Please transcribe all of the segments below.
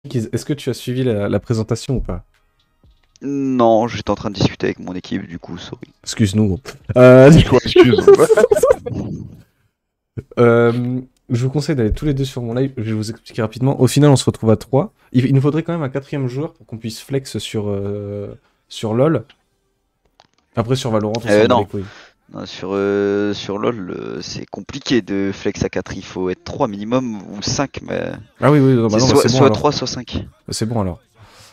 est-ce que tu as suivi la présentation ou pas? Non, j'étais en train de discuter avec mon équipe, du coup, sorry. Excuse-nous, gros. Quoi, excuse. Je vous conseille d'aller tous les deux sur mon live. Je vais vous expliquer rapidement. Au final, on se retrouve à 3. Il nous faudrait quand même un quatrième joueur pour qu'on puisse flex sur LoL. Après, sur Valorant, on s'en bat les Non. couilles. Non, sur LoL, c'est compliqué de flex à 4. Il faut être 3 minimum ou 5, mais. Ah oui, oui, non, bah C'est non, bah soit, c'est bon soit alors. 3, soit 5. C'est bon alors.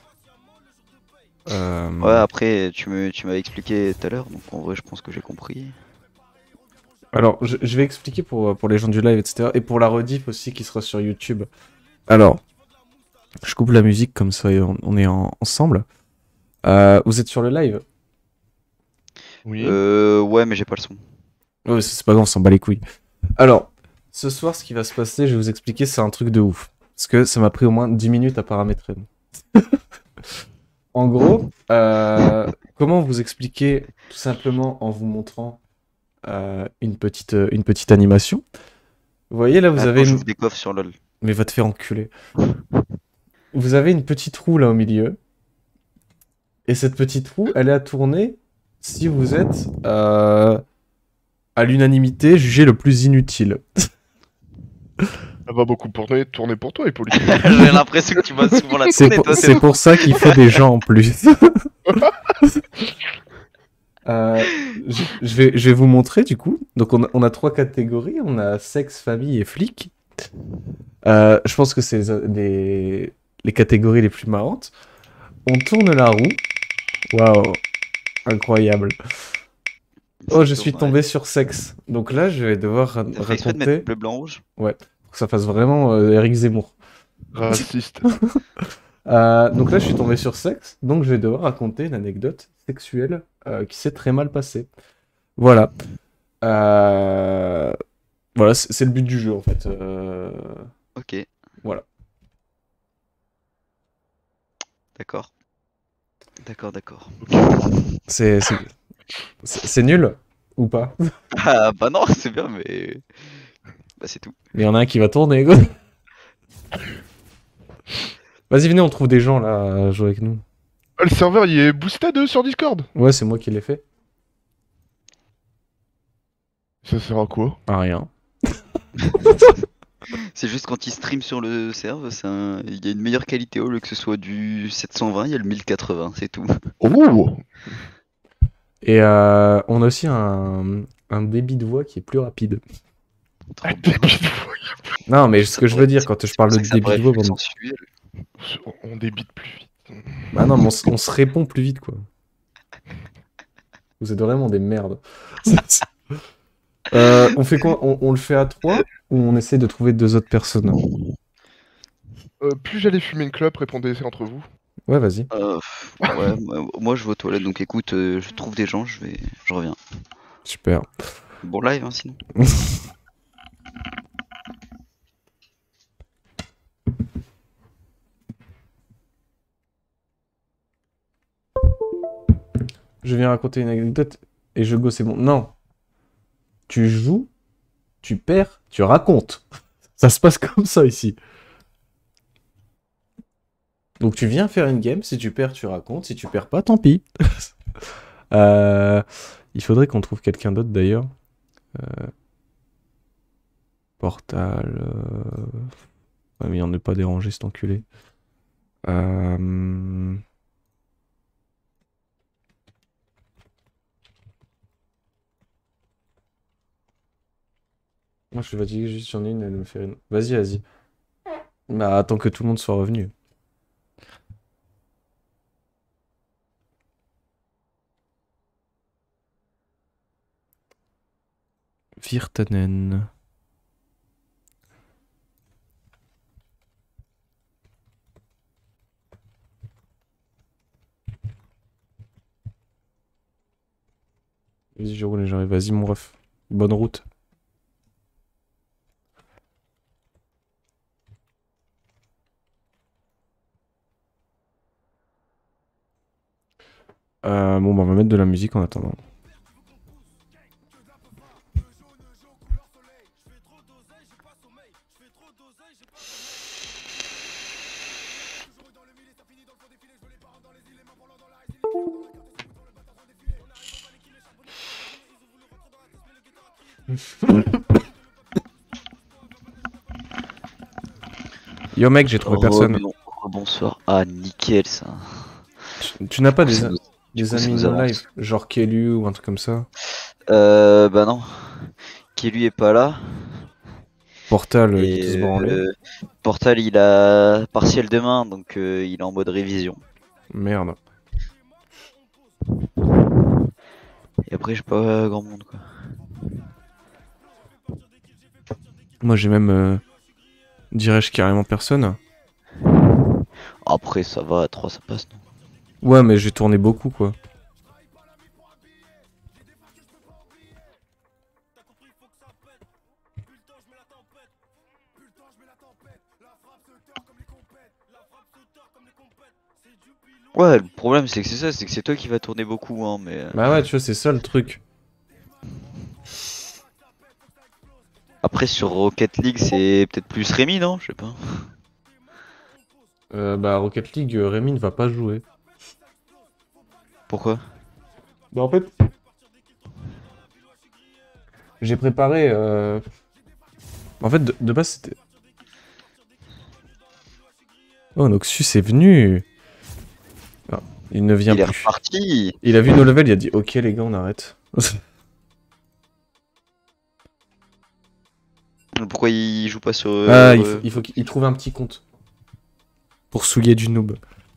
Ouais, après, tu m'avais expliqué tout à l'heure, donc en vrai, je pense que j'ai compris. Alors, je vais expliquer pour les gens du live, etc. Et pour la rediff aussi qui sera sur YouTube. Alors, je coupe la musique comme ça on est ensemble. Vous êtes sur le live? Oui. Ouais, mais j'ai pas le son. Ouais, c'est pas grave, on s'en bat les couilles. Alors, ce soir, ce qui va se passer, je vais vous expliquer, c'est un truc de ouf. Parce que ça m'a pris au moins 10 minutes à paramétrer. En gros, comment vous expliquer tout simplement en vous montrant une petite animation. Vous voyez là, vous avez Attends, une... j'ouvre des coffres sur LoL. Mais va te faire enculer. Vous avez une petite roue là au milieu. Et cette petite roue, elle est à tourner si vous êtes à l'unanimité jugé le plus inutile. Elle va beaucoup tourner pour toi, Hippolyte. J'ai l'impression que tu vas souvent la tourner, toi, C'est pour ça qu'il faut des gens en plus. Je vais vous montrer du coup. Donc on a 3 catégories. On a sexe, famille et flic. Je pense que c'est les catégories les plus marrantes. On tourne la roue. Waouh, incroyable. Oh, je suis tombé sur sexe. Donc là, je vais devoir T'as fait exprès de raconter. mettre bleu, blanc, rouge? Ouais, pour que ça fasse vraiment Eric Zemmour. Raciste. Donc là, je suis tombé sur sexe. Donc je vais devoir raconter une anecdote sexuelle qui s'est très mal passée. Voilà. Voilà, c'est le but du jeu en fait. Ok, Voilà. d'accord. D'accord. C'est c'est nul ou pas? Ah bah non, c'est bien, mais. Bah c'est tout. Mais il y en a un qui va tourner, quoi. Vas-y, venez, on trouve des gens là à jouer avec nous. Ah, le serveur, il est boosted sur Discord. Ouais, c'est moi qui l'ai fait. Ça sert à quoi? Ah, rien. C'est juste quand il stream sur le serve, il y a une meilleure qualité au lieu que ce soit du 720, il y a le 1080, c'est tout. Oh. Et on a aussi un débit de voix qui est plus rapide. Trop Ah, bien. Non, mais ce que je veux dire C'est quand je pour parle ça de que ça débit paraît de voix, plus bon... sensuel. On débite plus vite. Bah non, mais on se répond plus vite, quoi. Vous êtes vraiment des merdes. On fait quoi? On le fait à 3 ou on essaie de trouver 2 autres personnes? Plus j'allais fumer une clope, répondez entre vous. Ouais, vas-y. Ouais, moi je vais aux toilettes, donc écoute, je trouve des gens, je reviens. Super. Bon live, hein, sinon. Je viens raconter une anecdote et je go, c'est bon. Non. Tu joues, tu perds, tu racontes. Ça se passe comme ça ici. Donc tu viens faire une game, si tu perds, tu racontes, si tu perds pas, tant pis. Euh, il faudrait qu'on trouve quelqu'un d'autre d'ailleurs. Portal. Ouais, mais il en est pas dérangé cet enculé. Euh... Moi je suis fatigué, juste j'en ai une, elle me fait une. Vas-y, vas-y. Bah attends que tout le monde soit revenu. Virtanen. Vas-y, je roule et j'arrive. Vas-y, mon ref. Bonne route. Bon, bah, on va mettre de la musique en attendant. Yo mec, j'ai trouvé personne. Bonsoir. Ah, nickel ça. Tu n'as pas des Ça amis nous no avance. live, genre Kelly ou un truc comme ça? Bah non. Qui lui est pas là. Portal, il est Et tous branlé. Portal, il a partiel demain, donc il est en mode révision. Merde. Et après, j'ai pas grand monde quoi. Moi j'ai même, dirais-je carrément personne. Après, ça va, à 3 ça passe, non? Ouais, mais j'ai tourné beaucoup quoi. Ouais, le problème c'est que c'est ça, c'est que c'est toi qui vas tourner beaucoup, hein, mais Bah ouais, tu vois, c'est ça le truc. après sur Rocket League c'est peut-être plus Rémi, non? Je sais pas. Bah Rocket League, Rémi ne va pas jouer. Pourquoi? Bah en fait, j'ai préparé. En fait, de base c'était. Oh, Noxus est venu. Ah, il ne vient Il est plus. reparti. Il a vu nos levels, il a dit ok les gars, on arrête. Pourquoi il joue pas sur Ah, il faut qu'il trouve un petit compte. Pour souiller du noob.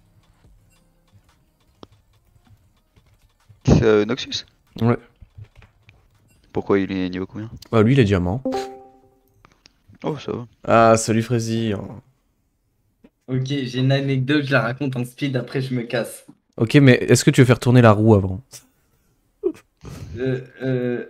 Noxus? Ouais. Pourquoi il est niveau combien? Ah, lui il est diamant. Oh, ça va. Ah, salut Frézy. Ok, j'ai une anecdote, je la raconte en speed, après je me casse. Ok, mais est-ce que tu veux faire tourner la roue avant? Euh, euh,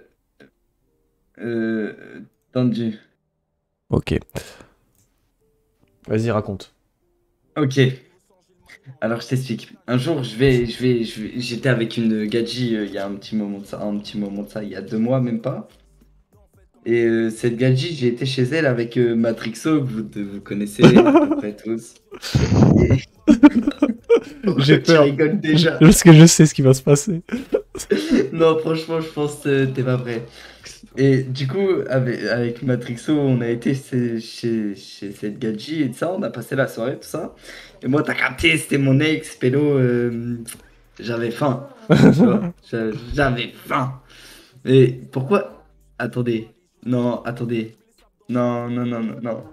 tendu. Ok. Vas-y, raconte. Ok, alors je t'explique. Un jour, j'étais avec une gadji il y a un petit moment de ça, il y a 2 mois même pas. Et cette gadji, j'ai été chez elle avec Matrixo, que vous connaissez à peu près tous. Et... J'ai Tu peur. rigoles déjà. Parce que je sais ce qui va se passer. Non, franchement, je pense que t'es pas prêt. Et du coup, avec Matrixo, on a été chez cette gadji et tout ça, on a passé la soirée, tout ça. Et moi, t'as capté, c'était mon ex, Pélo, j'avais faim. Tu vois, j'avais faim. Et pourquoi? Attendez. Non, attendez. Non, non, non, non, non.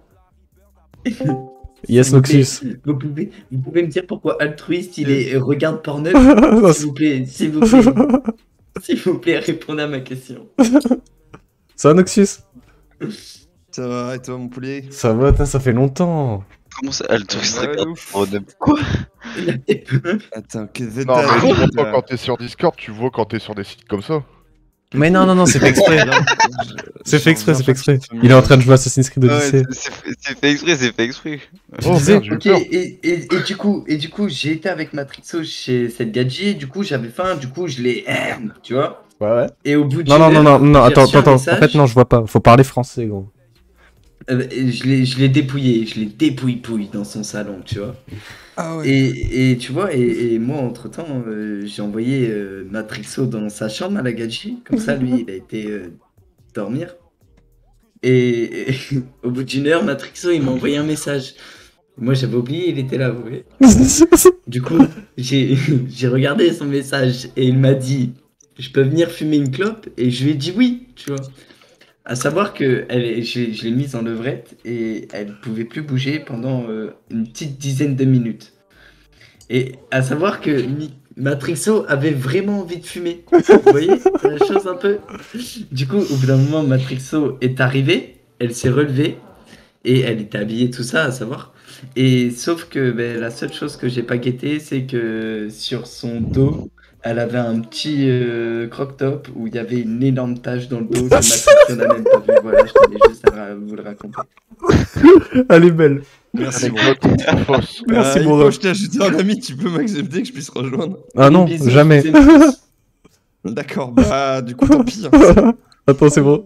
Yes, S'il vous plaît, Noxus. vous pouvez me dire pourquoi altruiste il est regarde Pornhub? S'il vous plaît, s'il vous plaît, s'il vous plaît, répondez à ma question. Ça va, Noxus? Ça va, et toi, mon poulet? Ça va, ça fait longtemps. Comment ça, Altruist Ouais, regarde ouf. Pornhub? Quoi? Attends, qu'est-ce que Non, mais t'as je vois pas quand t'es sur Discord, tu vois quand t'es sur des sites comme ça. Mais non, non, non, c'est fait exprès. C'est fait exprès, c'est fait exprès. Il est en train de jouer Assassin's Creed Ouais, Odyssey. c'est fait exprès, c'est fait exprès. Je Oh disais- merde, j'ai eu Ok, peur. et du coup, j'ai été avec Matrixo chez cette gadji, et du coup, j'avais faim, du coup, je l'ai, tu vois. Ouais, ouais. Et au bout d'une Non, non, non, heure, non, non, j'ai attends, reçu un attends. En message, fait, non, je vois pas. Faut parler français, gros. et je l'ai dépouillé, je l'ai dépouille dans son salon, tu vois. Ah ouais. Et tu vois, et moi, entre-temps, j'ai envoyé Matrixo dans sa chambre à la gadji, comme ça, lui, il a été dormir. Et au bout d'une heure, Matrixo, il m'a envoyé un message. Moi, j'avais oublié, il était là, vous voyez. Du coup, j'ai regardé son message et il m'a dit, je peux venir fumer une clope? Et je lui ai dit oui, tu vois. À savoir que je l'ai mise en levrette et elle pouvait plus bouger pendant une petite dizaine de minutes. Et à savoir que Matrixo avait vraiment envie de fumer. Vous voyez la chose un peu? Du coup, au bout d'un moment, Matrixo est arrivée, elle s'est relevée et elle était habillée, tout ça, à savoir. Et sauf que ben, la seule chose que j'ai pas guetté, c'est que sur son dos, elle avait un petit croc-top où il y avait une énorme tache dans le dos que Matrixo n'a même pas vu. Voilà, je tenais juste à vous le raconter. Elle est belle. Merci, bro. Anecdote fausse. Merci, Ipo, bro. je t'ai ajouté un ami, tu peux m'accepter que je puisse rejoindre? Ah non, Bisous, jamais. je vous aime tous. D'accord, bah du coup tant pis. Hein. Attends, c'est bon.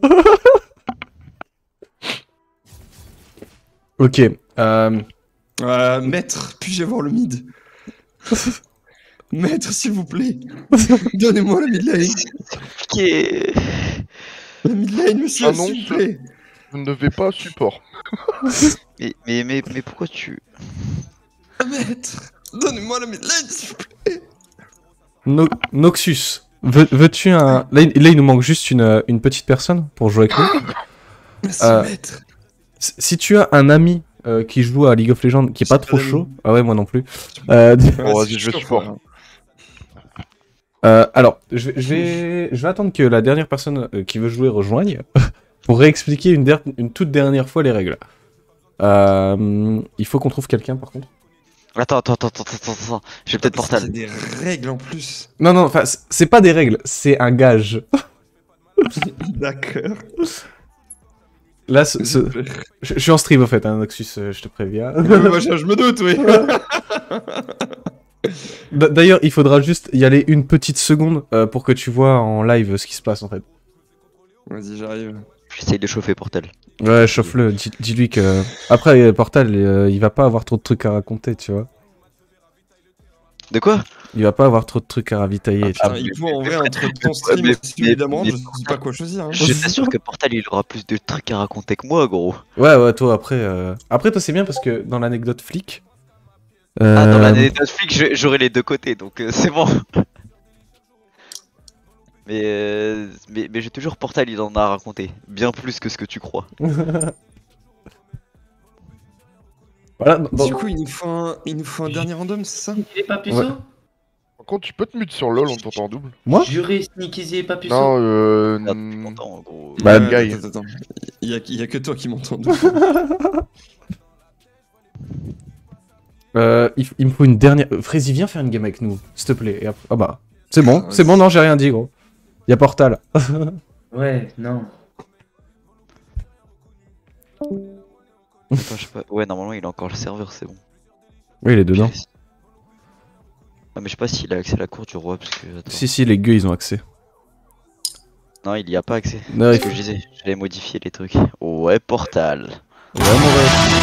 Ok. Maître, puis-je avoir le mid? Maître, s'il vous plaît. Donnez-moi la midlane. C'est compliqué. La midlane, monsieur, Annonce. s'il vous plaît. Je ne vais pas à support. Mais pourquoi tu... Maître, donnez-moi la midlane, s'il vous plaît. Noxus, veux-tu un... Là, il nous manque juste une petite personne pour jouer avec nous. Merci, Euh, maître. Si tu as un ami qui joue à League of Legends, qui est pas J'ai trop pas d'amis. chaud... Ah ouais, moi non plus. Bon, vas-y, je vais support. Alors, je vais attendre que la dernière personne qui veut jouer rejoigne pour réexpliquer une toute dernière fois les règles. Il faut qu'on trouve quelqu'un par contre. Attends. J'ai peut-être Parce portal. qu'il y a des règles en plus. Non, enfin, c'est pas des règles, c'est un gage. D'accord. Là, je suis en stream au fait, hein, Noxus, je te préviens. Je me doute, oui. D'ailleurs, il faudra juste y aller une petite seconde pour que tu vois en live ce qui se passe en fait. Vas-y, j'arrive. J'essaye de chauffer portal. Ouais, chauffe-le, dis-lui que... Après, Portal, il va pas avoir trop de trucs à raconter, tu vois. De quoi? Il va pas avoir trop de trucs à ravitailler, tu vois. Putain, il faut en vrai entre ton stream et celui d'Amand, je sais pas quoi choisir. Hein. J'étais sûr que portal il aura plus de trucs à raconter que moi, gros. Ouais, toi, après, toi, c'est bien parce que dans l'anecdote flic... Ah, dans l'anecdote flic, j'aurai les deux côtés, donc c'est bon. Mais je te jure, Portal il en a raconté. Bien plus que ce que tu crois. Voilà, Du coup, il nous faut un dernier random, c'est ça? Il est pas puceau? Ouais. Par contre, tu peux te mute sur LoL, on t'entend en double. Moi Juré, Sneaky est pas puceau. Non, Ah, depuis longtemps, gros. Bah, Guy. Attends. Il y a que toi qui m'entends. il me faut une dernière... Frézy, viens faire une game avec nous, s'il te plaît. Et après... Ah bah, c'est bon, non, j'ai rien dit, gros. Y'a Portal. Ouais, non. Attends, je sais pas. Ouais, normalement il a encore le serveur, c'est bon. Oui, il est dedans. Ah, mais je sais pas s'il a accès à la cour du roi parce que. Attends. Si, les gueux, ils ont accès. Non, il y a pas accès. Non, C'est il ce que je disais, j'allais modifier les trucs. Ouais, portal. Ouais, mon ref.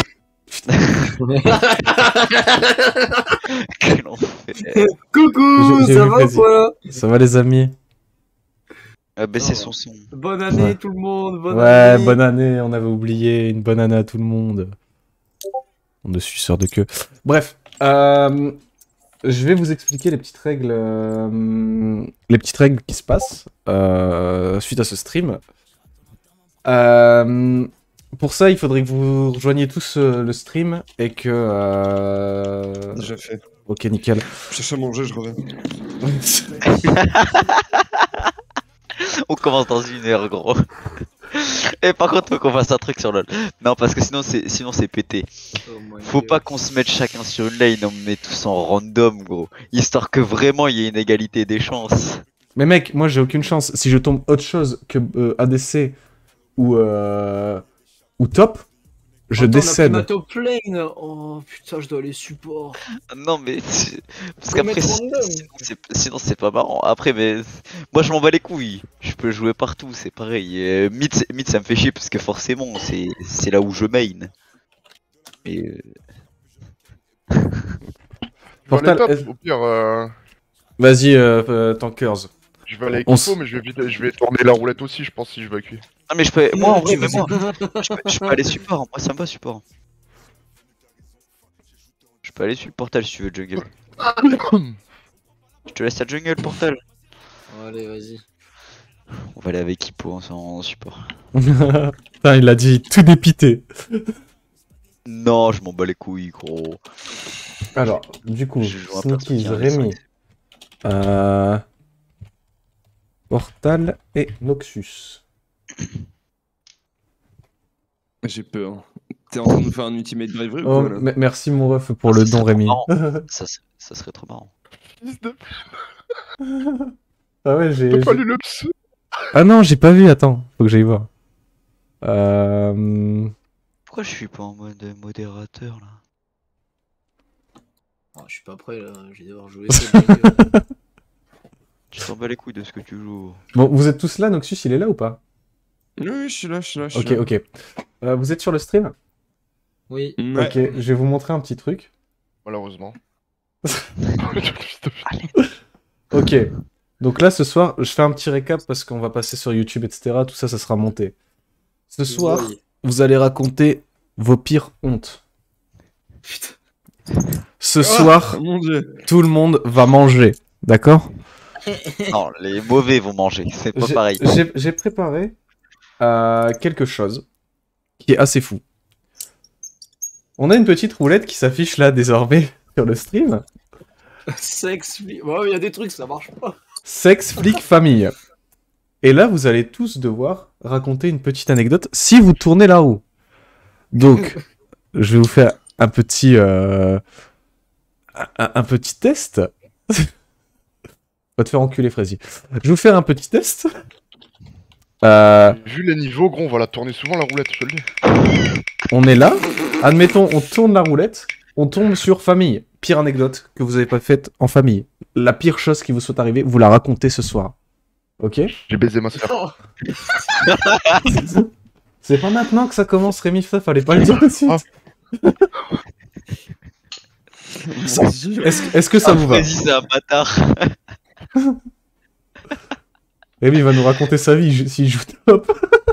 Quel enfer. Coucou, J'ai ça vu va Frézy. quoi? Ça va, les amis? Baisser son son. Bonne année Ouais. tout le monde, bonne Ouais, année. bonne année, on avait oublié. Une bonne année à tout le monde. On ne suceur de queue. Bref, je vais vous expliquer les petites règles qui se passent suite à ce stream. Pour ça, il faudrait que vous rejoigniez tous le stream et que... Déjà fait. Ok, nickel. Je cherche à manger, je reviens. On commence dans 1 heure, gros. Et par contre, faut qu'on fasse un truc sur LoL. Non, parce que sinon c'est pété. Oh my Faut God. pas qu'on se mette chacun sur une lane, on met tous en random, gros. Histoire que vraiment il y ait une égalité des chances. Mais mec, moi j'ai aucune chance. Si je tombe autre chose que ADC ou top, je Attends, décède. on a pris ma top lane. Oh putain, je dois aller support. Non, mais. Parce Faut qu'après, mettre random. sinon c'est pas marrant. Après, mais. Moi je m'en bats les couilles. Je peux jouer partout, c'est pareil. Mid, ça me fait chier parce que forcément, c'est là où je main. Mais. Portal, Je vais aller est-ce- top, au pire, Vas-y, Tankers. je vais aller avec On Info, mais je vais tourner la roulette aussi, je pense, si je vais cuire. Ah, mais je peux. Moi en vrai, Tu même vas- moi. Je peux aller support. Moi ça me va support. Je peux aller sur le portal si tu veux, jungle. Je te laisse la jungle, portal. Allez, vas-y. On va aller avec Hippo en support. Putain, il a dit tout dépité. Non, je m'en bats les couilles, gros. Alors, du coup, Je joue un perso Sneakies, qui a un Rémi, Portal et Noxus. J'ai peur. T'es en train de nous faire un ultimate bravery ou Oh, quoi là? merci mon ref pour le don, Rémi. Ça serait trop marrant. Fils de Ah ouais, T'as pas lu le psy. Ah non, j'ai pas vu, attends, faut que j'aille voir. Pourquoi je suis pas en mode modérateur là? Oh, je suis pas prêt là, je vais devoir jouer ça. Tu t'en bats les couilles de ce que tu joues. Bon, vous êtes tous là, Noxus, il est là ou pas? Oui, je suis là. Ok, ok. Vous êtes sur le stream? Oui. Ouais. Ok, je vais vous montrer un petit truc. Malheureusement. Ok. Donc là, ce soir, je fais un petit récap parce qu'on va passer sur YouTube, etc. Tout ça, ça sera monté. Ce soir, Oui. vous allez raconter vos pires hontes. Putain. Ce soir, Mon dieu. tout le monde va manger. D'accord? Non, les mauvais vont manger, c'est pas J'ai- pareil. J'ai préparé quelque chose qui est assez fou. On a une petite roulette qui s'affiche là désormais sur le stream. Sex. Ouais, il y a des trucs, ça marche pas. Sexe, flic, famille. Et là, vous allez tous devoir raconter une petite anecdote si vous tournez la roue. Donc, je vais vous faire un petit test. Va te faire enculer, Fraisier. Je vais vous faire un petit test. Vu les niveaux, gros, on va la tourner souvent la roulette, je te le dis. On est là. Admettons, on tourne la roulette. On tombe sur famille. Pire anecdote que vous avez pas faite en famille. La pire chose qui vous soit arrivée, vous la racontez ce soir. Ok? J'ai baisé ma sœur. C'est pas maintenant que ça commence, Rémi, ça fallait pas le dire tout de suite. Est-ce que ça vous va? Vas-y, c'est un bâtard. Rémi va nous raconter sa vie s'il joue top.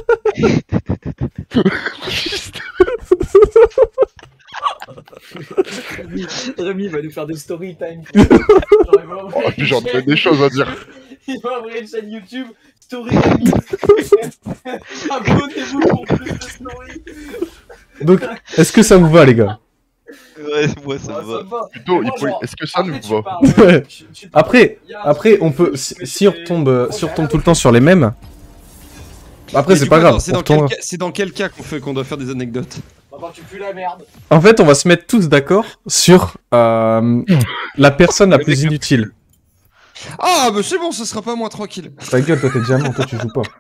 Rémi va nous faire des story time. Oh, j'en ai des choses à dire. Il va ouvrir une chaîne YouTube, Story Rémi. Abonnez-vous pour plus de stories. Donc, est-ce que ça vous va, les gars? Ouais, moi ça Ah, me va. ça me va. Plutôt, Mais moi, genre, est-ce que ça nous après, tu va? parles, Ouais. tu parles- Après, il y a un après, truc, on peut, mais si on retombe, c'est- si on retombe tout le temps sur les mêmes. Après, Mais c'est du pas coup, grave. attends, C'est on dans, quel retombera. cas- c'est dans quel cas qu'on doit faire des anecdotes? Bah, tu pues la merde. En fait, on va se mettre tous d'accord sur la personne la plus inutile. Ah, bah c'est bon, ce sera pas moi tranquille. Ta gueule, toi t'es diamant, toi tu joues pas.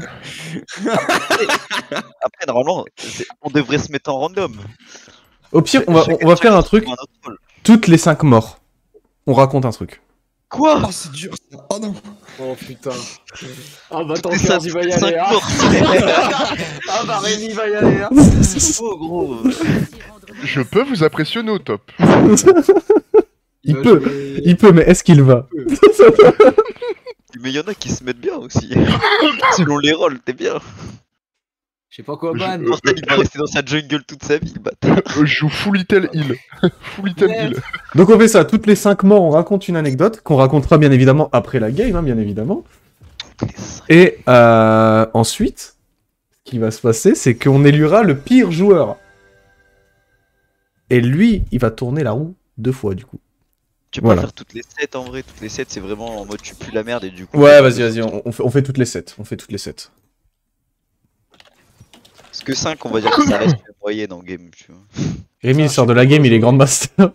Après, normalement, on devrait se mettre en random. Au pire, on va faire un truc. Toutes les 5 morts. On raconte un truc. Quoi? Oh, c'est dur ça. Oh non. Oh putain. Ah bah tant C'est pis, ça, il va y c'est aller. cinq Hein. morts. Ah bah Rémi va y aller. Hein. Oh gros. Je peux vous impressionner au top. Il va peut, jouer- il peut, mais est-ce qu'il va? Mais il y en a qui se mettent bien aussi. Selon les rôles, t'es bien. Je sais pas quoi Je- ban. Mortal, il va rester dans sa jungle toute sa vie, le bâtard. Je joue Full Little Hill. Full Little Ouais. Hill. Donc on fait ça, toutes les 5 morts, on raconte une anecdote, qu'on racontera bien évidemment après la game, hein, bien évidemment. Et ensuite, ce qui va se passer, c'est qu'on éluera le pire joueur. Et lui, il va tourner la roue 2 fois, du coup. Tu peux Voilà. pas faire toutes les 7 en vrai, toutes les 7 c'est vraiment en mode tu pues la merde et du coup. Ouais, vas-y, on fait toutes les 7. On fait toutes les 7. Parce que 5, on va dire que ça reste la moyenne en game, tu vois. Rémi, il je sort sais de pas la game, quoi il est jouer. Grandmaster.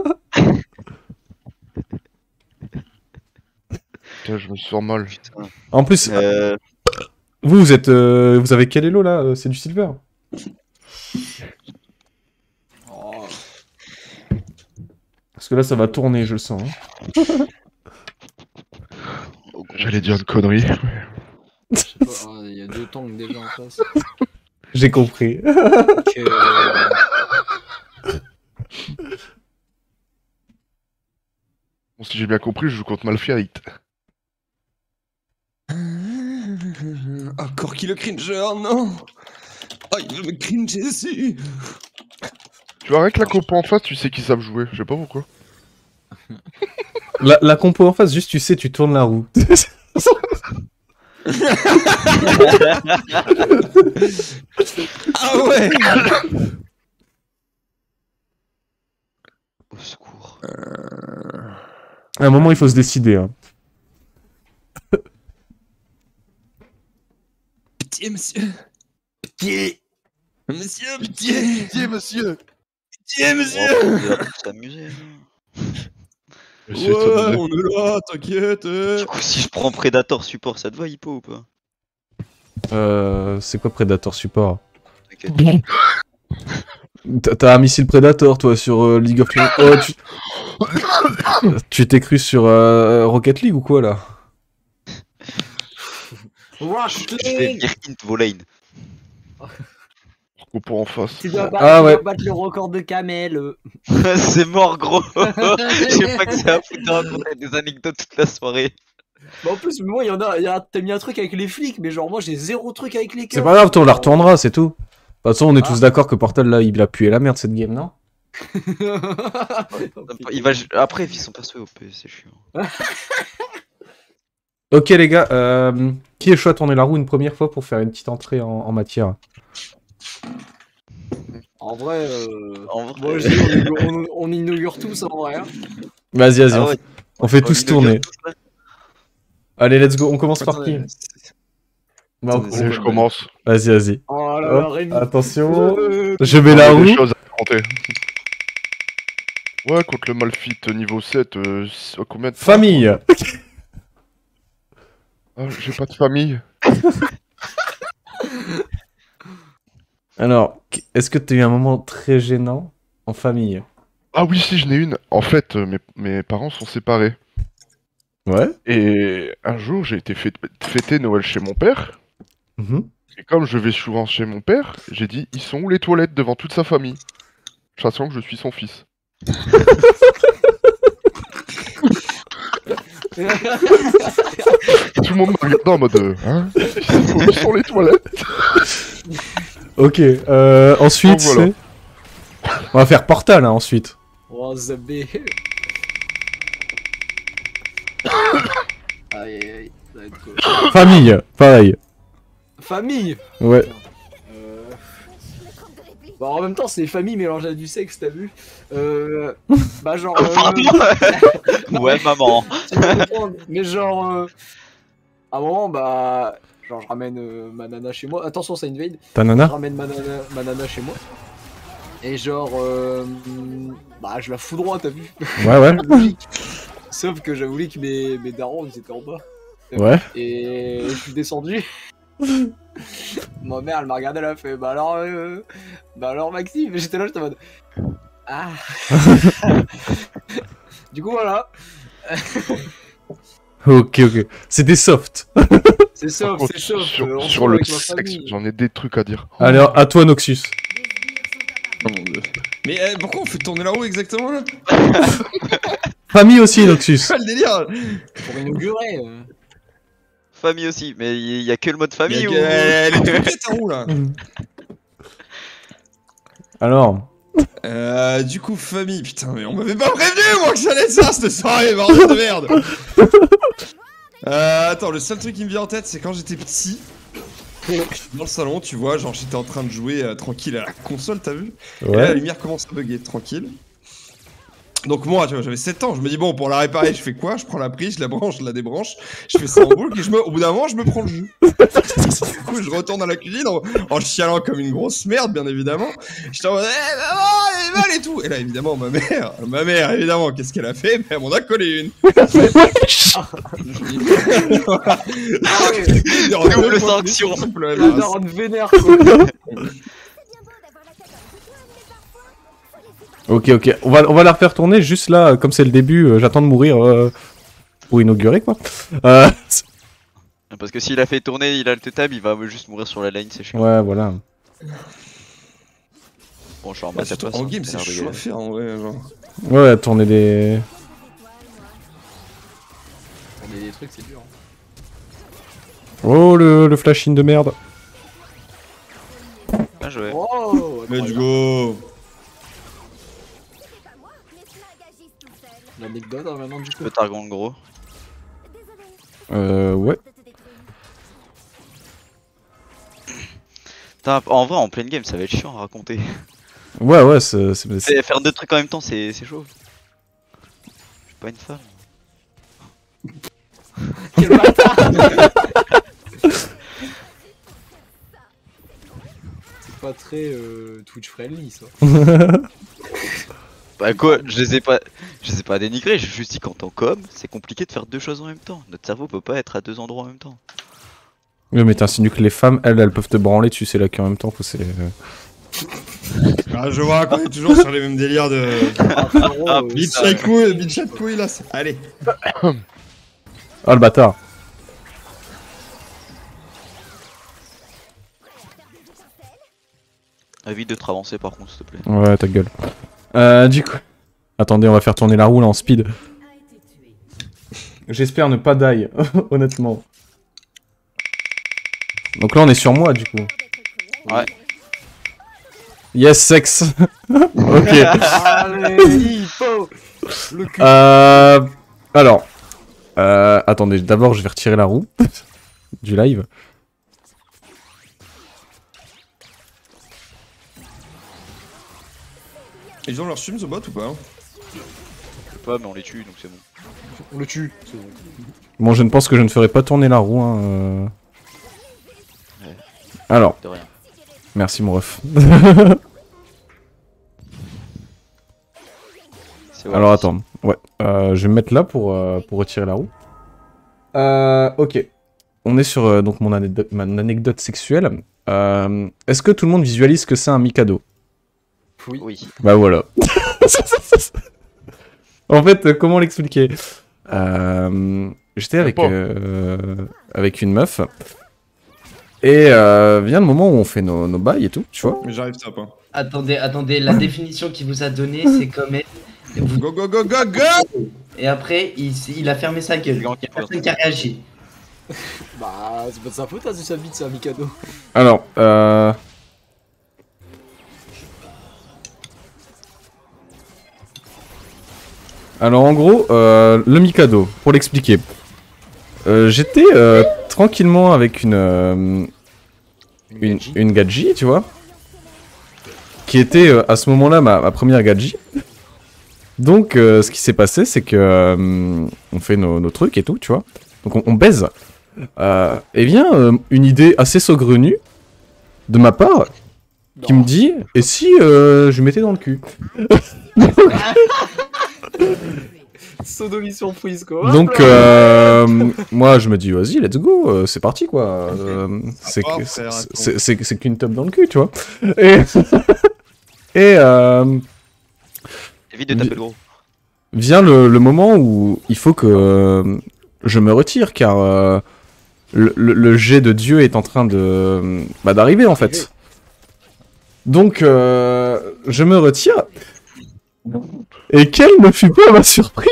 Putain, je me sens mal. Putain. En plus, Euh, vous êtes, vous avez quel elo là? C'est du silver? Oh. Parce que là, ça va tourner, je le sens. Hein. au gros, J'allais dire une connerie. Je sais pas, ah, il y a 2 tanks déjà en face. J'ai compris. Donc, Bon, si j'ai bien compris, je joue contre Malphite. Ah, Corky le cringer, non. Oh, il veut me cringer dessus. Tu vois, rien que la compo en face, tu sais qu'ils savent jouer. Je sais pas pourquoi. La compo en face, juste tu sais, tu tournes la roue. Ah ouais. au secours. À un moment, il faut se décider. Hein. Pitié, monsieur. Pitié. Monsieur, pitié. Pitié, monsieur. Pitié, On monsieur. va s'amuser. hein. Monsieur, ça Ouais, me- on est là, t'inquiète. Du coup, si je prends Predator support, ça te va, Hippo ou pas? C'est quoi Predator Support? T'inquiète. T'as un missile Predator, toi, sur League of Legends. Oh, tu t'es cru sur Rocket League ou quoi, là? Rocket Je vais League. dire int vos lanes. Coupeau en face. Tu dois, Ah ouais. battre le record de Kamel. C'est mort, gros. Je sais pas que c'est à foutre de raconter des anecdotes toute la soirée. Bah, en plus, moi, t'as mis un truc avec les flics, mais genre, moi, j'ai zéro truc avec les C'est keufs. pas grave, toi, on la retournera, c'est tout. De toute façon, on est tous d'accord que Portal, là, il a pué la merde cette game, non? Il va... Après, il vit son perso OP, c'est chiant. Ok, les gars, qui est chaud à tourner la roue une première fois pour faire une petite entrée en matière? En vrai, En vrai, moi, je dis, on inaugure tous en vrai. Hein. Vas-y, vas-y, ah ouais, on fait on tous inaugure tourner. tous, là. Allez, let's go, on commence par qui? Attendez, Bah, attendez, Allez, je commence. Vas-y, vas-y. Oh là Hop, là, Rémi. attention, Euh, je mets la J'ai des roue. choses à raconter. Ouais, contre le Malfit niveau 7, combien de temps? Famille. Ah, j'ai pas de famille. Alors, est-ce que t'as eu un moment très gênant en famille? Ah oui, si, j'en ai une. En fait, mes parents sont séparés. Ouais. Et un jour, j'ai été fêter Noël chez mon père. Mhm. Et comme je vais souvent chez mon père, j'ai dit, ils sont où les toilettes devant toute sa famille? Sachant que je suis son fils. Tout le monde m'a regardé en mode, hein? Où sont les toilettes? Ok, ensuite, Donc, voilà. on va faire Portal, hein, ensuite. Oh, Zabé. Aïe, aïe, aïe. Ça va être quoi? Famille, pareil. Famille. Ouais. Euh... Bah, en même temps, c'est famille mélangée à du sexe, t'as vu? Bah, genre. Pardon. Ouais, maman. Tu peux comprendre, mais genre. À un moment, bah. Genre, je ramène ma nana chez moi. Attention, ça invade. Ta Je nana? ramène ma nana chez moi. Et genre. Bah, je la foudroie, t'as vu? Ouais, ouais. Logique. Sauf que j'avoue que mes darons, ils étaient en bas. Ouais. Et je suis descendu. Ma mère, elle m'a regardé, elle a fait bah alors Maxime, j'étais là, j'étais en mode ah. Du coup voilà, Ok, ok. C'était soft. c'est soft, c'est soft. Sur, on se sur voit le avec ma sexe, famille. j'en ai des trucs à dire. Alors, à toi, Noxus. Oh mon dieu. Mais pourquoi on fait tourner la roue exactement là? Famille aussi, Noxus. Quoi le délire? Pour inaugurer. Famille aussi, mais il y a que le mode famille ou... Elle est truquée ta roue là. Alors, Du coup, famille, putain, mais on m'avait pas prévenu moi que ça allait être ça cette soirée, bordel de merde! Attends, le seul truc qui me vient en tête, c'est quand j'étais petit. Dans le salon, tu vois, genre j'étais en train de jouer tranquille à la console, t'as vu? Et là, la ouais. lumière commence à bugger, tranquille. Donc moi, tu vois, j'avais 7 ans, je me dis bon, pour la réparer, je fais quoi? Je prends la prise, je la branche, je la débranche, je fais ça en boucle et au bout d'un moment, je me prends le jus. Du coup, je retourne à la cuisine en chialant comme une grosse merde, bien évidemment. J'étais en mode, maman, elle est mal et tout. Et là, évidemment, ma mère, évidemment, qu'est-ce qu'elle a fait? Ben, elle m'en a collé une. Ah ouais, Double sanction. la daronne vénère quoi. Ok, ok. On va la refaire tourner juste là, comme c'est le début, j'attends de mourir pour inaugurer, quoi. Parce que s'il a fait tourner, il a le tab, il va juste mourir sur la line, c'est chiant. Ouais, voilà. Bon, je suis en bas, ça passe. En hein, game, ça c'est a l'air de chaud à galérer. faire en vrai, genre. Ouais, tourner des... On est des trucs, c'est dur. Hein. Oh, le flash-in de merde. Bien joué. Oh, Let's go! L'anecdote hein, maintenant du coup. Le targon gros. Ouais. Putain, en vrai, en pleine game, ça va être chiant à raconter. Ouais, ouais, c'est... Faire deux trucs en même temps, c'est chaud. Je suis pas une femme. Quel bâtard. C'est pas très Twitch friendly ça. Bah quoi, je les ai pas dénigrés, j'ai juste dit qu'en tant qu'homme, c'est compliqué de faire deux choses en même temps. Notre cerveau peut pas être à deux endroits en même temps. Ouais, mais t'insinues que les femmes, elles peuvent te branler dessus, c'est là qu'en même temps, faut c'est... Ah, je vois qu'on est toujours sur les mêmes délires de. Ah, Bitch à couille là. Allez. Oh, le bâtard. Évite de te ravancer par contre, s'il te plaît. Ouais, ta gueule. Du coup... Attendez, on va faire tourner la roue là en speed. J'espère ne pas die, honnêtement. Donc là, on est sur moi, du coup. Ouais. Yes, sexe. Ok. Allez, il faut le cul. Alors. Attendez, d'abord, je vais retirer la roue du live. Ils ont leur stream, ce bot ou pas? Je sais pas, mais on les tue donc c'est bon. On le tue. C'est bon. Bon, je ne pense que je ne ferai pas tourner la roue. Hein, Ouais. Alors, De rien. merci mon ref. C'est Alors attends, ouais. Je vais me mettre là pour retirer la roue. Ok. On est sur donc mon anecdote sexuelle. Est-ce que tout le monde visualise que c'est un Mikado? Oui. Oui. Bah voilà. En fait, comment l'expliquer? J'étais avec une meuf. Et vient le moment où on fait nos bails et tout, tu vois. Mais j'arrive top, hein. Attendez, la définition qu'il vous a donnée, c'est comme elle. Go, go, go, go, go! Et après, il a fermé sa gueule. Personne qui a réagi. Bah, c'est pas de sa faute, hein, si sa bite, c'est un Mikado. Alors, Alors en gros, le Mikado, pour l'expliquer. J'étais tranquillement avec une gadji, tu vois. Qui était à ce moment-là ma première gadji. Donc ce qui s'est passé, c'est que on fait nos trucs et tout, tu vois. Donc on baise. Et vient une idée assez saugrenue de ma part qui me dit et si je mettais dans le cul. Sodomie surprise quoi. Donc moi je me dis vas-y let's go, c'est parti quoi. C'est qu'une top dans le cul, tu vois. Et Évite de taper le gros. vient le moment où il faut que je me retire car le jet de Dieu est en train de d'arriver en fait. Donc je me retire. Et quelle ne fut pas ma surprise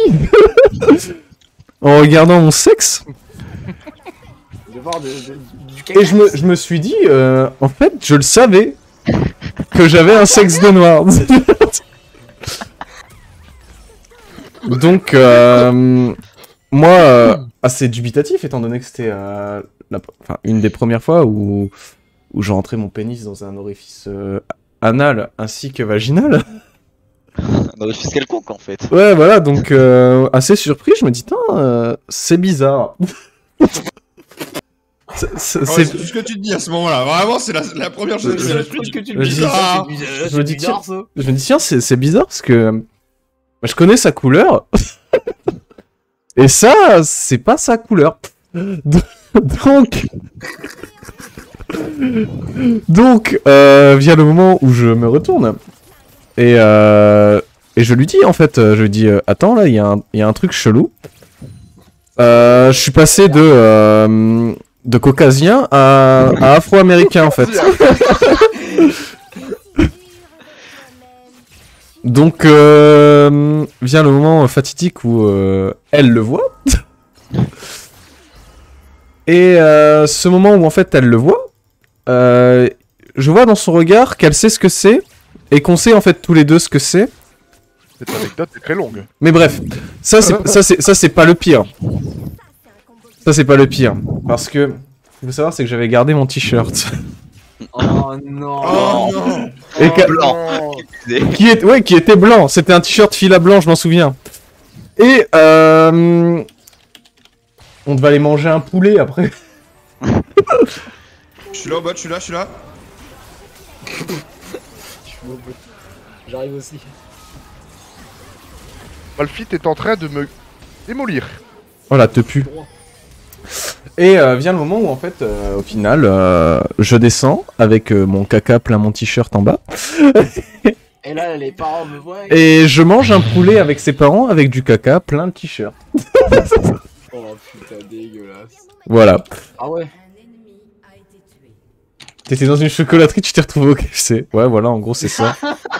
en regardant mon sexe. De voir du Et je me suis dit, en fait, je le savais que j'avais un sexe de noir. Donc, moi, assez dubitatif, étant donné que c'était une des premières fois où je rentrais mon pénis dans un orifice anal ainsi que vaginal. Un orifice quelconque en fait. Ouais, voilà, donc assez surpris, je me dis, c'est bizarre. C'est tout ce que tu te dis à ce moment-là. Vraiment, c'est la première chose qui m'est pense que tu Je le dis dis. ça, Je me dis tiens. Je me dis, tiens, c'est bizarre parce que je connais sa couleur. Et ça, c'est pas sa couleur. Donc, vient le moment où je me retourne. Et je lui dis, en fait, je lui dis, attends, là, il y a un truc chelou. Je suis passé de caucasien à afro-américain, en fait. Donc, vient le moment fatidique où elle le voit. Et ce moment où, en fait, elle le voit, je vois dans son regard qu'elle sait ce que c'est. Et qu'on sait en fait tous les deux ce que c'est. Cette anecdote est très longue. Mais bref, ça c'est pas le pire. Ça c'est pas le pire. Parce que, il faut savoir, c'est que j'avais gardé mon t-shirt. Oh non. Oh non. Et Non. qui était blanc. C'était un t-shirt fila blanc, je m'en souviens. Et on devait aller manger un poulet après. Je suis là au bot, je suis là. J'arrive aussi. Malphite est en train de me démolir. Voilà, te pue. Et vient le moment où en fait, au final, je descends avec mon caca plein mon t-shirt en bas. Et là, les parents me voient. Et je mange un poulet avec ses parents avec du caca plein de t-shirt. Oh putain, dégueulasse. Voilà. Ah ouais. T'étais dans une chocolaterie, tu t'es retrouvé au KFC. Ouais, voilà, en gros, c'est ça.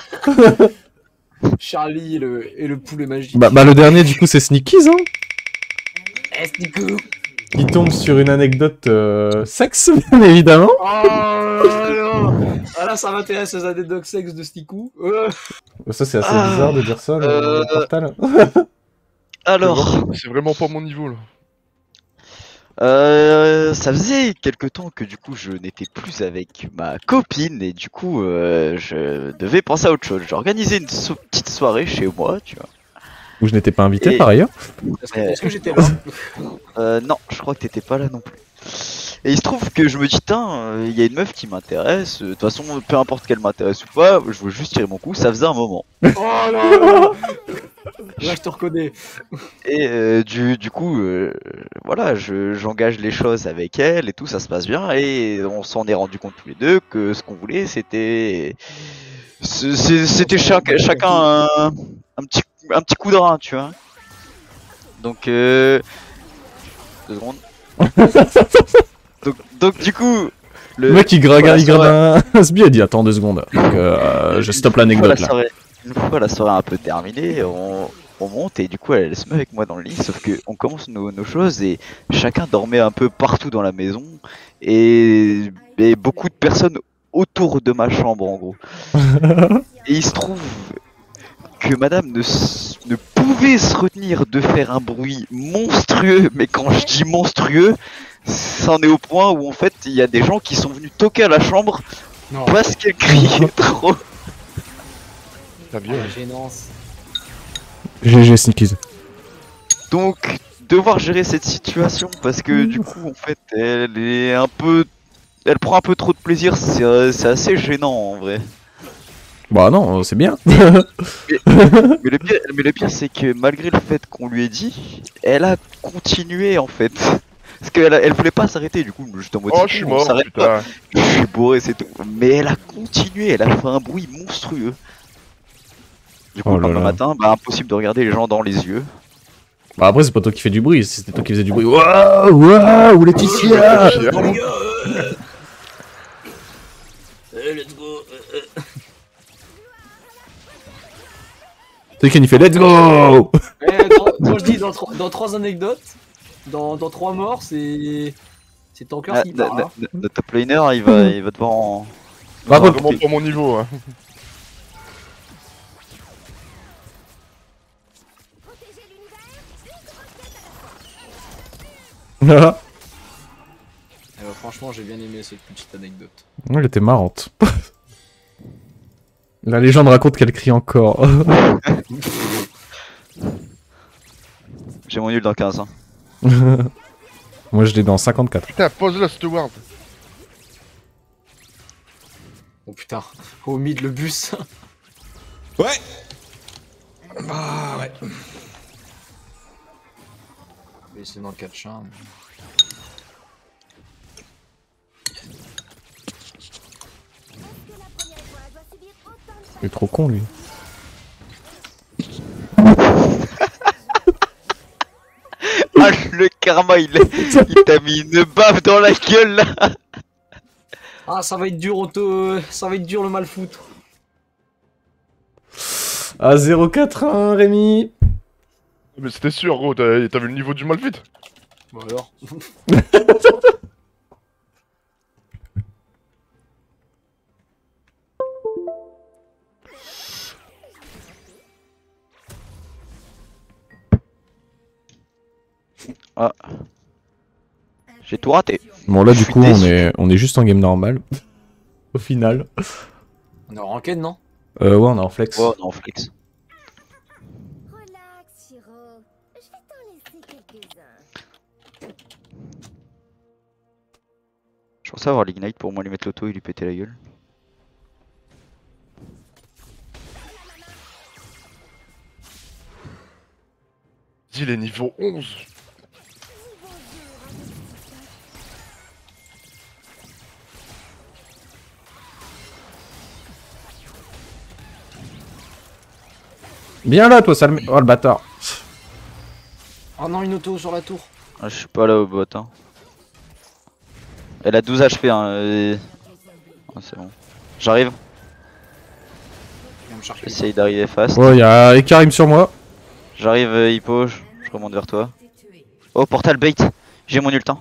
Charlie et le poulet magique. Bah, le dernier, du coup, c'est Sneakies, hein. Estico. Qui tombe sur une anecdote sexe, bien évidemment. Oh non. Ah là, ça m'intéresse, les anecdotes sexe de Stickou. Ça, c'est assez bizarre de dire ça dans le portal. Alors, C'est vraiment pas mon niveau là. ça faisait quelque temps que du coup je n'étais plus avec ma copine et du coup je devais penser à autre chose. J'ai organisé une petite soirée chez moi, tu vois. Où je n'étais pas invité, Et- par ailleurs. Est-ce que j'étais là? Non, je crois que t'étais pas là non plus. Et il se trouve que je me dis, tiens, il y a une meuf qui m'intéresse. De toute façon, peu importe qu'elle m'intéresse ou pas, je veux juste tirer mon coup. Ça faisait un moment. Oh là. Là, je te reconnais. Et du coup, voilà, j'engage les choses avec elle et tout, ça se passe bien. Et on s'en est rendu compte tous les deux que ce qu'on voulait, c'était chacun un petit coup de rein, tu vois. Donc, 2 secondes. Donc du coup, Le mec, il voilà, gratte ça un sbi, il dit attends 2 secondes. Donc, je stoppe l'anecdote là. Une fois la soirée un peu terminée, on monte et du coup elle se met avec moi dans le lit, sauf que on commence nos choses et chacun dormait un peu partout dans la maison et beaucoup de personnes autour de ma chambre en gros. Et il se trouve que madame ne pouvait se retenir de faire un bruit monstrueux, mais quand je dis monstrueux, c'en est au point où en fait il y a des gens qui sont venus toquer à la chambre Non. parce qu'elle criait trop. T'as bien. La gênance. GG Sneakies. Donc devoir gérer cette situation parce que du coup en fait elle prend un peu trop de plaisir, c'est assez gênant en vrai. Bah non, c'est bien. Mais le pire c'est que malgré le fait qu'on lui ait dit, elle a continué en fait. Parce elle voulait pas s'arrêter, du coup j'étais en mode Oh, c'est je suis bon, on mort, s'arrête pas. putain. Je suis bourré, c'est tout. Mais elle a continué, elle a fait un bruit monstrueux. Du coup Oh le là lendemain là. matin, bah impossible de regarder les gens dans les yeux. Bah après, c'est pas toi qui fais du bruit, si c'était toi qui faisais du bruit. Waouh, waouh, Laetitia. Oh les gars. Let's go. C'est qui fait let's go. Quand je dis dans 3 anecdotes, dans 3 morts, c'est ton cœur qui part. Hein. Le top laner il va devoir en... Par C'est contre, vraiment pas mon niveau. Hein. Franchement, j'ai bien aimé cette petite anecdote. elle était marrante. La légende raconte qu'elle crie encore. J'ai mon nul dans 15 ans. Moi, je l'ai dans 54. Putain, pose la Steward. Oh putain, au mid le bus. Ouais. Bah ouais. Mais c'est dans le 4 charme. Il est trop con, lui. Ah le karma il t'a mis une baffe dans la gueule là. Ah, ça va être dur ça va être dur le mal foutre. Ah, 0-4-1, Rémi. Mais c'était sûr, gros, t'as vu le niveau du Malfit? Bon alors. Ah. J'ai tout raté. Bon, là, Je du suis coup, déçu. on est juste en game normal. Au final. On est en ranked, non? Ouais, on est en flex. Oh non, flex. Relax, Shiro. Je vais t'en laisser quelques-uns. Je pensais avoir l'ignite pour moi lui mettre l'auto et lui péter la gueule. Dis, il est niveau 11. Viens là, toi, sale... Oh, le bâtard. Oh non, une auto sur la tour. Ah, je suis pas là au bot. Hein. Elle a 12 HP. Hein. Ah, c'est bon. J'arrive, Viens me chercher. j'essaye d'arriver fast. Oh, y'a Karim sur moi. J'arrive, Hippo, je remonte vers toi. Oh, portal bait. J'ai mon ultin.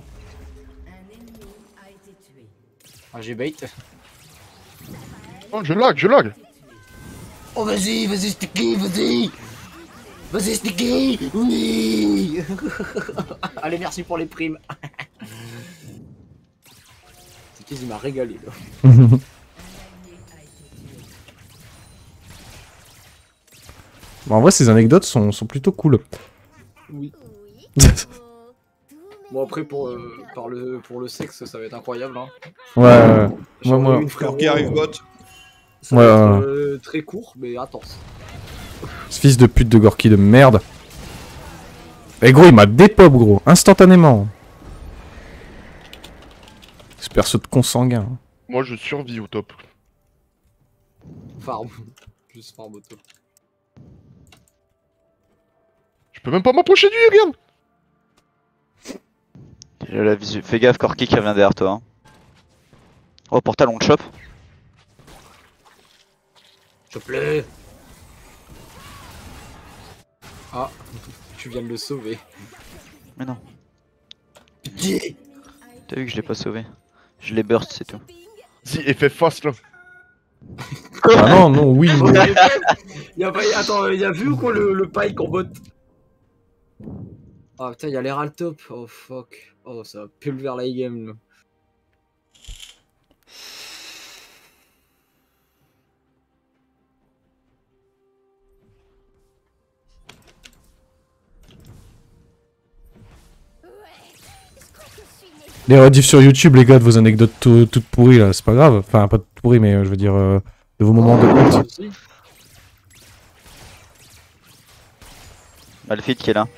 Ah, j'ai bait. Oh, je lag. Oh, vas-y, Sticky, vas-y. Vas-y, Sticky. Oui. Allez, merci pour les primes. Sticky, il m'a régalé là. Bon, en vrai, ces anecdotes sont plutôt cool. Oui. Bon, après, pour le sexe, ça va être incroyable. Hein. Ouais, J'en ai moi- une, frérot, Corki arrive bot. Ça va Ouais, être très court, mais attends. ce fils de pute de Gorky de merde. Eh gros, il m'a dépop, gros, instantanément. Ce perso de consanguin. Moi, je survis au top. Farm. Juste farm auto. Je peux même pas m'approcher du regarde. J'ai la visu. Fais gaffe, Corki qui revient derrière toi. Hein. Oh, portal, on le chope. S'il te plaît. Ah, tu viens de le sauver. Mais non, Pitié. t'as vu que je l'ai pas sauvé. Je l'ai burst, c'est tout. Si, et fais fast là. Ah non, non, oui. Oh, non. Attends, il y a vu ou quoi le pike en bot? Ah putain, il y a l'air al top. Oh fuck. Oh, ça va pulver la game là. Les rediffs sur YouTube, les gars, de vos anecdotes toutes pourries, là, c'est pas grave. Enfin, pas toutes pourries, mais je veux dire, de vos moments de honte. Si. Malphite qui est là.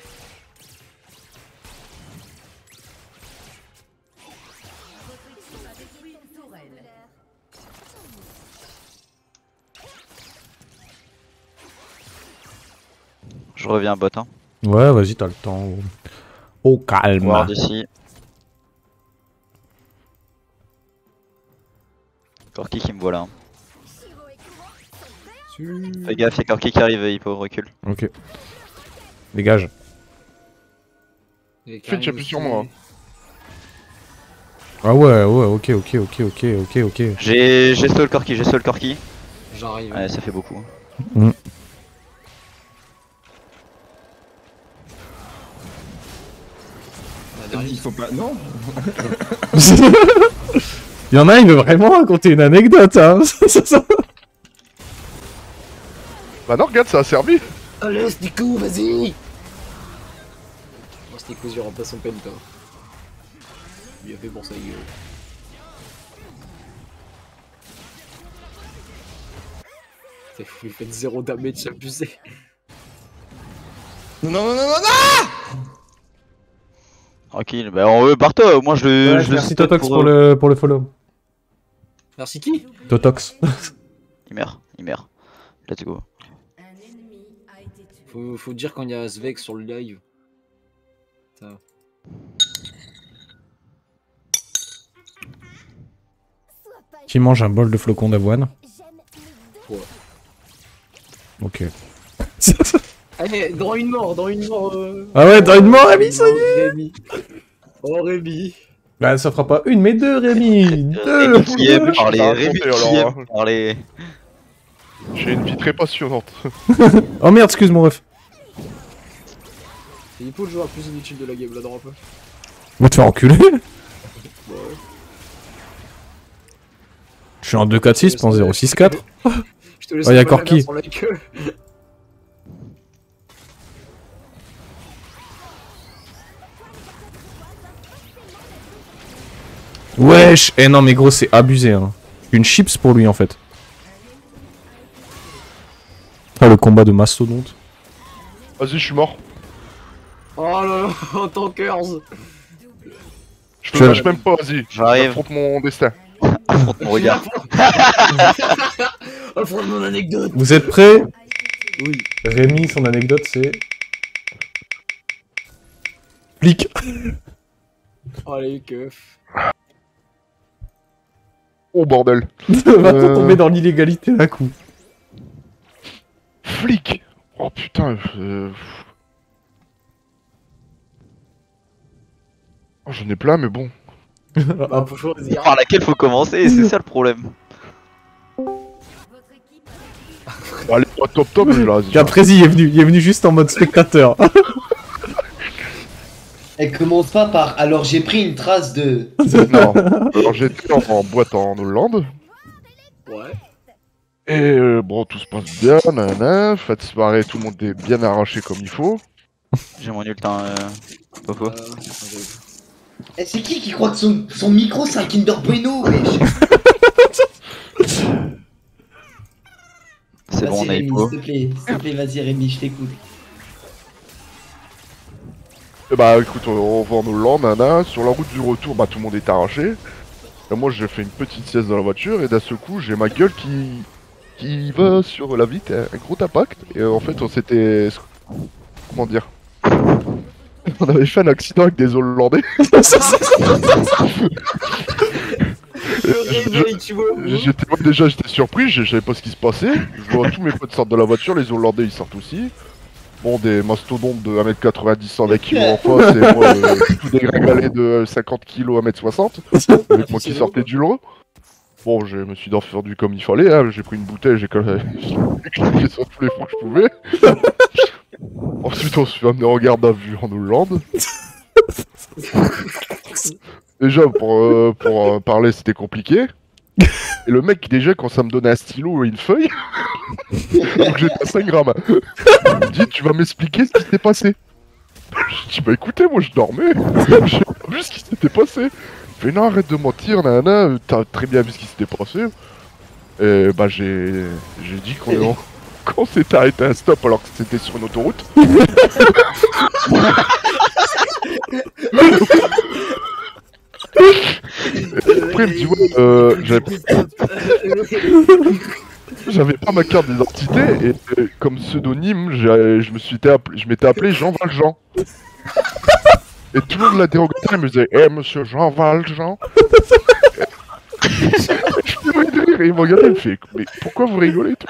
Je reviens bot. Hein. Ouais, vas-y, t'as le temps. Oh, calme. Ward ici. Corki qui me voit là. Hein. Fais gaffe, y'a Corki qui arrive, Hippo, recule. Ok. Dégage. Et Fais, tu appuies sur moi. Ah ouais, ok. J'ai stall Corki, j'ai stall Corki. J'arrive. Ouais, ça fait beaucoup. Il faut pas. Non. Il y en a, il veut vraiment raconter une anecdote, hein. Bah non, regarde, ça a servi. Allez, Stikou, vas-y. Bon, Stikou, il remplace son penta. Il a fait pour sa gueule. C'est fou, il fait 0 damage, abusé. Non. Tranquille, bah on veut barre-toi, moi je le. je le Merci stop Totox pour le follow. Merci qui? Totox. Il meurt. Let's go. Faut dire quand il y a Svek sur le live. Putain. Qui mange un bol de flocons d'avoine. Ouais. Ok. Allez, dans une mort. Ah ouais, dans une mort, Rémi, ça y est. Rémi. Oh, Rémi. Bah, ça fera pas une, mais deux, Rémi. Deux. Rémi qui aime parler, Ça a Rémi raconté, qui alors, aime parler. J'ai une vie très passionnante. Oh merde, excuse mon ref. Il faut le joueur plus inutile de la game là dans un peu. Va te faire enculer. Je suis en 2-4-6 pour 0-6-4. Je te laisse Oh, y'a tomber la Corki. merde sur la queue. Wesh. Eh non, mais gros, c'est abusé, hein. Une chips pour lui, en fait. Ah, le combat de mastodonte. Vas-y, je suis mort. Oh là là, en tankers. Je te lâche même pas, vas-y. J'arrive. J'affronte mon destin. Affronte mon regard. Affronte mon anecdote. Vous êtes prêts? Oui. Rémi, son anecdote, c'est... Plique. Oh les keufs. Oh bordel. Va-t-on tomber dans l'illégalité d'un coup? Flic. Oh putain. Oh, j'en ai plein, mais bon. Bah, faut choisir. Par laquelle faut commencer, c'est ça le problème. Allez, pas top, je la Puis après, il est venu juste en mode spectateur. Elle commence pas par alors j'ai pris une trace de. Non. Alors j'étais en boîte en Hollande. Ouais. Et bon, tout se passe bien, nanana. Fête soirée, tout le monde est bien arraché comme il faut. J'ai mon nul temps. Popo. Eh, c'est qui croit que son micro c'est un Kinder Bueno, wesh. C'est bon, on Vas-y a Rémi, Hippo. s'il te plaît, vas-y Rémi, je t'écoute. Et bah écoute, on va en Hollande, nana. Sur la route du retour, bah tout le monde est arraché. Et moi j'ai fait une petite sieste dans la voiture et d'un seul coup j'ai ma gueule qui va sur la vitre, un gros impact. Et en fait on s'était... Comment dire? On avait fait un accident avec des Hollandais. Le réveil, tu vois. J'étais surpris, je savais pas ce qui se passait. Je vois tous mes potes sortent de la voiture, les Hollandais ils sortent aussi. Bon, des mastodontes de 1m90 120 kg en face et moi tout dégringolé de 50 kg à 1m60 avec moi qui sortais du lot. Bon, je me suis défendu comme il fallait, hein. J'ai pris une bouteille, j'ai cliqué sur tous les fronts que je pouvais. Ensuite on se fait amener en garde à vue en Hollande. Déjà pour parler c'était compliqué. Et le mec déjà quand ça me donnait un stylo et une feuille, donc j'étais à 5 grammes. Il me dit tu vas m'expliquer ce qui s'est passé. Je dis bah écoutez moi je dormais, j'ai pas vu ce qui s'était passé. Il fait non arrête de mentir nanana, t'as très bien vu ce qui s'était passé. Et bah j'ai dit qu'on s'était arrêté à un stop alors que c'était sur une autoroute. Après il me dit ouais j'avais pas ma carte d'identité et comme pseudonyme je m'étais appelé Jean Valjean. Et tout le monde l'interrogateur il me disait eh monsieur Jean Valjean. Je pleurais de rire et il me regardait, il me fait mais pourquoi vous rigolez tout?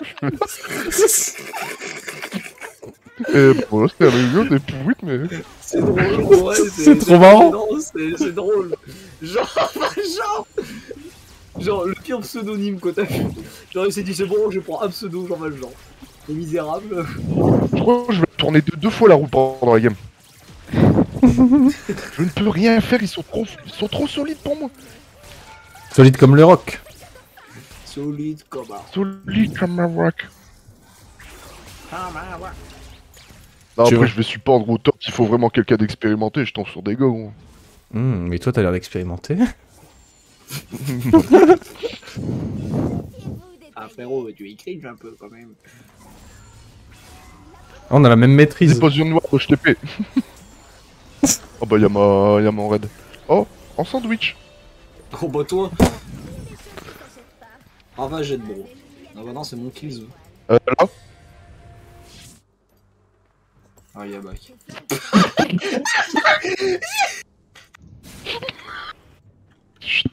Et bon c'était un rigolo des pourrites mais... C'est drôle, ouais, C'est trop marrant. C'est drôle. Genre le pire pseudonyme que t'as vu. Genre il s'est dit c'est bon, je prends un pseudo Jean Valjean. Les misérables. Je crois que je vais tourner deux fois la roue pendant la game. Je ne peux rien faire, ils sont trop solides pour moi. Solide comme le rock. Solide comme un. Solide comme un rock. Non, après je vais support au top, il faut vraiment quelqu'un d'expérimenté, je tombe sur des gars. Gros. Mais toi t'as l'air d'expérimenter. Ah frérot, tu écris un peu quand même. On a la même maîtrise. Explosion noire de HTP. Oh bah y'a mon raid. Oh, en sandwich. Oh bah toi. Ah va jet de bro. Non bah non c'est mon kill zone. Là. Ah y'a back. Chut.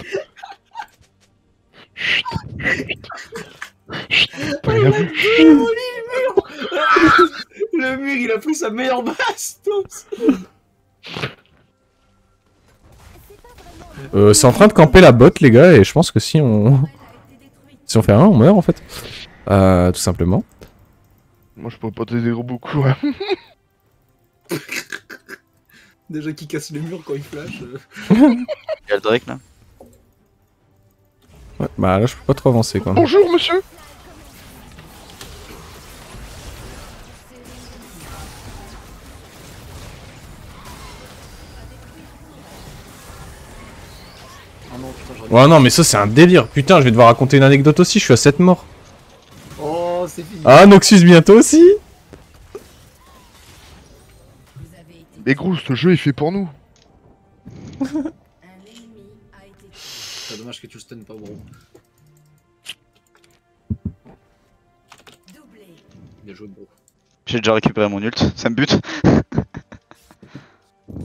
Chut. Chut. T'as rien vu? Le mur il a pris sa meilleure bastos. C'est en train de camper la botte les gars et je pense que si on fait un on meurt en fait. Tout simplement. Moi je peux pas t'aider beaucoup. Hein. Déjà qui casse les murs quand il flash. Y'a le Drake là. Ouais, bah là je peux pas trop avancer quoi. Bonjour monsieur. Ah non putain j'aurais. Ouais non mais ça c'est un délire. Putain je vais devoir raconter une anecdote aussi, je suis à 7 morts. Oh c'est fini. Ah Noxus bientôt aussi. Mais gros ce jeu est fait pour nous. C'est dommage que tu le stun pas bro. Bien joué bro. J'ai déjà récupéré mon ult, ça me bute.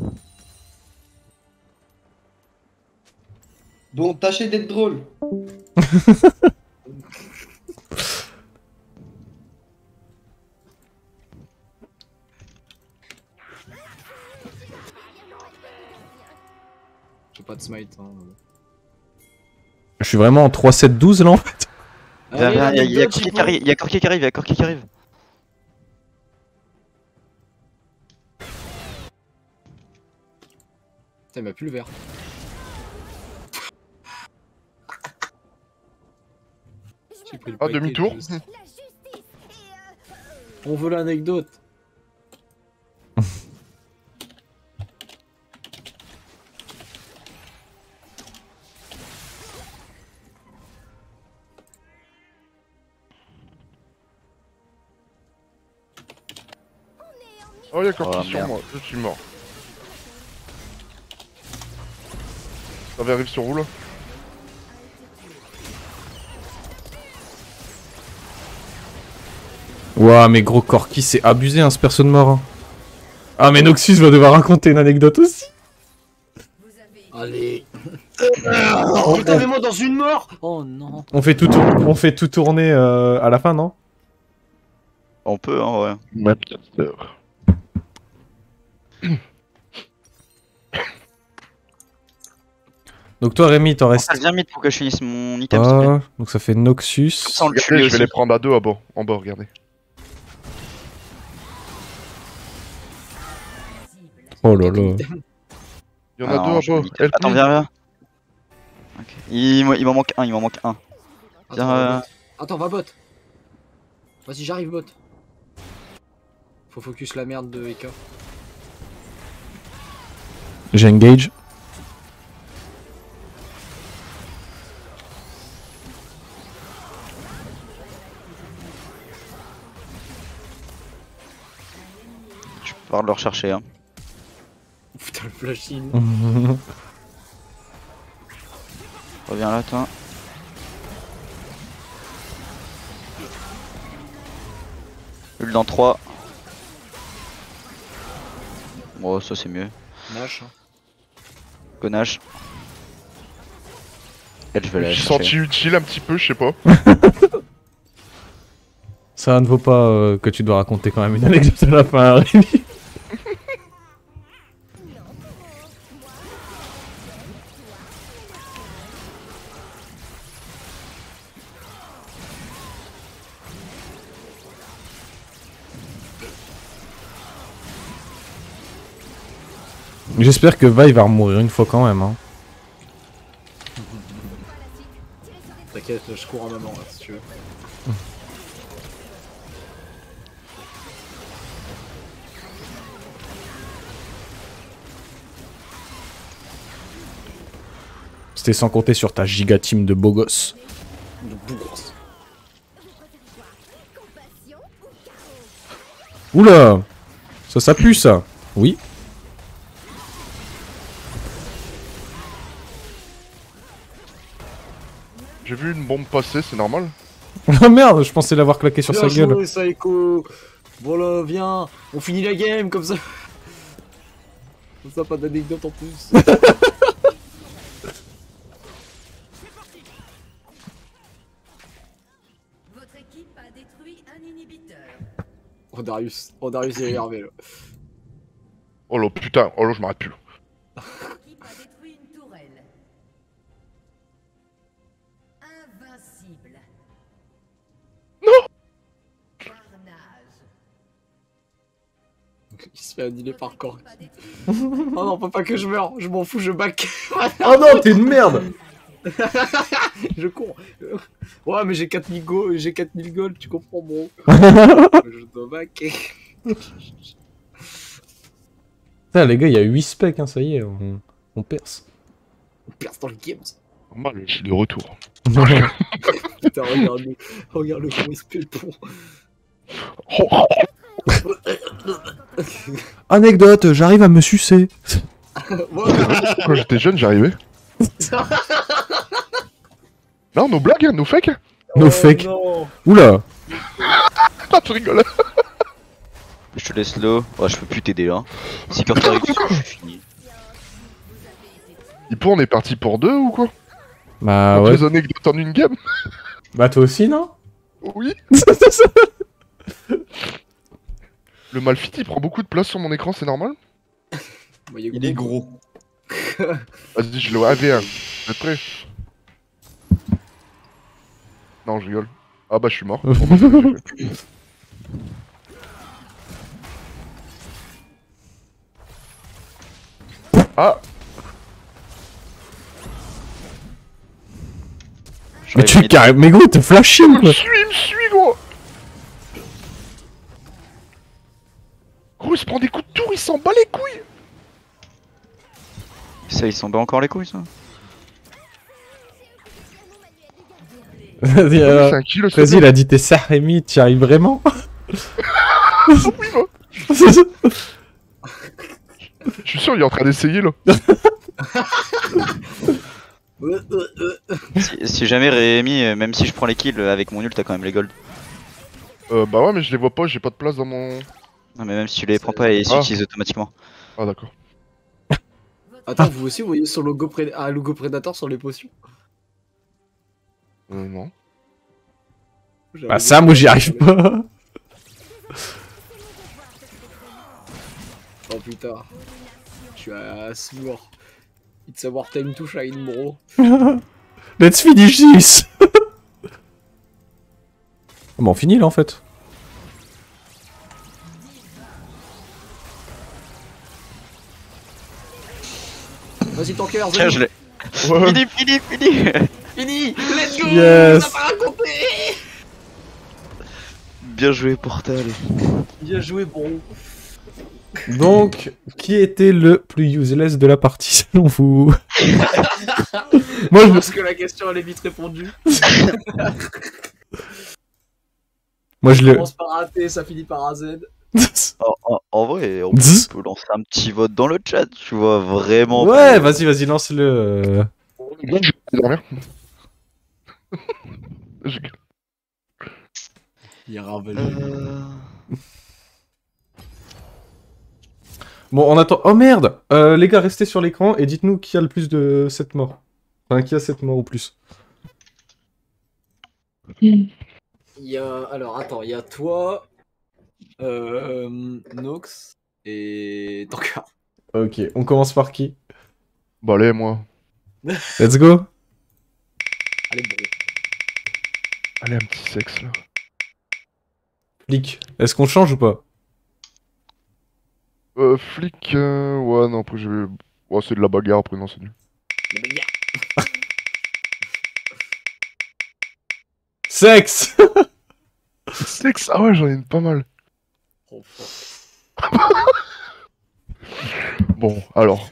Bon, tâchez d'être drôle. J'ai pas de smite. Hein. Je suis vraiment en 3-7-12 là en fait. Viens, il y a Corki qui arrive, il y a Corki qui arrive, il y a Corki qui arrive. Putain, il m'a plus le verre. J'ai pris le Ah, paquet, demi-tour. juste. On veut l'anecdote. Oh, y'a Corki Oh, sur merde. moi, je suis mort. Ça va arriver sur vous là. Ouah, mais gros Corki, c'est abusé hein, ce perso de mort. Hein. Ah, mais Noxus va devoir raconter une anecdote aussi. Allez. Oh, putain, mais moi dans une mort. Oh non. On fait tout tourner à la fin, non? On peut, hein, ouais. Ma petite sœur. Donc toi Rémi, t'en restes... Viens vite pour que je finisse mon item, s'il te plaît. Ah, donc ça fait Noxus. Sans le Regardez, tuer je vais aussi. les prendre à deux à bas, en bas, regardez. Oh là là. Il y en a Ah, deux non, à je bas. me dis- Attends, viens. Ok. Il m'en manque un, Viens, Attends, va bot. Vas-y, j'arrive bot. Faut focus la merde de Eka. J'ai engage. Je vais pouvoir le rechercher, hein. Putain, le flash in. Reviens là, toi. Ul dans 3. Bon, ça c'est mieux. Nash. Hein. Connache. Elle, je vais Je la me suis chercher. senti utile un petit peu, je sais pas. Ça ne vaut pas que tu dois raconter quand même une anecdote à la fin, Rémi. J'espère que Vi va mourir une fois quand même. Hein. T'inquiète, je cours en maman là si tu veux. C'était sans compter sur ta giga team de beaux gosses. De bourse. Oula, ça pue ça. Oui. J'ai vu une bombe passer, c'est normal. Oh merde, je pensais l'avoir claqué sur Bien sa gueule. joué, Saeko. Voilà, viens. On finit la game comme ça. Comme ça, pas d'anecdote en plus. Votre équipe a détruit un inhibiteur. Oh Darius il est énervé là. Oh là putain, oh là je m'arrête plus. Votre équipe a détruit une tourelle. Invincible. Non. Carnage. Il se fait annihiler par corps. Oh non, faut pas que je meure, je m'en fous, je back. Oh non, t'es une merde. Je cours. Ouais, mais j'ai 4000 gold, tu comprends, bro. Je dois back. Putain, les gars, il y a 8 specs, hein, ça y est, on perce. On perce dans le games. Normal, je suis de retour. Putain, regarde le gros SP pour. Anecdote, j'arrive à me sucer. Quand j'étais jeune, j'arrivais. Non, nos blagues, hein, nos fakes. No fake. Non. Oula. Ah, tu rigoles. Je te laisse low. Ouais, je peux plus t'aider là. Si Corki arrive dessus, je suis fini. Hippo, on est parti pour deux ou quoi? Bah ouais. Deux anecdotes en une game. Bah toi aussi, non? Oui. Le Malphite, il prend beaucoup de place sur mon écran, c'est normal? Bah, Il est gros. Vas-y, je le AV1. Vous êtes prêts? Non, je rigole. Ah bah, je suis mort. Ah! Mais tu carré, mais gros, t'es flashé Il quoi. me suit, gros! Gros, il se prend des coups de tour, il s'en bat les couilles! Ça, il s'en bat encore les couilles, ça. Vas-y, C'est un kill, vas-y, il a dit t'es Sarémi, t'y arrives vraiment? Je suis sûr, il est en train d'essayer là. Si jamais Rémi, même si je prends les kills avec mon nul, t'as quand même les gold. Bah ouais, mais je les vois pas, j'ai pas de place dans mon. Non, mais même si tu les prends pas, ils s'utilisent automatiquement. Ah, d'accord. Attends, vous aussi, vous voyez son logo un logo Predator sur les potions? Non. Bah ça, moi j'y arrive pas. Oh putain. Je suis à Smour. It's a war time to shine, bro. Let's finish this. Bon, on finit là en fait. Vas-y, ton cœur, Tiens, je l'ai. Ouais. Fini. Fini. Let's go. Yes. On a pas raconté. Bien joué, Portal. Bien joué, bro. Donc, qui était le plus useless de la partie selon vous? Moi je Parce que la question elle est vite répondue. Moi je Ça le. commence par A T, ça finit par AZ. En vrai, on Zzz. peut lancer un petit vote dans le chat, tu vois, vraiment. Ouais, vas-y, lance-le. Je vais dormir. Je- Il ravel. Bon, on attend. Oh merde! Les gars, restez sur l'écran et dites-nous qui a le plus de 7 morts. Enfin, qui a 7 morts ou plus. Il y a. Alors attends, il y a toi, Nox et Tanka. Ok, on commence par qui? Bah, allez, moi. Let's go! Allez, bon. Allez, un petit sexe là. Flic, est-ce qu'on change ou pas? Flic, ouais, non, après je vais. Ouais, c'est de la bagarre après, non, c'est nul. Sexe! Sexe, ah ouais, j'en ai une pas mal. Oh, fuck. Bon, alors.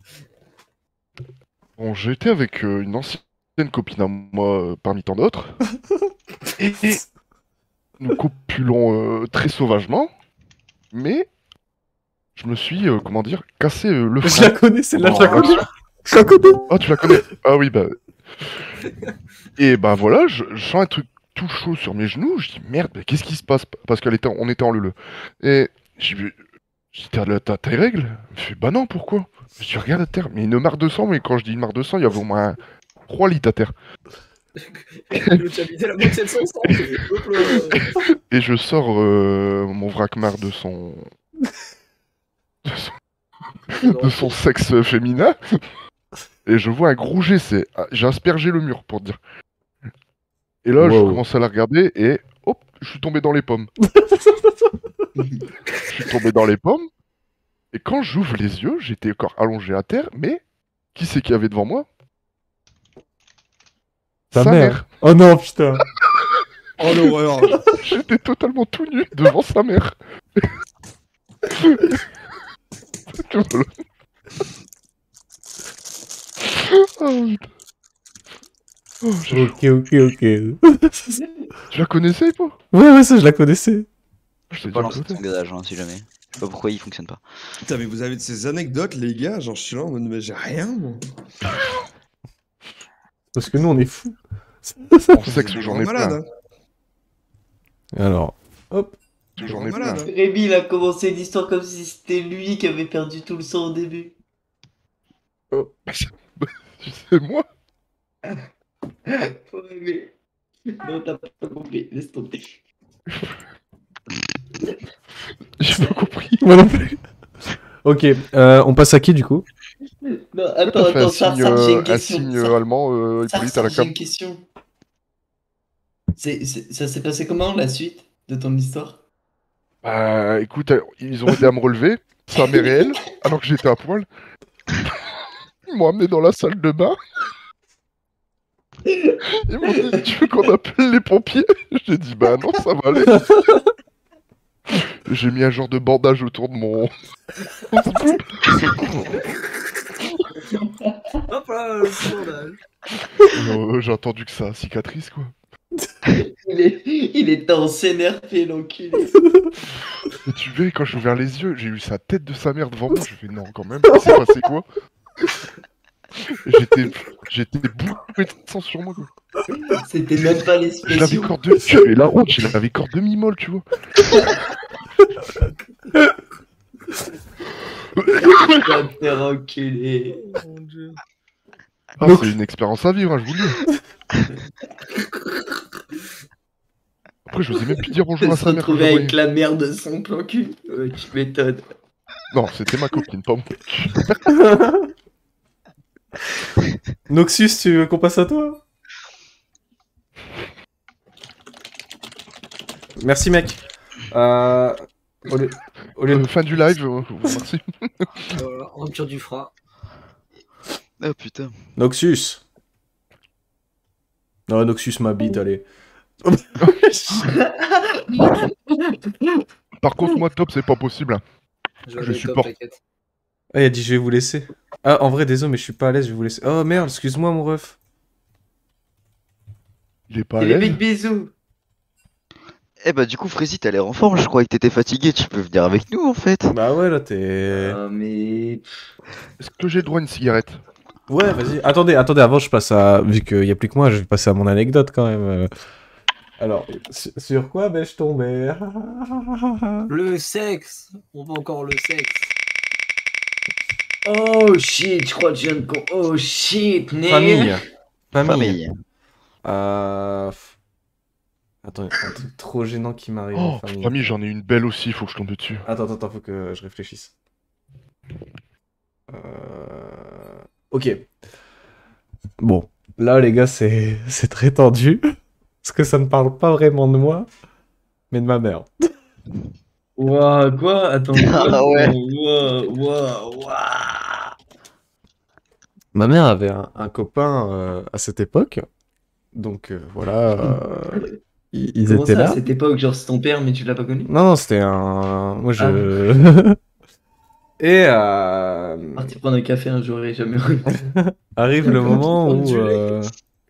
Bon, j'étais avec une ancienne copine à moi, parmi tant d'autres. Et nous copulons très sauvagement. Mais je me suis, comment dire, cassé le Je frein. la connais, celle-là, je la Oh. connais! Je la connais! Ah, tu la connais? Ah oui, bah. Et bah voilà, je sens un truc tout chaud sur mes genoux. Je dis merde, mais qu'est-ce qui se passe? Parce on était en leu. Et j'ai vu. Je dis, t'as tes règles? Elle me fait, bah non, pourquoi? Je dis, regarde à terre, mais une mare de sang, mais quand je dis une mare de sang, il y avait au moins 3 litres à terre. Le t'a vidé la moitié de son sang. Et je sors mon vrac-marre de son. de son sexe féminin. Et je vois un gros jet, j'ai aspergé le mur pour te dire. Et là, je Wow. commence à la regarder et hop, je suis tombé dans les pommes. Je suis tombé dans les pommes. Et quand j'ouvre les yeux, j'étais encore allongé à terre, mais qui c'est qu'il y avait devant moi? Ta Sa mère. Oh non, putain! Oh l'horreur. J'étais totalement tout nu devant sa mère. Voilà. Oh, putain. Oh, Ok. Tu la connaissais, pas? Ouais, ça, je la connaissais. Je t'ai Pas dit lancer à côté. son gazage, hein, si jamais. Je sais pas pourquoi il fonctionne pas. Putain, mais vous avez de ces anecdotes, les gars, genre je suis là en mode, mais j'ai rien, moi. Parce que nous, on est fous. En sexe, Vous êtes j'en ai malade, plein. Alors, hop. J'en ai plein. malade. Rémi, il a commencé l'histoire comme si c'était lui qui avait perdu tout le sang au début. C'est moi. Ouais, mais... Non, t'as pas compris, laisse tomber. J'ai pas compris. Moi non plus. Ok, on passe à qui du coup? Non, Pourquoi t'as attends, fait Sar, j'ai une un question. signe Sar, allemand, Hippolyte, à la J'ai cam? une question. Ça s'est passé comment, la suite de ton histoire? Bah, écoute, ils ont aidé à me relever, ça m'est réel, alors que j'étais à poil. Ils m'ont amené dans la salle de bain, ils m'ont dit, tu veux qu'on appelle les pompiers? J'ai dit, bah non, ça va aller. J'ai mis un genre de bandage autour de mon... Hop là, le bandage. J'ai entendu que ça cicatrice, quoi. Il était en CNRP, l'enculé. Et tu vois, quand j'ai ouvert les yeux, j'ai eu sa tête de sa mère devant moi, j'ai fait, non, quand même, il s'est passé quoi? J'étais bourré de sang sur moi, quoi. C'était même pas Je l'avais l'expression. corps de... Et la honte, je l'avais corps demi-molle, tu vois. Tu vas te faire enculer. Mon dieu. Ah, Donc- c'est une expérience à vivre, hein, je vous le dis. Après, je n'osais même plus dire bonjour De à se sa mère quand je retrouver la avec voyais. la merde de son plan cul. Ouais, tu m'étonnes. Non, c'était ma copine, pas moi. Noxus, tu veux qu'on passe à toi? Merci mec. Au lieu- au lieu de- Fin du live, merci. Voilà, rupture du frein. Oh putain. Noxus. Non, Noxus m'habite, allez. Par contre, moi, top, c'est pas possible. Hein. Je Je vais supporte. t'inquiète. Ah, il a dit je vais vous laisser. Ah, en vrai, désolé, mais je suis pas à l'aise, je vais vous laisser. Oh merde, excuse-moi mon ref. Il est pas à Et les l'aise. big bisous. Eh bah du coup Frézy t'as l'air en forme, je croyais que t'étais fatigué, tu peux venir avec nous en fait. Bah ouais, là t'es. Ah, mais... Est-ce que j'ai le droit à une cigarette? Ouais, vas-y. Attendez, avant je passe à. Vu qu'il y a plus que moi, je vais passer à mon anecdote quand même. Alors, sur quoi vais-je tomber? Le sexe. On veut encore le sexe. Oh shit, je crois que je viens de... Oh shit, né. Famille. Famille. Famille. Attends, un truc trop gênant qui m'arrive Oh, en famille. famille, j'en ai une belle aussi, faut que je tombe dessus. Attends, faut que je réfléchisse. Ok. Bon, là les gars, c'est très tendu. Parce que ça ne parle pas vraiment de moi, mais de ma mère. Ouah, quoi? Attends, Ah quoi? ouais. Ouah. Ma mère avait un copain à cette époque. Donc voilà, ils Comment étaient ça, à là. cette époque, genre c'est ton père, mais tu l'as pas connu? Non, c'était un... Moi, je... Et Parti prendre un café un jour et jamais revenu. arrive le moment où... Enculé.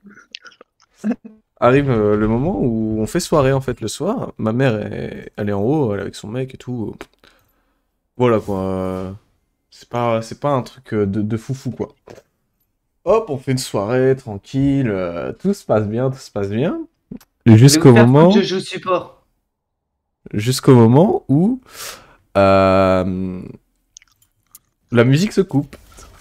Arrive le moment où on fait soirée, en fait, le soir. Ma mère, elle est en haut, elle est avec son mec et tout. Voilà, quoi. C'est pas un truc de foufou, quoi. Hop, on fait une soirée, tranquille. Tout se passe bien, tout se passe bien. Jusqu'au moment... Je joue support. Jusqu'au moment où la musique se coupe.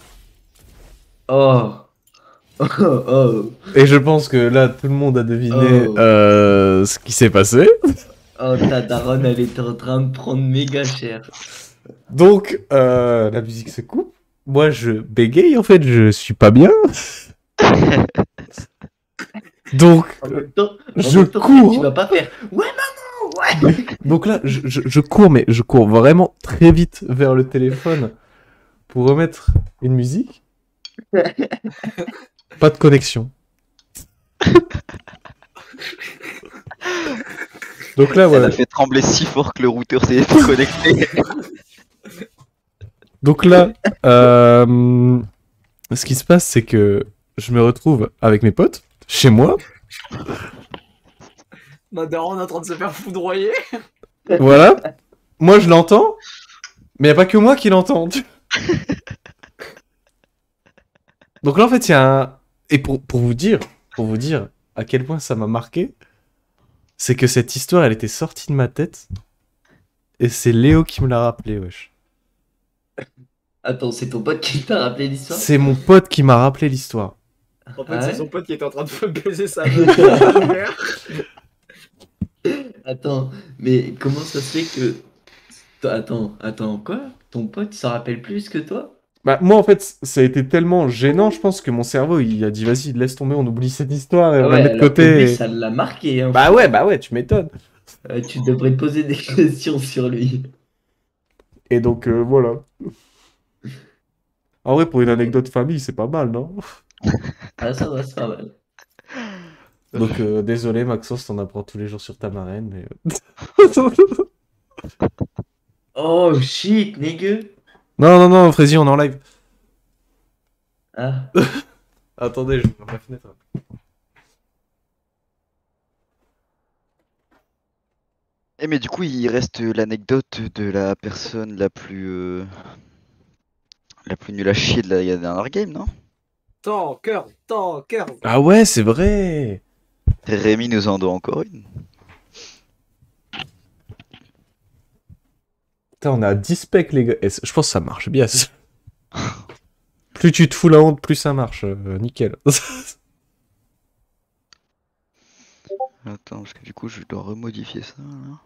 Oh. Oh, oh. Et je pense que là, tout le monde a deviné Oh. ce qui s'est passé. Oh, ta daronne, elle était en train de prendre méga cher. Donc, la musique se coupe. Moi, je bégaye, en fait, je suis pas bien. Donc, En même temps, je tu cours. vas pas faire. Ouais, maman, ouais. Donc là, je cours, mais je cours vraiment très vite vers le téléphone pour remettre une musique. Pas de connexion. Donc là, Elle voilà. a fait trembler si fort que le routeur s'est déconnecté. Donc là, ce qui se passe, c'est que je me retrouve avec mes potes, chez moi. Ma daronne est en train de se faire foudroyer. Voilà. Moi, je l'entends, mais il n'y a pas que moi qui l'entends. Donc là, en fait, il y a un... Et pour vous dire à quel point ça m'a marqué, c'est que cette histoire, elle était sortie de ma tête, et c'est Léo qui me l'a rappelé, wesh. Attends, c'est ton pote qui t'a rappelé l'histoire? C'est mon pote qui m'a rappelé l'histoire. En fait, Ah c'est ouais son pote qui était en train de baiser sa meuf. Attends, mais comment ça se fait que... Attends, quoi? Ton pote, il s'en rappelle plus que toi? Bah, moi, en fait, ça a été tellement gênant, je pense que mon cerveau, il a dit, vas-y, laisse tomber, on oublie cette histoire et Ah on la ouais, met de alors que côté. lui, ça l'a marqué, hein. Bah ouais, tu m'étonnes. Tu devrais te poser des questions sur lui. Et donc, voilà. En vrai, pour une anecdote famille, c'est pas mal, non? Ah, ça va, c'est pas mal. Donc, désolé, Maxence, t'en apprends tous les jours sur ta marraine, mais... Oh shit, nigga. Non, Frézy, on est en live. Ah, Attendez, je ouvre ma fenêtre. Et mais du coup, il reste l'anecdote de la personne la plus nulle à chier de la dernière game, non? Tanker. Ah ouais, c'est vrai. Rémi nous en doit encore une. Putain, on a 10 specs, les gars. Et je pense que ça marche bien. Plus tu te fous la honte, plus ça marche. Nickel. Attends, parce que du coup, je dois remodifier ça, là.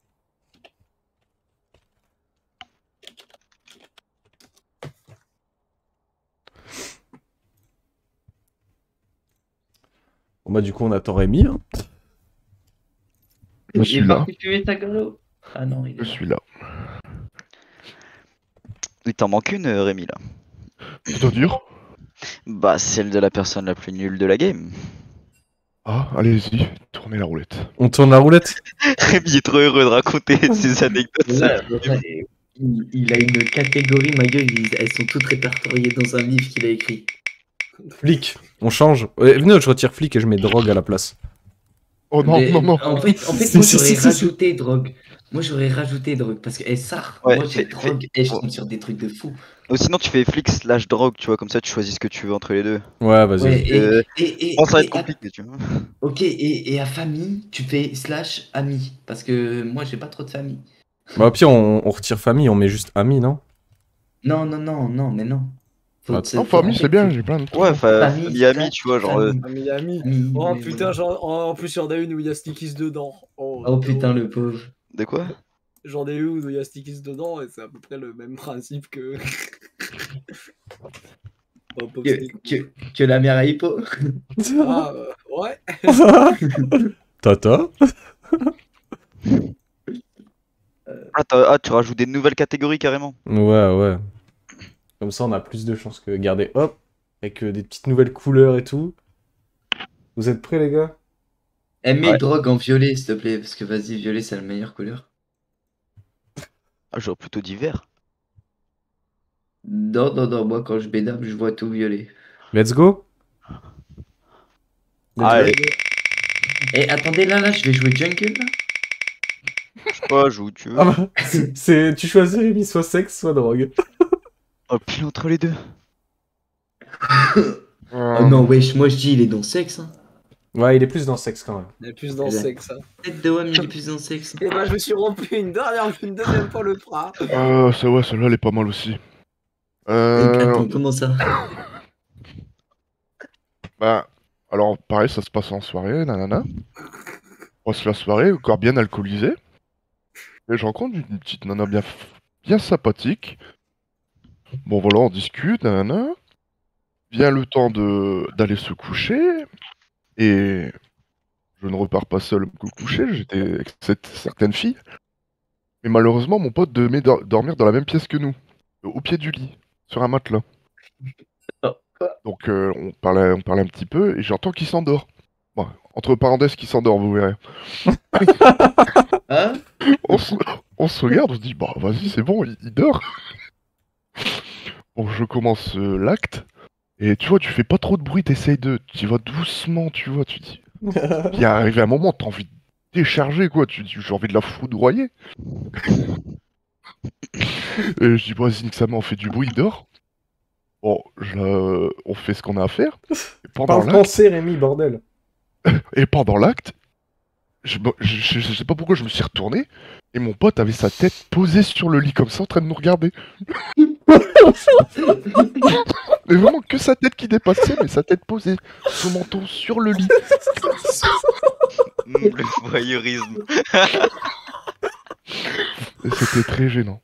Bon bah du coup, on attend Rémi. Hein. Je suis là. Tu mets ta gueule. Ah non, il Je est suis là. Il t'en manque une, Rémi, là. C'est-à-dire? Bah, celle de la personne la plus nulle de la game. Ah, allez-y, tournez la roulette. On tourne la roulette. Rémi est trop heureux de raconter ses anecdotes. Ouais, il a une catégorie, ma gueule, elles sont toutes répertoriées dans un livre qu'il a écrit. Flic. On change. Venez, je retire flic et je mets drogue à la place. Oh non, Mais, non, non. En fait, Si, moi si, j'aurais si, si. rajouté drogue. Moi j'aurais rajouté drogue parce que ça, Ouais, moi j'ai fais- drogue et je tombe sur des trucs de fou. Ou sinon, tu fais flic slash drogue, tu vois, comme ça, tu choisis ce que tu veux entre les deux. Ouais, vas-y. Ouais, Je pense que ça va être et à- compliqué, tu vois. ok, et à famille, tu fais slash ami parce que moi j'ai pas trop de famille. Bah au pire, on retire famille, on met juste ami, non? Non, mais non. Ah, Non, famille, c'est bien, j'ai plein de trucs. Ouais, Famille, famille, ami, slash tu vois, genre. famille. Ami. Ami, Oh ouais, putain, ouais. genre, en plus, il y en a une où il y a Stickies dedans. Oh non. putain, le pauvre. De quoi? J'en ai une où il y a Stickies dedans et c'est à peu près le même principe que. Oh, pauvre Stick. Que la mère à Hippo. Ah, ouais. Tata. Ah, tu rajoutes des nouvelles catégories carrément. Ouais. Comme ça, on a plus de chances que garder. Hop. Avec des petites nouvelles couleurs et tout. Vous êtes prêts, les gars? Mets Ouais. drogue en violet, s'il te plaît, parce que vas-y, violet, c'est la meilleure couleur. Ah, j'aurais plutôt dit vert. Non, moi quand je bédame, je vois tout violet. Let's go. Allez. Et attendez, là, je vais jouer jungle, là. Je sais pas, joue où tu veux. Ah bah, tu choisis, Rémi, soit sexe, soit drogue. Oh, pile entre les deux. Oh non, wesh, moi je dis, il est dans sexe, hein. Ouais, il est plus dans sexe quand même. Il est plus dans le Elle a- sexe. Hein. Tête de homme, il est plus dans sexe. Et bah, je me suis rompu une deuxième fois le bras. Celle-là, elle est pas mal aussi. Attends, comment ça? Bah, alors, pareil, ça se passe en soirée, nanana. On passe la soirée, encore bien alcoolisé. Et je rencontre une petite nana bien sympathique. Bon, voilà, on discute, nanana. Vient le temps d'aller se coucher. Et je ne repars pas seul me coucher, j'étais avec cette certaine fille. Mais malheureusement, mon pote devait dormir dans la même pièce que nous, au pied du lit, sur un matelas. Oh, quoi? Donc on parlait un petit peu et j'entends qu'il s'endort. Bon, entre parenthèses, qu'il s'endort, vous verrez. Hein? On se regarde, on se dit, bah vas-y, c'est bon, il dort. Bon, je commence l'acte. Et tu vois, tu fais pas trop de bruit, tu vas doucement, tu vois, tu dis. Puis arrivé un moment, t'as envie de décharger, quoi, j'ai envie de la foudroyer. Et je dis, vas-y, nique sa mère, on fait du bruit, il dort. Bon, on fait ce qu'on a à faire. Et pendant Parle français, Rémi, bordel. l'acte, je sais pas pourquoi je me suis retourné, et mon pote avait sa tête posée sur le lit comme ça, en train de nous regarder. Mais vraiment que sa tête qui dépassait, mais sa tête posée, son menton sur le lit. Le voyeurisme. Et c'était très gênant.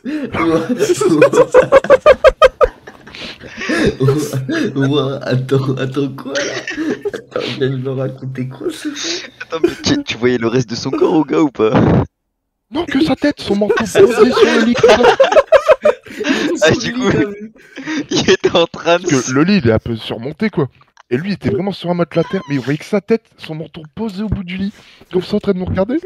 Attends quoi là? Attends, viens de me raconter quoi ce fait? Attends, mais tu voyais le reste de son corps au gars ou pas? Non, que sa tête, son menton posé sur le lit. Ah, du coup, il était en train de... Parce que le lit, il est un peu surmonté, quoi. Et lui, il était vraiment sur un matelas terre, mais vous voyez que sa tête, son menton posé au bout du lit, comme ça en train de nous regarder.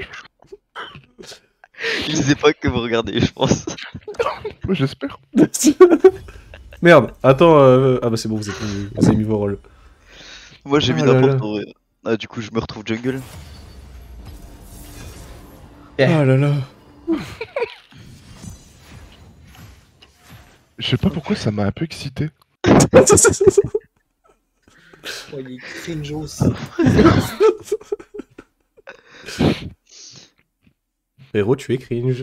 Il sait pas que vous regardez, je pense. Moi, j'espère. Merde, attends, ah bah c'est bon, vous avez mis vos rôles. Moi, j'ai mis Oh là n'importe là. quoi. Ah, du coup, je me retrouve jungle. Ah là là. Je sais pas pourquoi ça m'a un peu excité. Oh, il est cringeos. Héros, tu es cringe.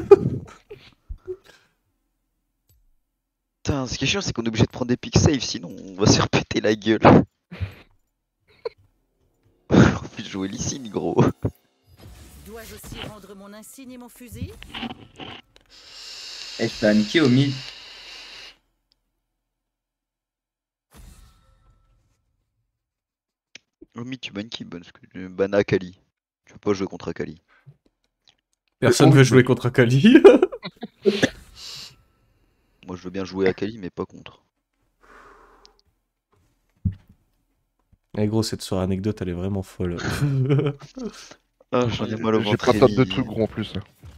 Putain, ce qui est chiant, c'est qu'on est obligé de prendre des pics safe, sinon on va se faire péter la gueule. En plus, jouer Lysine, gros. Dois-je aussi rendre mon insigne et mon fusil? Eh, je peux paniquer au mid. Omi, tu bannes qui? Parce que tu bannes Akali. Tu veux pas jouer contre Akali. Personne veut jouer contre Akali. Moi, je veux bien jouer Akali, mais pas contre. Eh gros, cette soirée anecdote, elle est vraiment folle. Ah, j'en ai mal au J'ai ventre. pas tas de Rémi. trucs gros en plus. Là.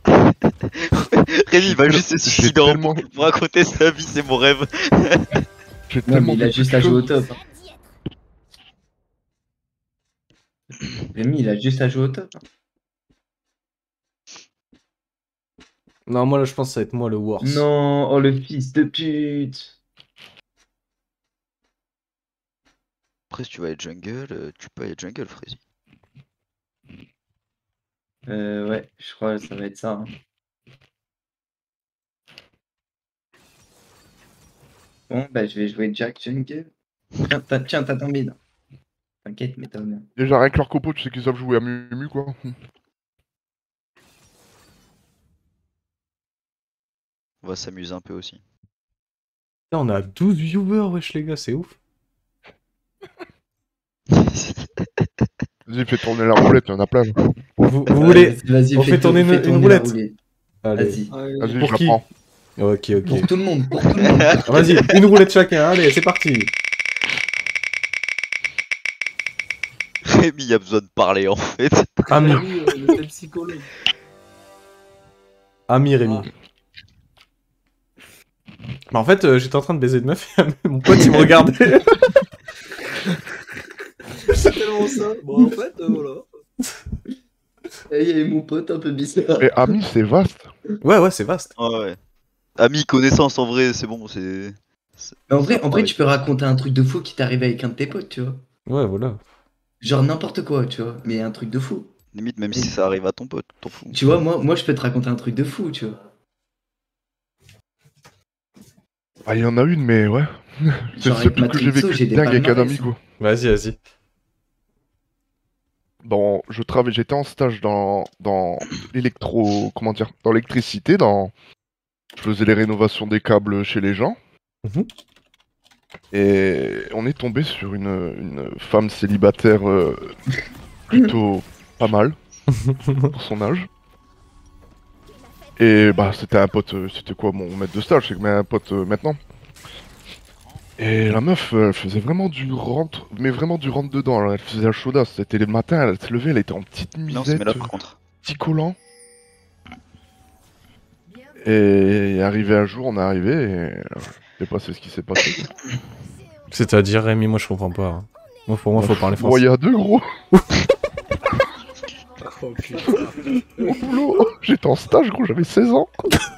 Rémi va juste se J'ai suicider en tellement- boucle pour raconter sa vie, c'est mon rêve. J'ai Non, tellement mais il a de juste trucs à jouer au chauds. top. Rémi, il a juste à jouer au top. Non, moi là, je pense que ça va être moi le worst. Non, oh le fils de pute. Après, si tu vas être jungle, tu peux être jungle, Frézy. Ouais, je crois que ça va être ça. Hein. Bon, bah je vais jouer Jack Jungle. Tiens, t'as ton mid. T'inquiète, mais t'as bien. Déjà, rien que leur copo, tu sais qu'ils savent jouer à Mumu, quoi. On va s'amuser un peu aussi. Putain, on a 12 viewers, wesh les gars, c'est ouf. Vas-y, fais tourner la roulette, il y en a plein. Vous voulez... Vas-y, on fait tourner une la roulette. roulette. Allez. Vas-y. Vas-y, Pour je la qui prends. Ok, ok. Pour tout le monde, pour tout le monde. Ah, vas-y, une roulette chacun, allez, c'est parti. Rémi a besoin de parler en fait. Ami, Le psychologue. Ami Rémi. Bah en fait, j'étais en train de baiser de meuf et mon pote il me regardait. C'est tellement ça. Bon, en fait, voilà. Et il y avait mon pote un peu bizarre. Mais Ami, c'est vaste. Ouais, c'est vaste. Ah ouais. Ami, connaissance en vrai, c'est bon, c'est. Mais en vrai, tu peux raconter un truc de fou qui t'est arrivé avec un de tes potes, tu vois. Ouais, voilà. Genre n'importe quoi, tu vois. Mais un truc de fou. Limite, même si ça arrive à ton pote, t'en fous. Tu vois, moi je peux te raconter un truc de fou, tu vois. Ah, il y en a une, mais ouais. C'est Genre le seul avec truc que j'ai Matrixo, vécu j'ai de des dingue avec un palmarès. ami, quoi. Vas-y. J'étais en stage dans l'électro, comment dire, dans l'électricité, je faisais les rénovations des câbles chez les gens. Mhm. Et on est tombé sur une femme célibataire plutôt pas mal pour son âge. Et bah c'était un pote, c'était quoi mon maître de stage, c'est que un pote maintenant. Et la meuf, elle faisait vraiment du rentre, mais vraiment du rentre dedans. Alors, elle faisait la chaudasse. C'était le matin, elle se levait, elle était en petite Non, misette, mais là par contre. petit collant. Et arrivé un jour, on est arrivé et je sais pas c'est ce qui s'est passé. C'est-à-dire, Rémi, moi je comprends pas. Hein. Moi, pour moi, faut parler Bon, il y français. a deux gros. Oh putain. Au boulot, j'étais en stage, gros, j'avais 16 ans.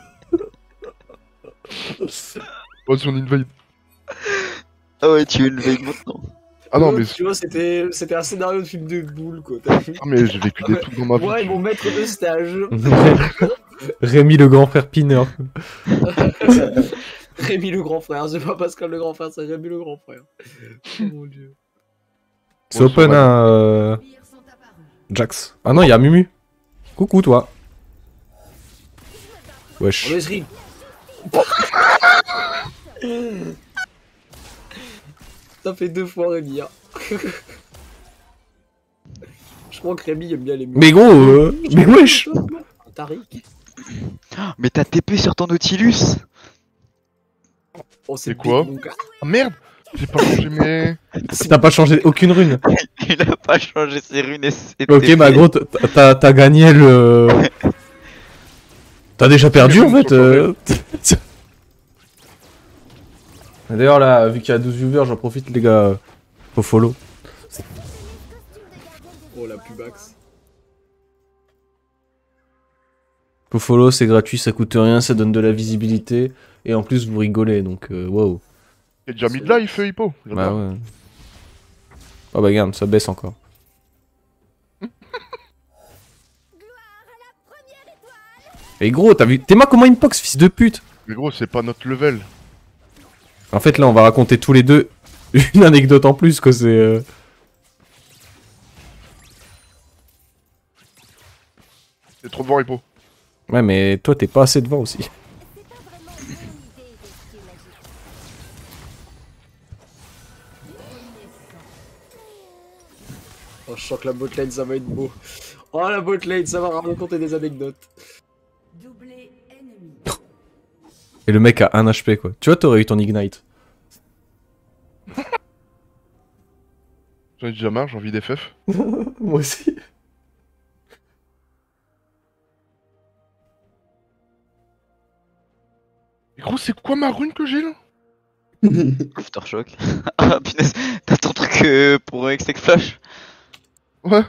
Vas-y, on invade. Ah ouais, tu es une veille maintenant. Ah non, mais, Tu vois, c'était un scénario de film de boule, quoi. T'as vu? ah, mais j'ai vécu des trucs dans ma vie. Moi et mon maître de stage. Rémi, le grand frère pineur. Rémi le grand frère, c'est pas Pascal le grand frère, c'est Rémi le grand frère. Oh mon dieu. C'est open, hein, Jax. Ah non, il y a Mumu. Coucou, toi. Wesh. On laisse Rémi. Ça fait 2 fois Rémi, hein. Je crois que Rémi aime bien les murs. Mais gros, mais wesh. Tariq. Mais t'as TP sur ton Nautilus. Oh, C'est quoi? Ah merde! J'ai pas changé mes. T'as pas changé aucune rune. Il a pas changé ses runes et ses Ok, TP. bah gros, t'as gagné le... T'as déjà perdu en fait. D'ailleurs là, vu qu'il y a 12 viewers, j'en profite les gars. Faut follow. Oh la pubax. Faut follow, c'est gratuit, ça coûte rien, ça donne de la visibilité. Et en plus vous rigolez, donc wow. Y'a déjà mis de life, Hippo. Bah ouais. Oh bah regarde, ça baisse encore. Et gros, t'as vu... T'es-moi comment inbox, fils de pute. Mais gros, c'est pas notre level. En fait là, on va raconter tous les deux une anecdote en plus, quoi, c'est... C'est trop devant, Hippo. Ouais, mais toi, t'es pas assez devant aussi. Oh, je sens que la botlane ça va être beau. Oh la botlane, ça va raconter des anecdotes. Et le mec a 1 HP, quoi. Tu vois, t'aurais eu ton Ignite. J'en ai déjà marre, j'ai envie d'FF. Moi aussi. Mais gros, c'est quoi ma rune que j'ai là? Aftershock. Ah punaise, t'as ton truc pour Extec Flash. Ouais.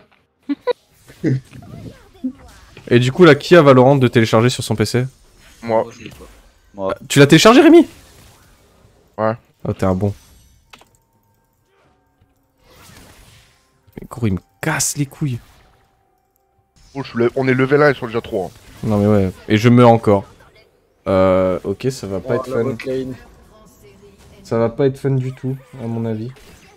Et du coup, là, qui a Valorant de télécharger sur son PC? Moi. Oh, je l'ai pas. Moi. Tu l'as téléchargé, Rémi? Ouais. Oh, t'es un bon. Mais gros, il me casse les couilles. Oh, on est level 1, ils sont déjà 3. Hein. Non, mais ouais. Et je meurs encore. Ok, ça va pas Oh, être la fun. botlane. Ça va pas être fun du tout, à mon avis.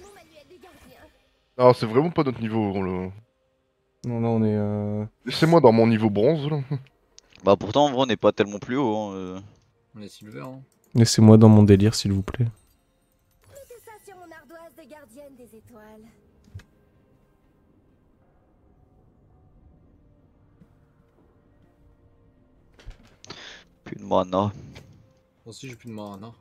Non, c'est vraiment pas notre niveau. Non, là, on est... Laissez-moi dans mon niveau bronze là. Bah pourtant en vrai on n'est pas tellement plus haut. Hein. On est silver, hein. Laissez-moi dans mon délire, s'il vous plaît. Mettez ça sur mon ardoise de gardienne des étoiles. Plus de mana. Moi aussi j'ai plus de mana.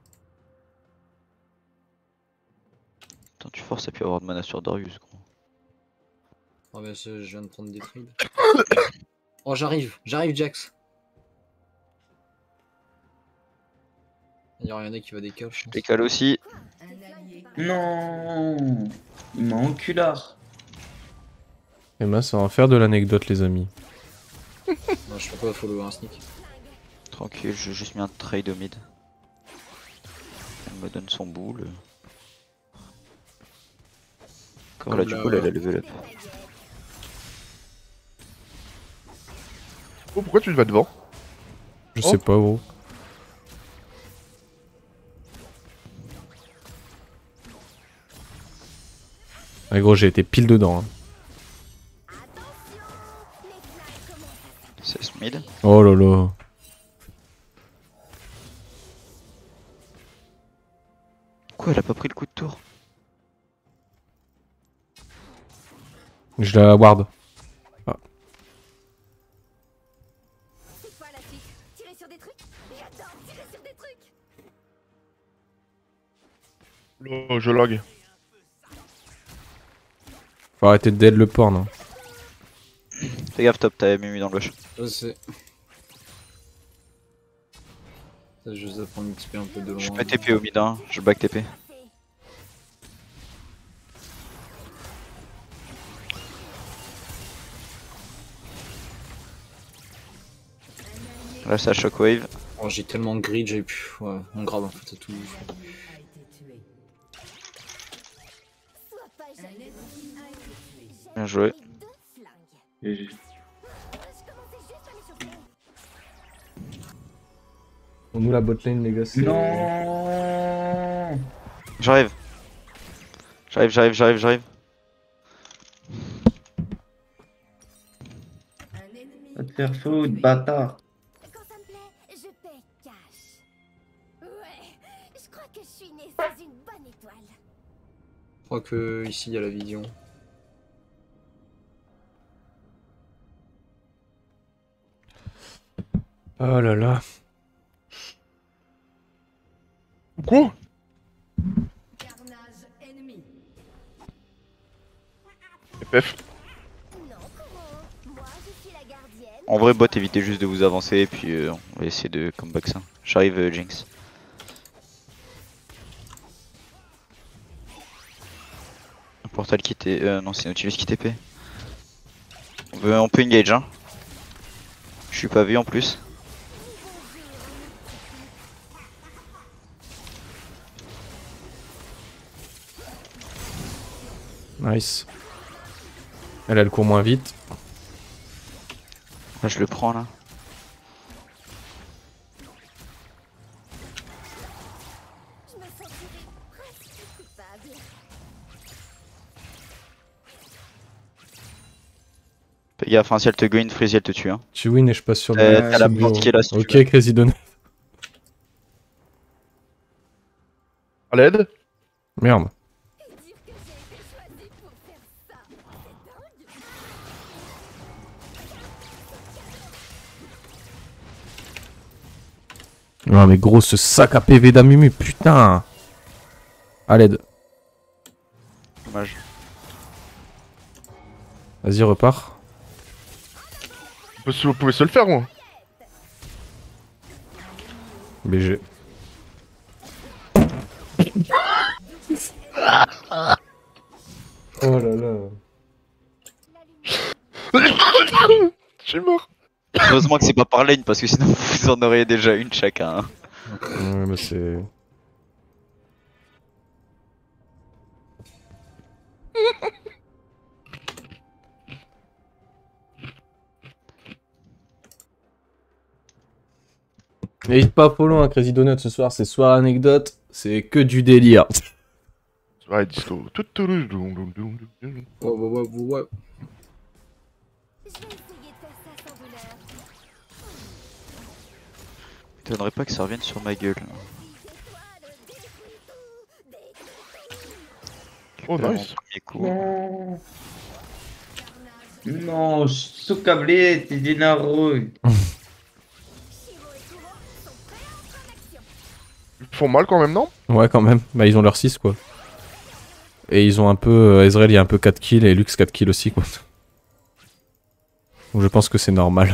Putain tu forces à plus avoir de mana sur Darius gros. Oh mais je viens de prendre des trades. Oh j'arrive Jax. Y'a rien qui va décaler, je pense. Décale aussi. Non, il m'a enculard. Et ben, ça va faire de l'anecdote, les amis. Non, je peux pas follow un sneak. Tranquille, j'ai juste mis un trade au mid. Elle me donne son boule. Quand elle a du boule, elle a level up. Oh, pourquoi tu vas devant? Je Oh. sais pas, gros. Ah, gros, j'ai été pile dedans. Hein. C'est mid. Oh là là. Quoi, elle a pas pris le coup de tour? Je la ward. Ah. C'est quoi la suite? Tirer sur des trucs? J'adore tirer sur des trucs. Oh, je log. Faut arrêter de dead le porn. Hein. Fais gaffe top, t'avais mis dans le wash. Je sais. Ça, je vais prendre XP un peu de loin. Je peux TP au mid, hein. Je back TP. Là c'est shockwave. Oh, j'ai tellement de grid, j'ai pu. Ouais, on grave en fait, c'est tout. Sois pas jaloux. Bien joué. Deux flingues. GG. Je commençais juste à aller sur On nous la botlane, les gars. Non. J'arrive. J'arrive. Va te faire foutre, bâtard. Quand ça me plaît, je paie cash. Ouais, je crois que je suis née sous une bonne étoile. Je crois que ici il y a la vision. Oh là là. Quoi? Carnage ennemi. FF. Non, Kuro, moi je suis la gardienne. En vrai, bot, évitez juste de vous avancer et puis on va essayer de comeback ça. J'arrive, Jinx. Un portal qui t'est. Non, c'est Nautilus qui TP. On peut engage, hein. Je suis pas vu en plus. Nice. Elle court moins vite. Là, je le prends là. Je me sentirais presque coupable. Fais gaffe, hein, si elle te go in freeze, elle te tue. Hein. Tu win et je passe sur le. T'as la sur le plante bureau. qui est là si tu Ok, veux. Crazy Donut. À l'aide. Merde. Dire que j'ai été choisie pour faire ça, c'est dingue. Ouais, mais gros, ce sac à PV d'Amumu, putain. À l'aide. Dommage. Vas-y, repars. Vous pouvez se le faire, moi. BG. Oh là là. Je suis mort. Heureusement que c'est pas par lane parce que sinon vous en auriez déjà une chacun. Hein. Ouais, mais c'est. N'hésite pas à follow un Crazy Donut ce soir, c'est soir anecdote, c'est que du délire. Ouais, disco. Ouais. Je vais essayer de faire ça sans douleur. M'étonnerait pas que ça revienne sur ma gueule. Oh, Vraiment, nice. premier coup. Non. Non, je suis sous-câblé, t'es des narros. Shiro et Kuro sont prêts à entrer en action. Ils font mal quand même, non? Ouais, quand même, bah ils ont leur 6 quoi. Et ils ont un peu. Ezreal il y a un peu 4 kills et Lux 4 kills aussi quoi. Donc je pense que c'est normal.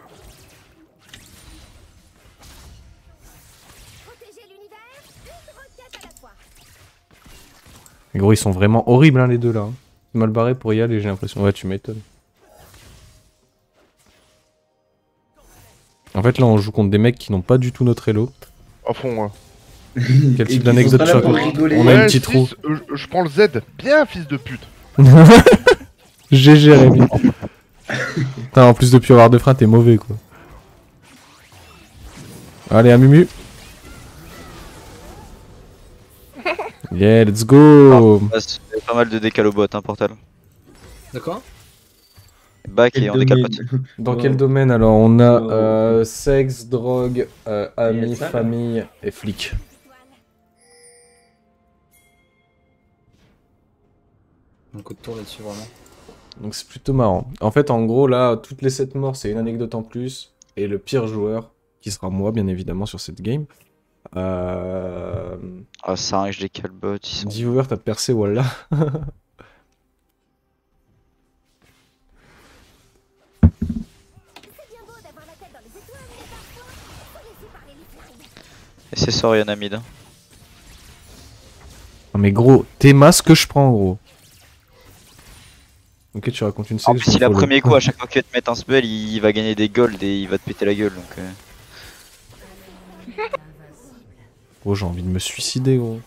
Protéger l'univers, une roquette à la fois. Mais gros, ils sont vraiment horribles hein, les deux là. Hein. Mal barré pour y aller, j'ai l'impression. Ouais, tu m'étonnes. En fait, là, on joue contre des mecs qui n'ont pas du tout notre elo. À fond, ouais. Quel Et type qui d'anecdote sont pas là tu pour racontes? rigoler. On a une Ouais, petite roue. fils, je prends le Z. Bien, fils de pute. GG Rémi. Putain, en plus de plus avoir de frein, t'es mauvais quoi. Allez, Amumu. Yeah, let's go. Ah, il y a pas mal de décal au bot, hein, portal. D'accord. Back et on décale pas. Dans Oh. quel domaine alors? On a Oh. sexe, drogue, amis, Et ça, là. famille et flic. Un coup de tour là-dessus vraiment. Donc c'est plutôt marrant. En fait, en gros, là, toutes les 7 morts, c'est une anecdote en plus. Et le pire joueur, qui sera moi, bien évidemment, sur cette game. Ah, ça arrive, je décale bot. Ils sont... 10 viewers, t'as percé, voilà. C'est bien beau d'avoir la tête dans les étoiles, mais parfois, faut laisser parler les flingues. Et c'est Soriana mid. Hein. Non mais gros, t'es masque que je prends, gros. Ok, tu racontes une En série. plus, il a premier coup, à chaque fois qu'il va te mettre un spell, il va gagner des golds et il va te péter la gueule. Donc, Gros, j'ai envie de me suicider, gros.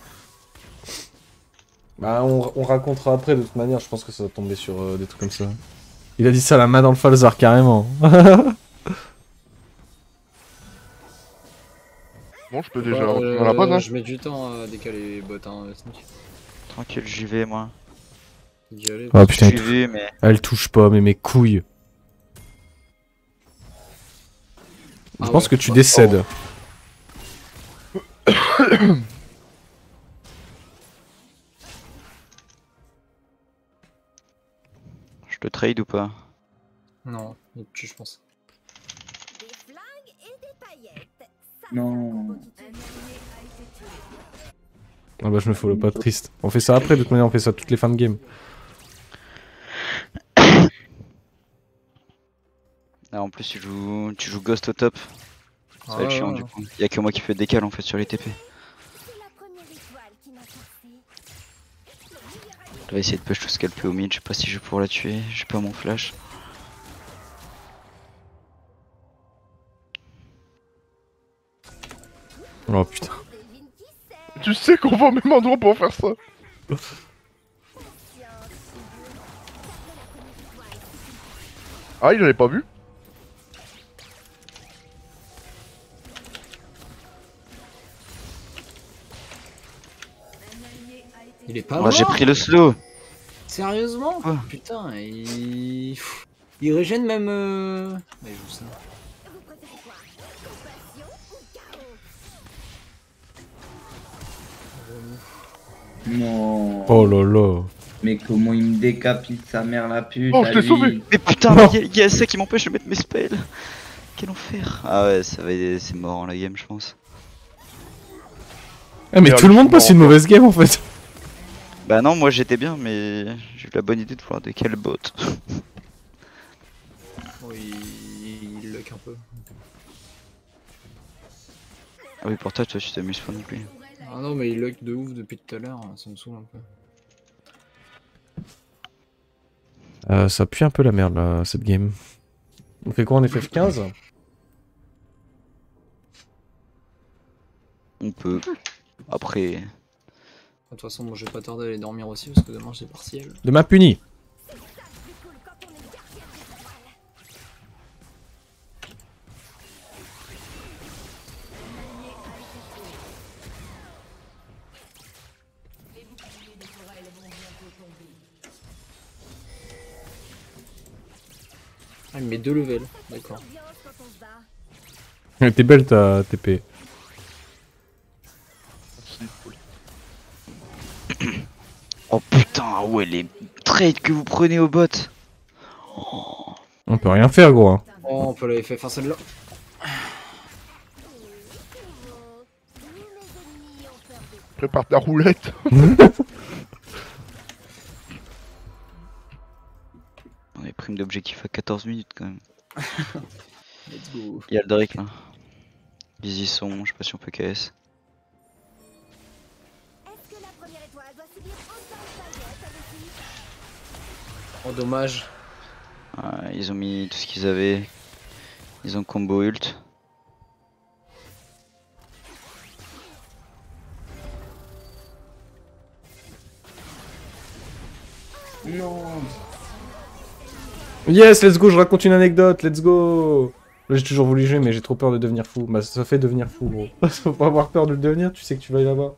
Bah, on racontera après, de toute manière, je pense que ça va tomber sur des trucs comme ça. Il a dit ça la main dans le falzar, carrément. Bon, je peux déjà retourner à la base, hein. Je mets du temps à décaler les bots, hein, Sneak. Tranquille, j'y vais moi. D'y aller. Ah putain, J'y vais, mais. elle touche pas, mais mes couilles. Je Ah pense ouais, que tu bah, décèdes. Je te trade ou pas? Non, il tue, je pense. Des flingues et des paillettes. Ça, Non. Ah bah je me follow pas, triste. On fait ça après, de toute manière on fait ça toutes les fins de game. Ah, en plus, tu joues Ghost au top. Ça va être chiant du coup. Y'a que moi qui fais décal en fait sur les TP. c'est la première étoile qui m'a forcé. Je vais essayer de push tout ce qu'elle peut au mid. Je sais pas si je vais pouvoir la tuer. J'ai pas mon flash. Oh putain. Devine qui c'est. Tu sais qu'on va au même endroit pour faire ça. Ah, il l'avait pas vu. Il est pas Moi mort. j'ai pris le slow. Sérieusement? Quoi? Putain, il régène même. Mais je joue ça. Vous préférez quoi? Compassion ou chaos? Non. Oh là là. Mais comment il me décapite sa mère la pute. Oh, à je t'ai lui. sauvé. Mais putain, Non. y'a ça qui m'empêche de mettre mes spells. Quel enfer. Ah ouais, ça va c'est mort en la game, je pense. Eh mais Merde, tout le monde je passe suis une mort, mauvaise game en fait. Bah non, moi j'étais bien, mais j'ai eu la bonne idée de vouloir de quel bot. Oh, il luck un peu. Ah oui, pour toi, tu t'amuses pas non plus. Ah non, mais il luck de ouf depuis tout à l'heure, ça me saoule un peu. Ça pue un peu la merde là, cette game. On fait quoi en FF15? On peut. Après. De toute façon, moi je vais pas tarder à aller dormir aussi parce que demain j'ai partiel. Demain puni. C'est ça le plus cool quand on est gardien d'étoiles. Ah, il met 2 levels, d'accord. Ambiance quand on se bat. T'es belle ta TP. Oh putain, ouais, les trades que vous prenez au bot. On peut rien faire gros. Hein. Oh, on peut la FF1 celle-là. Tous mes ennemis ont peur de Prépare ta roulette. On est prime d'objectif à 14 minutes quand même. Let's go. Y'a le Drake là. Ils y sont, je sais pas si on peut KS. Est-ce que la première étoile doit subir autant de paillettes avec lui? Oh, dommage. Ils ont mis tout ce qu'ils avaient. Ils ont combo ult. Non. Yes, let's go, je raconte une anecdote, let's go. J'ai toujours voulu jouer mais j'ai trop peur de devenir fou. Bah ça fait devenir fou gros. Faut pas avoir peur de le devenir, tu sais que tu vas y là-bas.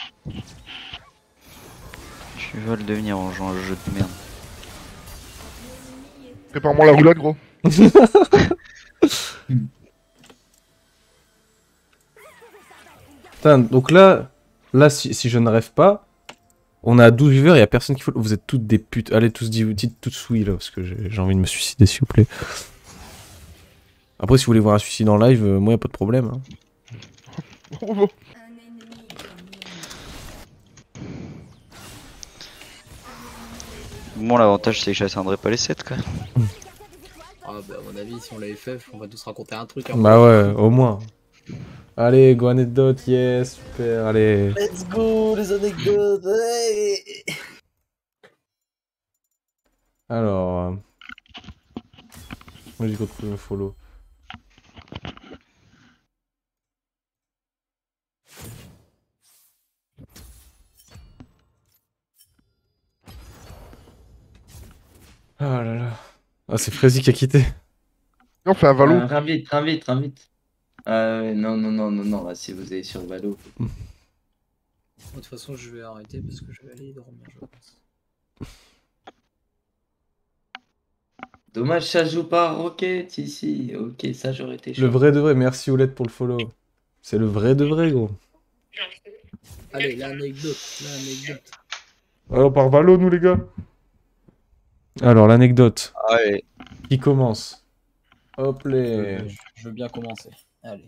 Tu vas le devenir en jouant à un jeu de merde. Prépare-moi la roulette, gros. Putain, donc là si je ne rêve pas, on a 12 viewers et y a personne qui faut. Vous êtes toutes des putes. Allez tous dites toutes oui là parce que j'ai envie de me suicider s'il vous plaît. Après si vous voulez voir un suicide en live, moi y a pas de problème. Hein. Bravo. Bon, l'avantage c'est que j'atteindrai pas les 7 quoi. Ah, bah, à mon avis, si on la FF, on va tous raconter un truc. Bah ouais, au moins. Allez, go anecdote, yes, super, allez. Let's go, les anecdotes. Hey. Alors. Moi j'ai continué de me follow. Ah là là. Ah, c'est Frézy qui a quitté. On fait un valo. Invite. Ah ouais, non, non, non, non, non, là, si vous allez sur Valo. De toute façon, je vais arrêter parce que je vais aller dormir, je pense. Dommage, ça joue pas à Rocket ici. Ok, ça j'aurais été chaud. Le vrai de vrai, merci Oulette pour le follow. C'est le vrai de vrai, gros. Allez, l'anecdote. Alors, par Valo, nous, les gars. Alors, l'anecdote. Ouais. Qui commence? Hop les. Je veux bien commencer. Allez.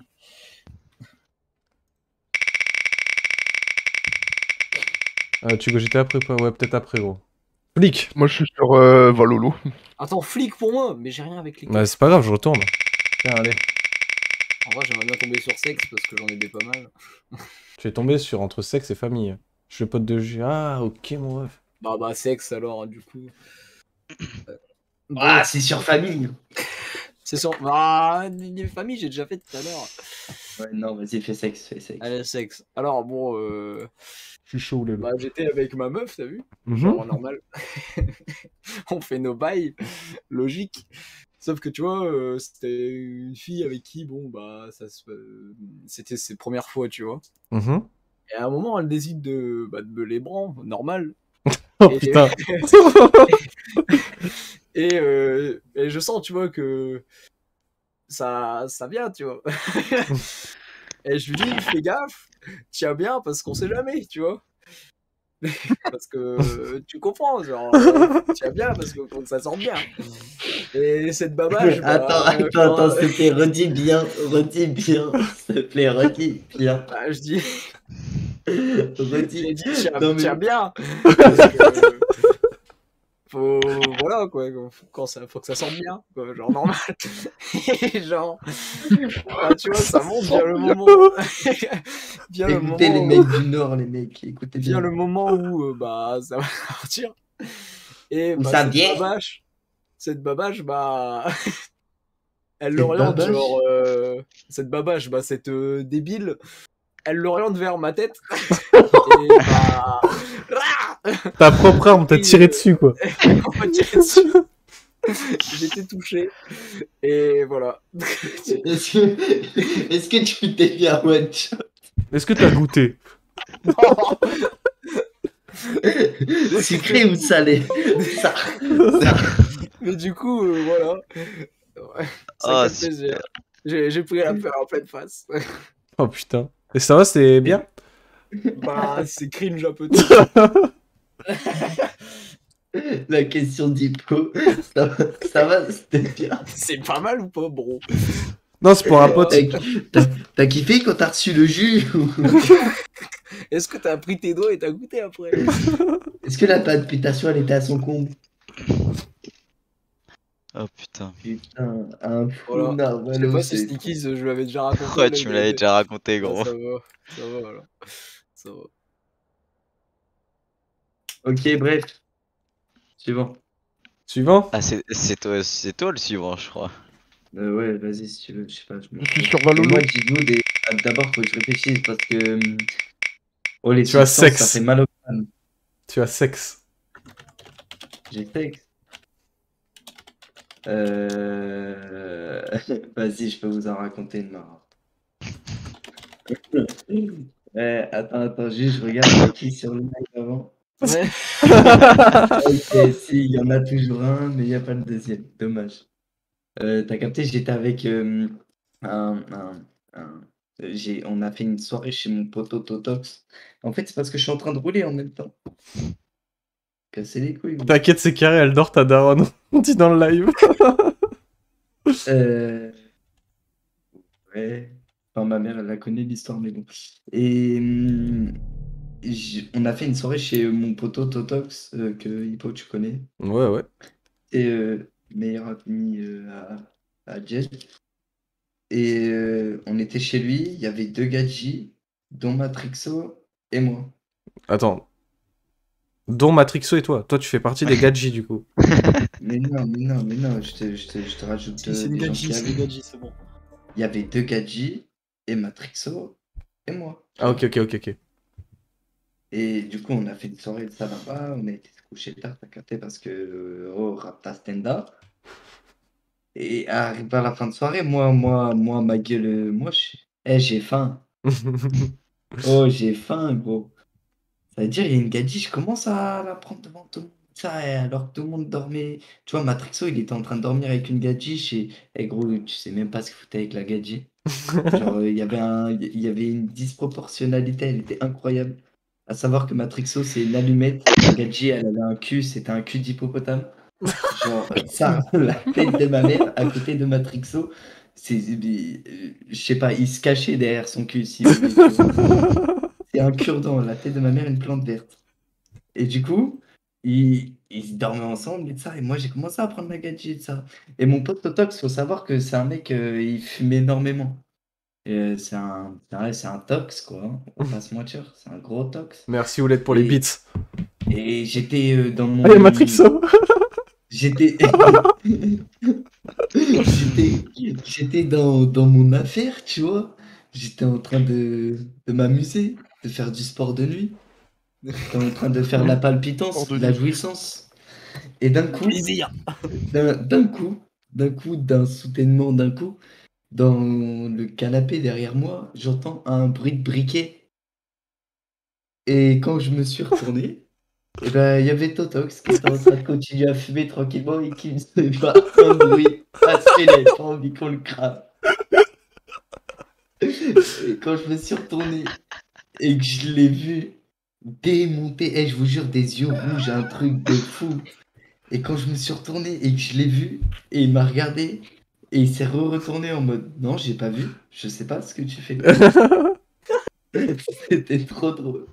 Tu veux que j'étais après ou pas? Ouais, peut-être après, gros. Flic! Moi, je suis sur Valolo. Attends, flic pour moi, mais j'ai rien avec les Bah, c'est pas grave, je retourne. Tiens, allez. En vrai, j'aimerais bien tomber sur sexe parce que j'en ai des pas mal. Tu es tombé sur entre sexe et famille. Je suis pote de jus. Ah, ok, mon ref. Bah, sexe alors, du coup. Bon, Ah, c'est sur famille. c'est sûr. Bah, les familles, j'ai déjà fait tout à l'heure. Ouais, non, vas-y, fais sexe, fais sexe. Allez, sexe. Alors, bon, Je suis chaud, les bah, j'étais avec ma meuf, t'as vu? Mhm. Genre, normal. On fait nos bails, logique. Sauf que tu vois, c'était une fille avec qui, bon, bah, c'était ses premières fois, tu vois. Mhm. Et à un moment, elle décide de me les bran, normal. Oh Et- putain. et je sens, tu vois, que ça vient, tu vois. Et je lui dis, fais gaffe, tiens bien, parce qu'on sait jamais, tu vois. Parce que tu comprends, genre, tiens bien, parce que faut que ça sorte bien. Et cette babage, Attends, c'était redis bien, s'il te plaît, redis bien. bah, je dis, Redis. j'ai dit, tiens, Non, mais- tiens bien. Parce que, voilà, quoi, faut que ça sorte bien, quoi, genre normal. Et genre, bah, tu vois, ça monte, vient le moment. Vient le Écoutez les moment mecs du Nord, les mecs, écoutez vient bien. le moment où bah ça va sortir. Et Où bah, ça vient cette babache, bah elle Cette l'oriente babache genre cette babache, bah cette débile, elle l'oriente vers ma tête. Et bah Ta propre arme t'a tiré dessus, quoi. on m'a tiré dessus. J'étais touché. Et voilà. Est-ce que tu t'es fait un one shot? Est-ce que t'as goûté? Sucré ou salé? Ça. Mais du coup, voilà. Ouais, Ah, ça fait plaisir. J'ai pris la peur en pleine face. Oh putain. Et ça va, c'est bien? Bah, c'est cringe un peu. La question d'Hippo, ça va, c'était bien. C'est pas mal ou pas, bro? Non, c'est pour un pote. T'as kiffé quand t'as reçu le jus ou- Est-ce que t'as pris tes doigts et t'as goûté après? Est-ce que la palpitation elle était à son comble? Oh putain. Putain, un fou Voilà. Je sais narvalo, pas si c'est... Sneakies, je lui avais déjà raconté. Pourquoi tu me l'avais déjà raconté, Ah, gros? ça va, voilà. Ça va. Ok, bref. Suivant. Suivant? Ah, c'est toi le suivant, je crois. Ouais, vas-y si tu veux, je sais pas. Je suis sur Et Valolo. moi, dis-vous, d'abord, faut que je réfléchisse parce que... Oh, les Tu as substances, sexe. ça fait mal au crâne. Tu as sexe. J'ai sexe. Vas-y, je peux vous en raconter une marrante. Attends, juste, je regarde qui sur le live avant. Ouais. Ok, si, il y en a toujours un, mais il n'y a pas le deuxième. Dommage. T'as capté, j'étais avec un, un- un- on a fait une soirée chez mon poteau Totox. En fait, c'est parce que je suis en train de rouler en même temps. Casser les couilles. vous. T'inquiète, c'est carré, elle dort ta daronne. On dit dans le live. Ouais. Enfin, ma mère, elle la connaît l'histoire, mais bon. Et on a fait une soirée chez mon poteau Totox, que Hippo, tu connais. Ouais, ouais. Et meilleur ami à Jet. Et on était chez lui, il y avait deux gadgets, dont Matrixo et moi. Attends. Dont Matrixo et toi. Toi, tu fais partie des gadgets, du coup. Mais non, je te rajoute Si, c'est une des gens gadget, qui c'est avaient. une gadget, c'est bon. Il y avait deux gadgets et Matrixo et moi. Ah, ok. Et du coup, on a fait une soirée de ça là-bas, on a été se coucher tard, t'as capté, parce que oh, Rapta Stenda. Et arrivé à la fin de soirée, moi, ma gueule, j'ai faim. Oh, j'ai faim, gros. Ça veut dire, il y a une gadji, je commence à la prendre devant tout le monde. Ça, et alors que tout le monde dormait. Tu vois, Matrixo, il était en train de dormir avec une gadji. Eh, gros, tu sais même pas ce qu'il foutait avec la gadji. Genre, il y avait une disproportionnalité, elle était incroyable. À savoir que Matrixo, c'est une allumette. La gadji, elle avait un cul, c'était un cul d'hippopotame. Genre, ça, la tête de ma mère à côté de Matrixo, je sais pas, il se cachait derrière son cul, si vous voulez, tu vois. C'est un cure-dent, la tête de ma mère, une plante verte. Et du coup, ils dormaient ensemble et de ça. Et moi, j'ai commencé à prendre la gadget et de ça. Et mon pote Totox, faut savoir que c'est un mec, il fume énormément. Et, c'est un tox, quoi, hein. On va pas se mentir, c'est un gros tox. Merci Oulette pour les Et, beats. et j'étais dans mon. Ah, il y a Matrixo. J'étais. J'étais dans mon affaire, tu vois. J'étais en train de m'amuser, de faire du sport de nuit. J'étais en train de faire la palpitance, Sport de la nuit. jouissance. Et d'un coup, Plaisir. d'un soutènement, d'un coup, dans le canapé derrière moi, j'entends un bruit de briquet. Et quand je me suis retourné, et ben, il y avait Totox qui était en train de continuer à fumer tranquillement et qui ne faisait pas un bruit parce qu'il avait pas envie qu'on le crame. Et quand je me suis retourné et que je l'ai vu démonter, je vous jure, des yeux rouges, un truc de fou. Et quand je me suis retourné et que je l'ai vu, et il m'a regardé, et il s'est retourné en mode non, j'ai pas vu, je sais pas ce que tu fais. C'était trop drôle.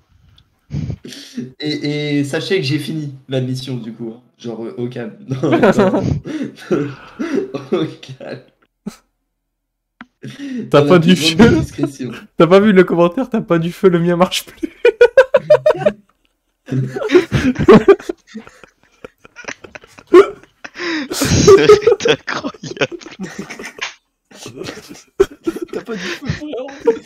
Et sachez que j'ai fini la mission du coup, hein. Genre au calme. Non, non. Au calme. T'as Dans pas la du plus grande feu. discrétion. T'as pas vu le commentaire, t'as pas du feu, le mien marche plus. C'est incroyable. T'as pas du feu, frérot.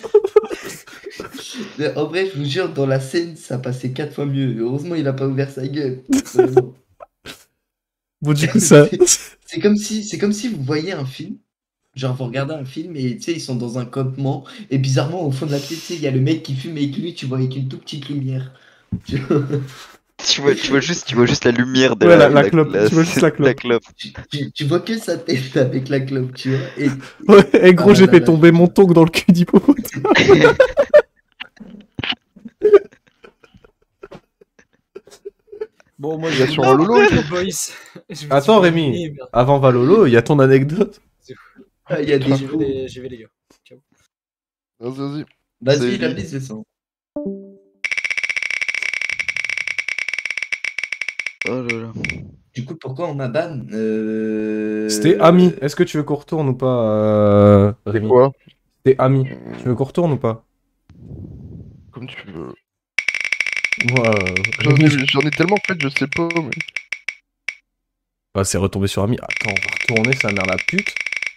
Mais en vrai, je vous jure, dans la scène, ça passait 4 fois mieux. Heureusement, il a pas ouvert sa gueule. Vraiment. Bon, du coup, ça. C'est comme si vous voyez un film. Genre, vous regardez un film et tu sais, ils sont dans un campement. Et bizarrement, au fond de la pièce, tu sais, il y a le mec qui fume et que lui, tu vois avec une toute petite lumière. Tu vois, Tu vois juste la lumière de Ouais, la clope. Tu vois juste la clope. la clope. tu vois que sa tête avec la clope, tu vois. Et Ouais, et gros, Ah j'ai là fait là, tomber mon tongue dans le cul d'hippopotame. Bon, moi, Il y a je sur vous un Lolo, laisse, les boys. Je vous Attends, dis Rémi. bonne nuit, merde. Avant Valolo, il y a ton anecdote. ah, il y a des J'y vais, j'y vais, les gars. Ciao. Vas-y. Vas-y, C'est la lui. bise, descend. Oh là là. Du coup, pourquoi on m'a ban C'était ami. Est-ce que tu veux qu'on retourne ou pas, Rémi? Quoi C'était ami. Tu veux qu'on retourne ou pas? Comme tu veux. Moi, J'en ai tellement fait, je sais pas, mais... Ah, c'est retombé sur ami. Attends, on va retourner, sa mère la pute.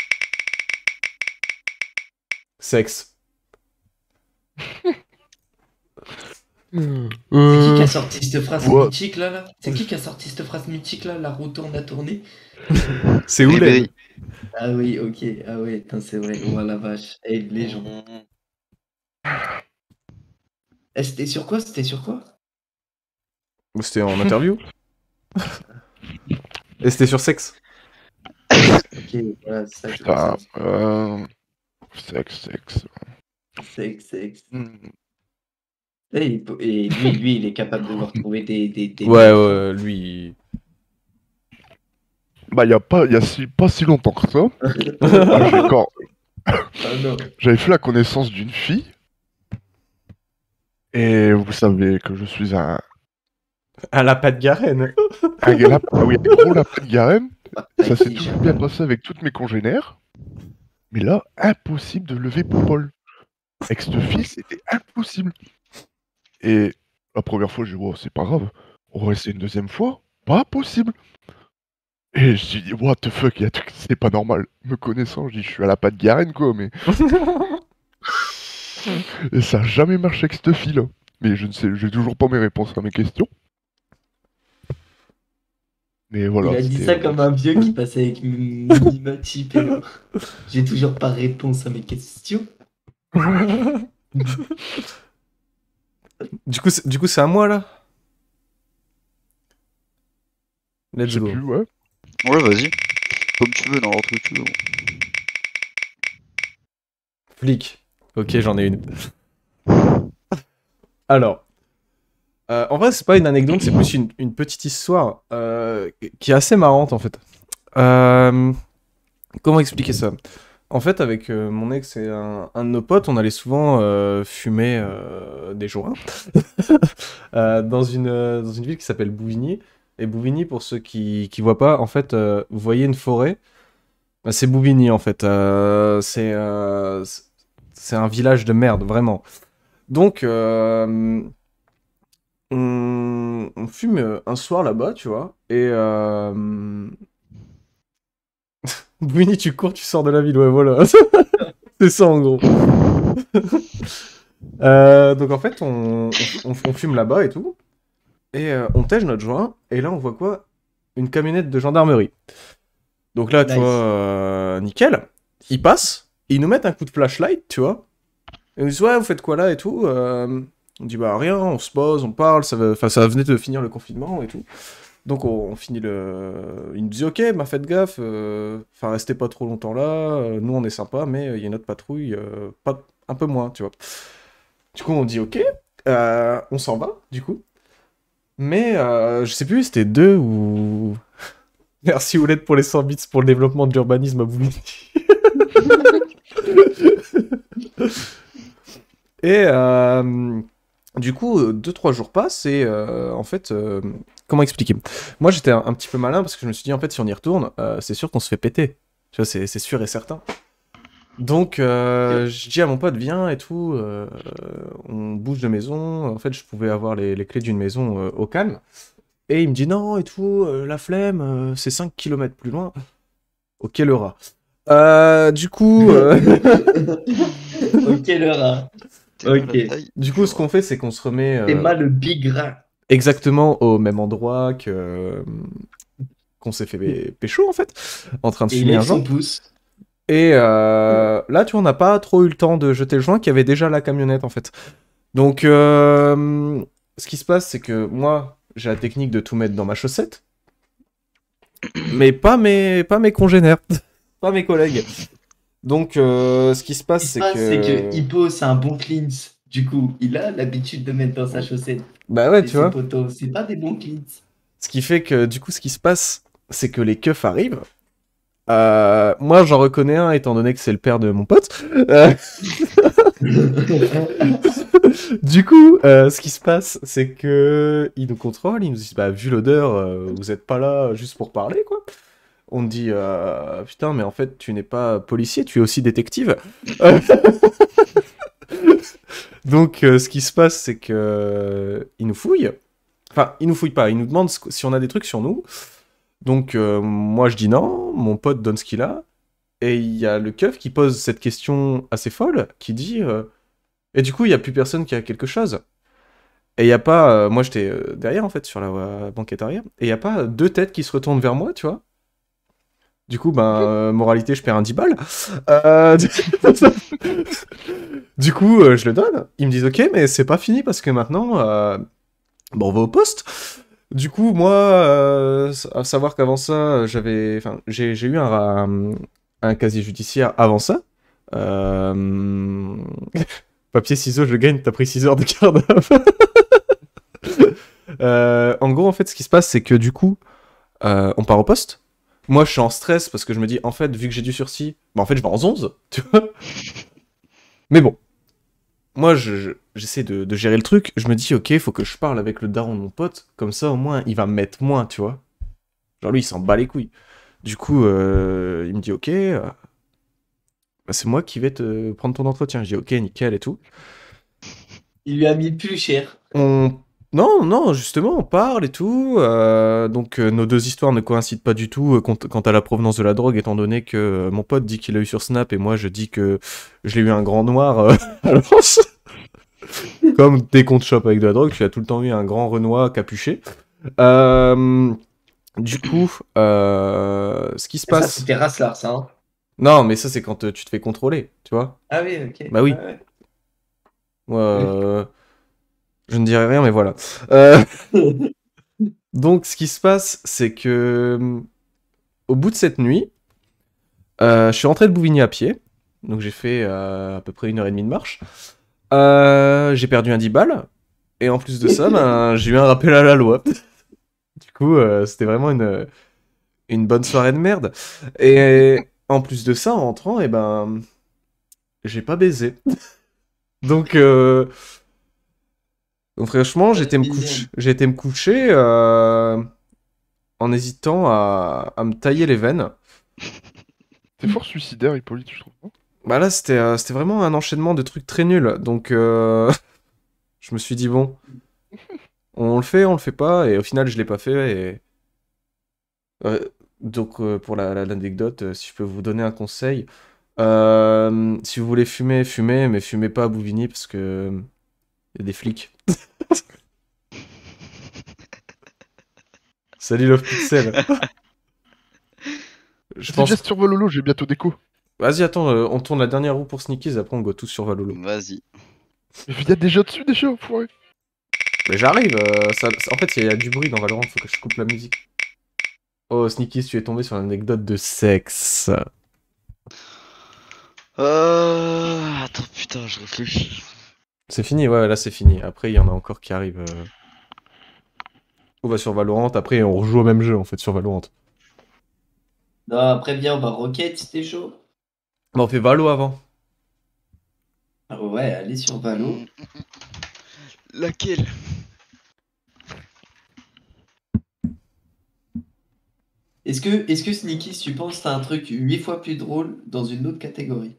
Sexe. C'est qui qui a sorti cette phrase Ouais. mythique là? C'est qui a sorti cette phrase mythique là? La roue tourne à tourner. C'est où Ribéry. Ah oui, ok. Ah ouais, putain, c'est vrai. Oh la vache. Eh, légende. C'était sur quoi? C'était sur quoi? C'était en interview. Et c'était sur sexe. Ok, voilà, c'est ça que je Putain, pensais. Sexe. Et lui, il est capable de vous retrouver des Ouais, lui. Bah, il y a pas si longtemps que ça. Ah non. J'avais fait la connaissance d'une fille. Et vous savez que je suis un À la patte Garenne. gars, ah oui, un gros lapin de Garenne. Ça s'est Qui, toujours bien passé avec toutes mes congénères. Mais là, impossible de lever Paul. Avec cette fille, c'était impossible. Et la première fois, j'ai dit, oh, c'est pas grave. On va essayer une deuxième fois. Pas possible. Et je me dit, what the fuck, c'est pas normal. Me connaissant, je dis, je suis à la patte Garenne, quoi, mais. Et ça a jamais marché avec cette fille-là. Mais je ne sais, j'ai toujours pas mes réponses à mes questions. Mais voilà. Il a dit c'était- ça comme un vieux qui passait avec Mimimati, Pélo. J'ai toujours pas réponse à mes questions. Du coup, c'est à moi là. Je Let's sais go. plus, ouais. Ouais, vas-y. Comme tu veux, dans l'ordre que tu veux. Flic. Ok, j'en ai une. Alors, en vrai, c'est pas une anecdote, c'est plus une petite histoire qui est assez marrante en fait. Comment expliquer ça? En fait, avec mon ex et un de nos potes, on allait souvent fumer des joints dans une ville qui s'appelle Bouvigny. Et Bouvigny, pour ceux qui voient pas, en fait, vous voyez une forêt, bah, c'est Bouvigny en fait. C'est un village de merde, vraiment. Donc, on fume un soir là-bas, tu vois, et Bouvigny, tu cours, tu sors de la ville, ouais, voilà. C'est ça en gros. Donc en fait, on fume là-bas et tout. Et on tège notre joint. Et là, on voit quoi? Une camionnette de gendarmerie. Donc là, tu Nice. vois, nickel. Ils passent. Ils nous mettent un coup de flashlight, tu vois. Et ils nous disent, ouais, vous faites quoi là et tout. On dit, bah rien, on se pose, on parle. Ça venait de finir le confinement et tout. Donc on finit le... Il nous dit, ok, bah faites gaffe. Enfin, restez pas trop longtemps là. Nous, on est sympa, mais il y a notre patrouille. Pas... Un peu moins, tu vois. Du coup, on dit, ok. On s'en va, du coup. Mais je sais plus, c'était 2 ou... Merci Oulette pour les 100 bits pour le développement de l'urbanisme à Bouvigny. Et du coup, 2-3 jours passent et en fait, comment expliquer? Moi j'étais un petit peu malin parce que je me suis dit, en fait, si on y retourne, c'est sûr qu'on se fait péter. Tu vois, c'est sûr et certain. Donc, je dis à mon pote, viens et tout, on bouge de maison. En fait, je pouvais avoir les clés d'une maison au calme. Et il me dit non et tout, la flemme, c'est 5 km plus loin. Ok, le rat. Du coup, Ok, le rat. T'es mal Ok. à la taille. du coup, ce qu'on fait, c'est qu'on se remet T'es mal le big rat. exactement au même endroit qu'on s'est fait pécho en fait, en train de Et il fumer un lève son joint. pouce. Et là, tu vois, on n'a pas trop eu le temps de jeter le joint, qu'il y avait déjà la camionnette en fait. Donc, ce qui se passe, c'est que moi, j'ai la technique de tout mettre dans ma chaussette, mais pas mes congénères, pas mes collègues. Donc, ce qui se passe, Ce qui se c'est passe, c'est que que... Hippo, c'est un bon cleans. Du coup, il a l'habitude de mettre dans sa chaussette. Bah ouais, Et tu ses vois. potos, c'est pas des bons cleans. Ce qui fait que, du coup, ce qui se passe, c'est que les keufs arrivent. Moi, j'en reconnais un, étant donné que c'est le père de mon pote. Du coup, ce qui se passe, c'est que ils nous contrôlent, ils nous disent, bah, vu l'odeur, vous êtes pas là juste pour parler, quoi. On me dit, putain, mais en fait, tu n'es pas policier, tu es aussi détective. Donc, ce qui se passe, c'est que ils nous fouillent. Enfin, ils nous fouillent pas, ils nous demandent si on a des trucs sur nous. Donc, moi, je dis non, mon pote donne ce qu'il a. Et il y a le keuf qui pose cette question assez folle, qui dit, et du coup, il y a plus personne qui a quelque chose. Et il y a pas, moi, j'étais derrière, en fait, sur la banquette arrière. Et il y a pas 2 têtes qui se retournent vers moi, tu vois. Du coup, ben, moralité, je perds un 10 balles. Du du coup, je le donne. Ils me disent, ok, mais c'est pas fini parce que maintenant, bon, on va au poste. Du coup, moi, à savoir qu'avant ça, enfin, j'ai eu un casier judiciaire avant ça. Papier, ciseaux, je gagne, t'as pris 6 heures de garde à vue. En gros, en fait, ce qui se passe, c'est que du coup, on part au poste. Moi, je suis en stress parce que je me dis, en fait, vu que j'ai du sursis, bah, en fait, je vais en 11, tu vois. Mais bon, moi, j'essaie de gérer le truc. Je me dis, ok, faut que je parle avec le daron de mon pote. Comme ça, au moins, il va me mettre moins, tu vois. Genre, lui, il s'en bat les couilles. Du coup, il me dit, ok, bah, c'est moi qui vais te prendre ton entretien. Je dis, ok, nickel et tout. Il lui a mis plus cher. Non, justement, on parle et tout. Donc, nos 2 histoires ne coïncident pas du tout quant à la provenance de la drogue, étant donné que mon pote dit qu'il l'a eu sur Snap et moi je dis que je l'ai eu un grand noir à l'avance. Comme dès qu'on te chope avec de la drogue, tu as tout le temps eu un grand Renoir capuché. Du coup, ce qui se Ça, passe. c'était Raslar, ça. Hein. Non, mais ça, c'est quand tu te fais contrôler, tu vois. Ah oui, ok. Bah oui. Ouais, Moi, je ne dirai rien, mais voilà. Euh, ouais. donc, ce qui se passe, c'est que au bout de cette nuit, je suis rentré de Bouvigny à pied. Donc, j'ai fait à peu près 1h30 de marche. J'ai perdu un 10 balles. Et en plus de ça, ben, j'ai eu un rappel à la loi. Du coup, c'était vraiment une bonne soirée de merde. Et en plus de ça, en rentrant, et ben, j'ai pas baisé. Donc, franchement, j'ai été me coucher en hésitant à me tailler les veines. T'es fort suicidaire, Hippolyte, je trouve. Non. Bah là, c'était vraiment un enchaînement de trucs très nuls. Donc, je me suis dit, bon, on le fait pas. Et au final, je l'ai pas fait. Et... donc, pour l'anecdote, si je peux vous donner un conseil, si vous voulez fumer, fumez, mais fumez pas à Bouvigny parce que y a des flics. Salut Love Pixel. Je C'est pense. juste sur Vololo, j'ai bientôt déco. Vas-y, attends, on tourne la dernière roue pour Sneakies, après on go tous sur Valolo. Vas-y. Il y a déjà dessus, déjà, enfoiré. Mais j'arrive, en fait, il y a du bruit dans Valorant, faut que je coupe la musique. Oh, Sneakies, tu es tombé sur une anecdote de sexe. Attends, putain, je réfléchis. C'est fini, ouais, là c'est fini. Après, il y en a encore qui arrivent. On va sur Valorant, après on rejoue au même jeu en fait sur Valorant. Non, après, viens, on va Rocket, c'était chaud. Bon, on fait Valo avant. Ah ouais, allez sur Valo. Laquelle? Est-ce que Sneaky, tu penses que t'as un truc 8 fois plus drôle dans une autre catégorie?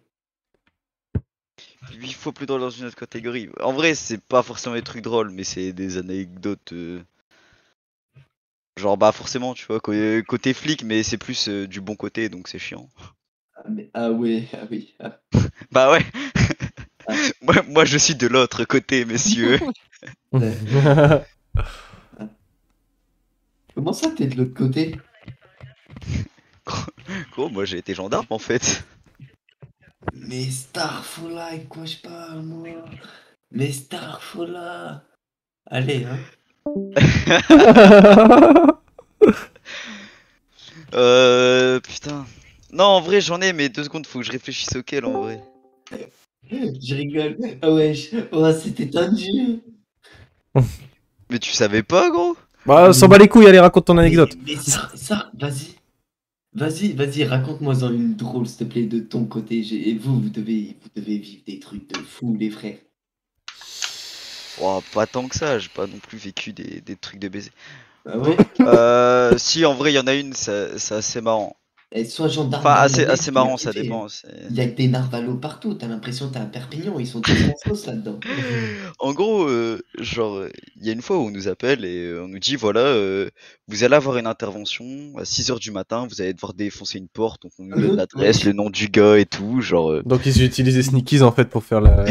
8 fois plus drôle dans une autre catégorie. En vrai, c'est pas forcément des trucs drôles, mais c'est des anecdotes. Genre, bah, forcément, tu vois, côté flic, mais c'est plus du bon côté, donc c'est chiant. Ah ouais, ah oui. Ah. Bah ouais. Ah. moi, je suis de l'autre côté, messieurs. Comment ça, t'es de l'autre côté? Gros, moi, j'ai été gendarme, en fait. Mais Starfola, de quoi je parle, moi? Mais Starfola. Allez, hein. Putain. Non, en vrai, j'en ai, mais 2 secondes, faut que je réfléchisse auquel, en vrai. Je rigole. Ah ouais, oh, c'était tendu. Mais tu savais pas, gros? Bah, s'en bat les couilles, allez, raconte ton anecdote. Mais ça, vas-y. Vas-y, raconte-moi-en une drôle, s'il te plaît, de ton côté. Et vous devez vivre des trucs de fou, les frères. Oh, pas tant que ça, j'ai pas non plus vécu des trucs de baiser. Ah ouais? Si, en vrai, il y en a une, c'est assez marrant. Et sois gendarme. Enfin, dans la assez vie, marrant, tu ça l'as fait. dépend. Il y a que des narvalos partout, t'as l'impression que t'es à Perpignan, ils sont tous en sauce là-dedans. En gros, genre, il y a une fois où on nous appelle et on nous dit voilà, vous allez avoir une intervention à 6 heures du matin, vous allez devoir défoncer une porte, donc on nous donne l'adresse, le nom du gars et tout, genre. Donc ils ont utilisé Sneakies en fait pour faire la.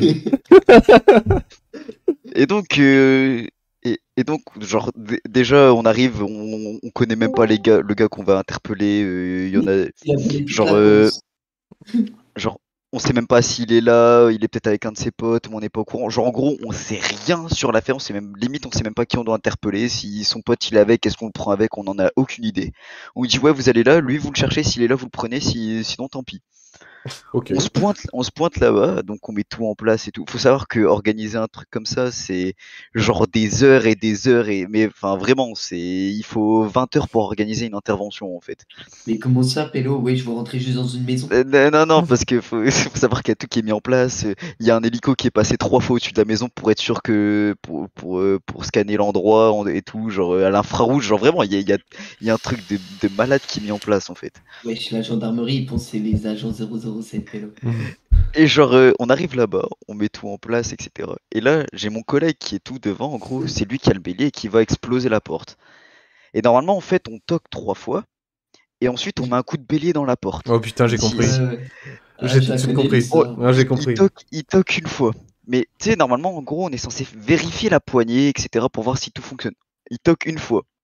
Et donc, et donc, genre, déjà, on arrive, on connaît même pas le gars qu'on va interpeller, il y en a, genre, genre, on sait même pas s'il est là, il est peut-être avec un de ses potes, ou on n'est pas au courant. Genre, en gros, on sait rien sur l'affaire, on sait même, limite, on sait même pas qui on doit interpeller, si son pote il est avec, est-ce qu'on le prend avec, on en a aucune idée. On lui dit, ouais, vous allez là, lui, vous le cherchez, s'il est là, vous le prenez, sinon, tant pis. Ok. On se pointe là-bas, donc on met tout en place et tout. Faut savoir que organiser un truc comme ça, c'est genre des heures et des heures mais enfin vraiment, il faut 20 heures pour organiser une intervention en fait. Mais comment ça, Pélo? Oui, je veux rentrer juste dans une maison. Non, parce que faut savoir qu'il y a tout qui est mis en place. Il y a un hélico qui est passé 3 fois au-dessus de la maison pour être sûr que pour scanner l'endroit et tout, genre à l'infrarouge, genre vraiment, il y a un truc de malade qui est mis en place en fait. Wesh, la gendarmerie, ils pensent que c'est les agents 007, Pélo. Et genre, on arrive là-bas, on met tout en place, etc. Et là, j'ai mon collègue qui est tout devant, en gros, c'est lui qui a le bélier et qui va exploser la porte. Et normalement, en fait, on toque 3 fois, et ensuite on met un coup de bélier dans la porte. Oh putain, j'ai Si- compris. Ah, J'ai je tout la de suite connais, compris. l'histoire. Ouais, j'ai compris. Il toque une fois. Mais tu sais, normalement, en gros, on est censé vérifier la poignée, etc. pour voir si tout fonctionne. Il toque une fois. Il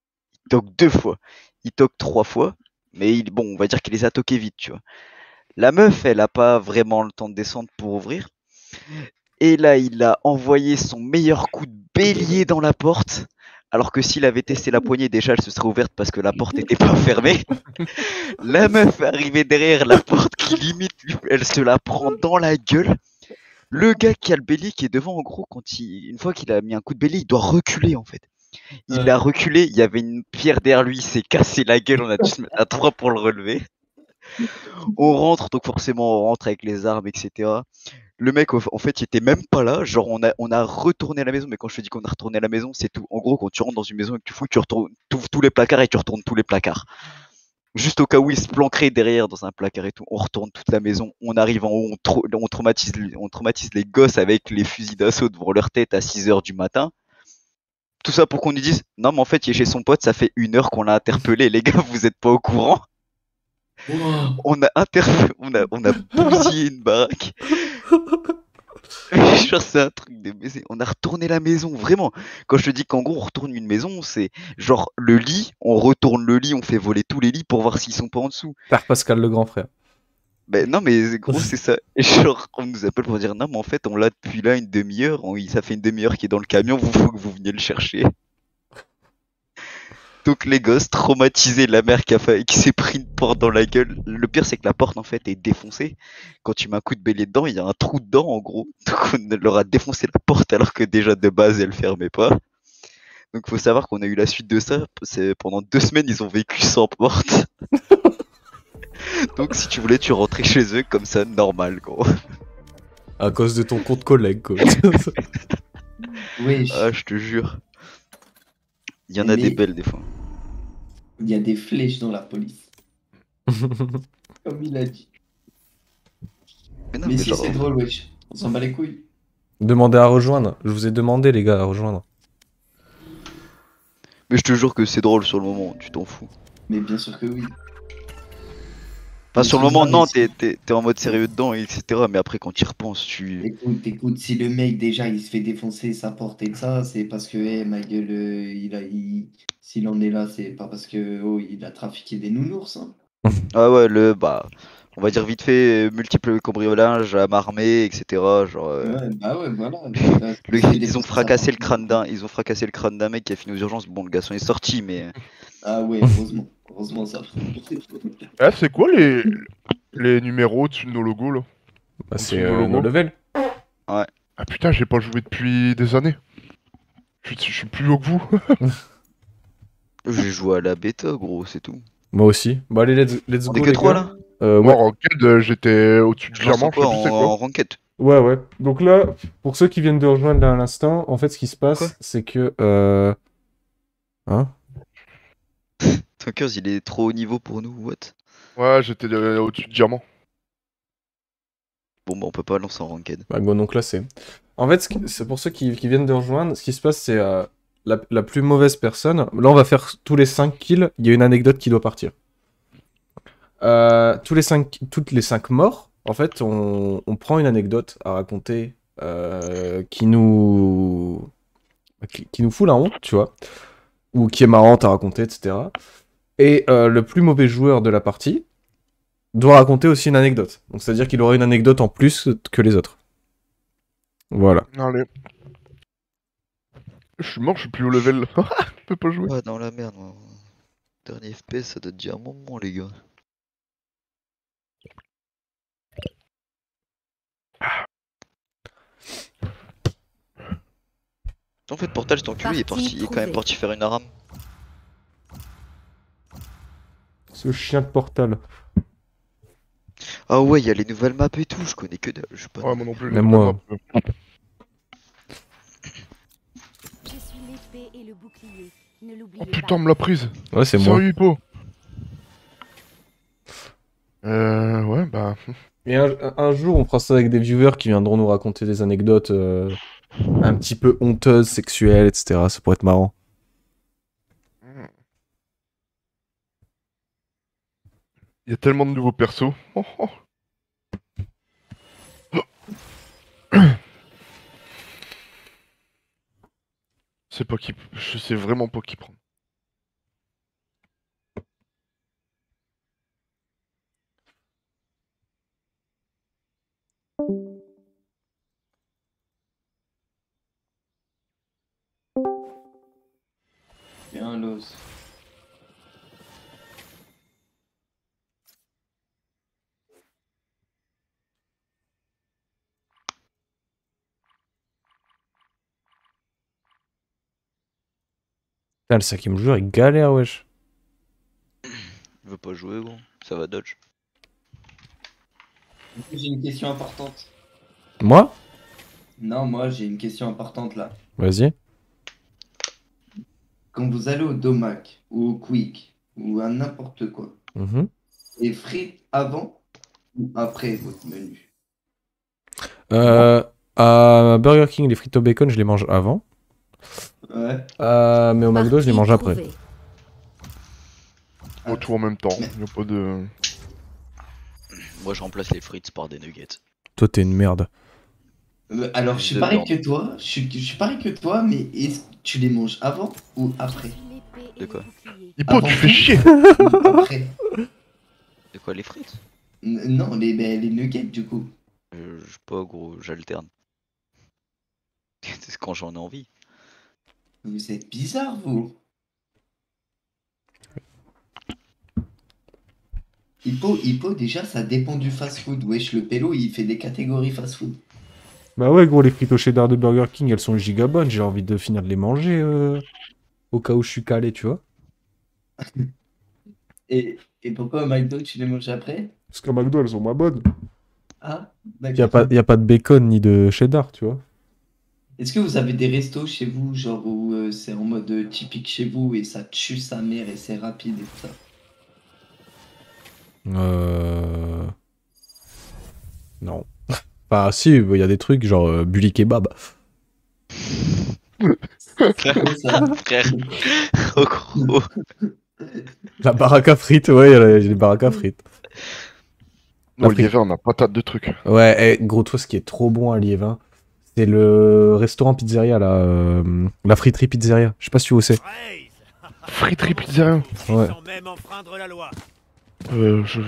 toque 2 fois. Il toque 3 fois. Mais bon, on va dire qu'il les a toqués vite, tu vois. La meuf, elle a pas vraiment le temps de descendre pour ouvrir. Et là, il a envoyé son meilleur coup de bélier dans la porte. Alors que s'il avait testé la poignée, déjà, elle se serait ouverte parce que la porte n'était pas fermée. La meuf est arrivée derrière la porte qui limite, elle se la prend dans la gueule. Le gars qui a le bélier qui est devant, en gros, une fois qu'il a mis un coup de bélier, il doit reculer en fait. Il a reculé, il y avait une pierre derrière lui, il s'est cassé la gueule, on a dû se mettre à 3 pour le relever. On rentre, donc forcément on rentre avec les armes, etc. Le mec, en fait, il était même pas là. Genre, on a retourné à la maison. Mais quand je te dis qu'on a retourné à la maison, c'est tout. En gros, quand tu rentres dans une maison et que tu fouilles, tu ouvres tous les placards et tu retournes tous les placards. Juste au cas où il se planquerait derrière dans un placard et tout. On retourne toute la maison. On arrive en haut, on traumatise les gosses avec les fusils d'assaut devant leur tête à 6h du matin. Tout ça pour qu'on nous dise, non, mais en fait, il est chez son pote, ça fait 1 heure qu'on l'a interpellé. Les gars, vous êtes pas au courant. On a bousillé une baraque. Genre, c'est un truc de baiser. On a retourné la maison, vraiment. Quand je te dis qu'en gros, on retourne une maison, c'est genre le lit, on retourne le lit, on fait voler tous les lits pour voir s'ils sont pas en dessous. Père Pascal le grand frère. Ben non, mais gros, c'est ça. Et genre, on nous appelle pour dire non, mais en fait, on l'a depuis là une demi-heure. Ça fait une demi-heure qu'il est dans le camion, faut que vous veniez le chercher. Donc les gosses traumatisés, la mère qui s'est pris une porte dans la gueule. Le pire c'est que la porte en fait est défoncée. Quand tu mets un coup de bélier dedans, il y a un trou dedans en gros. Donc on leur a défoncé la porte alors que déjà de base elle fermait pas. Donc faut savoir qu'on a eu la suite de ça. Pendant 2 semaines ils ont vécu sans porte. Donc si tu voulais tu rentrais chez eux comme ça normal gros. À cause de ton compte collègue quoi. Oui, Ah je te jure. Il y en a des belles des fois. il y a des flèches dans la police. Comme il a dit. Mais non, Mais si genre, c'est drôle, wesh. On s'en bat les couilles. Demandez à rejoindre. Je vous ai demandé les gars à rejoindre. mais je te jure que c'est drôle sur le moment, tu t'en fous. Mais bien sûr que oui. Enfin, Mais sur le c'est moment, ça, non, mais t'es en mode sérieux dedans, etc. Mais après, quand tu y repenses, Écoute, si le mec déjà il se fait défoncer sa porte et ça, c'est parce que, ma gueule, s'il en est là, c'est pas parce que, oh, il a trafiqué des nounours, hein. Ah ouais, on va dire vite fait, multiples cambriolages à main armée, etc. Genre, Ouais, bah ouais, voilà. ils ont fracassé le crâne d'un mec qui a fini aux urgences. Bon, le garçon est sorti, mais Ah ouais, heureusement. Heureusement, ça. Ah, c'est quoi les numéros au-dessus de nos logos là? Bah, dessous c'est de nos logos. nos levels. Ah putain, j'ai pas joué depuis des années. Je suis plus haut que vous. j'ai joué à la bêta, gros, c'est tout. Moi aussi. Bon allez, let's On go est que les 3 gars. là. Ouais. Moi, en ranked, j'étais au-dessus de Tu lances Clermont, en je sais quoi plus c'est quoi. en ranked? Ouais, ouais. Donc là, pour ceux qui viennent de rejoindre là à l'instant, en fait, ce qui se Quoi passe, c'est que... Hein? Tunkers, il est trop haut niveau pour nous, what? Ouais, j'étais au-dessus de Diamant. Bon, bah, on peut pas lancer en ranked. Bah, go non classé. En fait, c'est pour ceux qui viennent de rejoindre, ce qui se passe, c'est la plus mauvaise personne. Là, on va faire tous les 5 kills, il y a une anecdote qui doit partir. Toutes les 5 morts, en fait, on prend une anecdote à raconter qui nous fout la honte, tu vois, ou qui est marrante à raconter, etc. Et le plus mauvais joueur de la partie doit raconter aussi une anecdote. Donc c'est-à-dire qu'il aura une anecdote en plus que les autres. Voilà. Allez. Je suis mort, je suis plus au level. Je peux pas jouer. Ah, dans la merde, moi. Dernier FPS, ça date d'il y a un moment, les gars. En fait, Portal, cet enculé, il est quand même parti faire une aram. Ce chien de Portal. Ah ouais, il y a les nouvelles maps et tout, je connais que dalle, je sais pas. Ouais, moi non plus. Même moi. Je suis l'épée et le bouclier. Ne l'oubliez Oh pas. putain, on me l'a prise. Ouais, c'est moi. Sérieux, Hippo. Ouais, bah. Et un jour, on fera ça avec des viewers qui viendront nous raconter des anecdotes un petit peu honteuses, sexuelles, etc. Ça pourrait être marrant. Il y a tellement de nouveaux persos. Oh, oh. Je sais vraiment pas qui prendre. fais un los. Putain, le 5ème joueur, il galère, wesh. Il veut pas jouer, gros. Ça va dodge. J'ai une question importante. Moi? Non, moi j'ai une question importante là. Vas-y. Quand vous allez au Domac ou au Quick ou à n'importe quoi, Mhm. les frites avant ou après votre menu? À Burger King, les frites au bacon, je les mange avant. Ouais. Mais au McDo, je les mange après. Trouvé. Tout en même temps. Il y a pas de. Moi, je remplace les frites par des nuggets. Toi, t'es une merde. Alors je suis De pareil viande. que toi, je suis pareil que toi, mais est-ce que tu les manges avant ou après? L'épée et De quoi le bouclier. Hippo, tu fais chier! Ou après? C'est quoi, les frites? Non, les nuggets du coup. Je sais pas, gros, j'alterne. C'est quand j'en ai envie. Vous êtes bizarre, vous. Hippo, déjà, ça dépend du fast-food. Wesh, le pélo, il fait des catégories fast-food. Bah ouais, gros, les frites au cheddar de Burger King, elles sont giga bonnes. J'ai envie de finir de les manger au cas où je suis calé, tu vois. Et pourquoi au McDo, tu les manges après? Parce qu'à McDo, elles sont moins bonnes. Ah, Y a d'accord. pas de bacon ni de cheddar, tu vois. Est-ce que vous avez des restos chez vous, genre où c'est en mode typique chez vous et ça tue sa mère et c'est rapide et tout ça? Non. Enfin, si, il y a des trucs genre Bully Kebab. C'est ça. Frère, oh gros. La baraque à frites, ouais, il y a les baraques à frites. Non, L'Afrique. Liévin, on a pas tas de trucs. Ouais, gros, toi, ce qui est trop bon à Liévin, c'est le restaurant pizzeria, là. La friterie pizzeria. Je sais pas si tu vois où c'est. Friterie pizzeria. Ouais. Sans même enfreindre la loi. Je...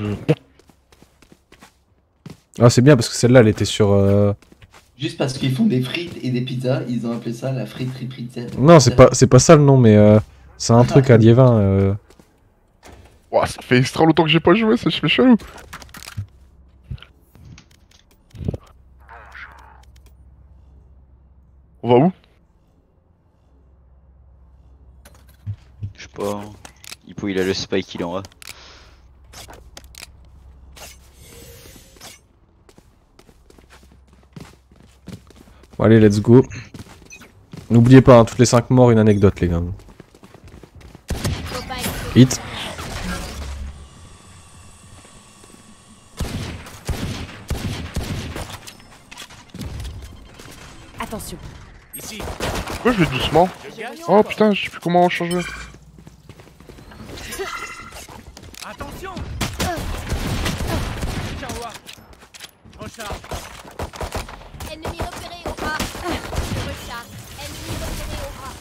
Ah, c'est bien parce que celle-là, elle était sur. Juste parce qu'ils font des frites et des pizzas, ils ont appelé ça la friterie pizza. Non, c'est pas ça le nom, mais c'est un truc à Liévin. Ouah, ça fait extra longtemps que j'ai pas joué, ça je fais chelou. On va où? Je sais pas. Hippo, il a le spike, il est en A. Bon, allez, let's go. N'oubliez pas, hein, toutes les 5 morts, une anecdote, les gars. Faut pas exploser. Hit. Attention. Ici, Pourquoi je vais doucement? je gagne. Oh putain, je sais plus comment changer. Attention. Tiens-moi. Recharge. Ennemi repéré au A. Je recharge. Ennemi repéré au A.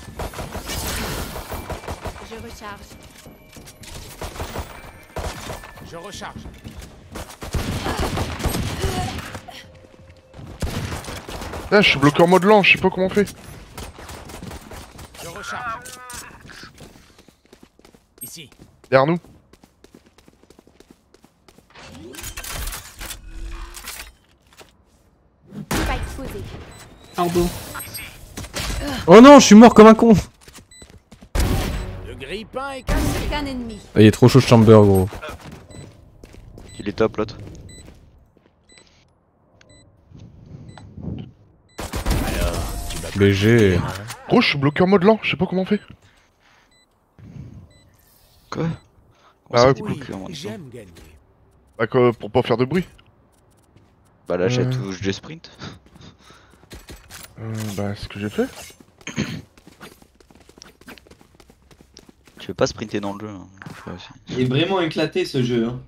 Je recharge. Je recharge. Là, je suis bloqué en mode lent, je sais pas comment on fait. Je recharge. Ici. Derrière nous. Pas exposé. Pardon. Oh non, je suis mort comme un con. Le grille-pain est Plus qu'un ennemi. Ah, il est trop chaud, ce chamber, gros. Il est top, l'autre. BG. Gros, je suis bloqué en mode lent, je sais pas comment on fait. Quoi? Ah ça ouais. t'est Oui, bloqué en mode ça. j'aime gagner. Bah, quoi, pour pas faire de bruit. Bah là, j'ai touche des sprint. Bah, c'est ce que j'ai fait. Tu veux pas sprinter dans le jeu, hein. Je sais aussi. Il est vraiment éclaté ce jeu. Hein.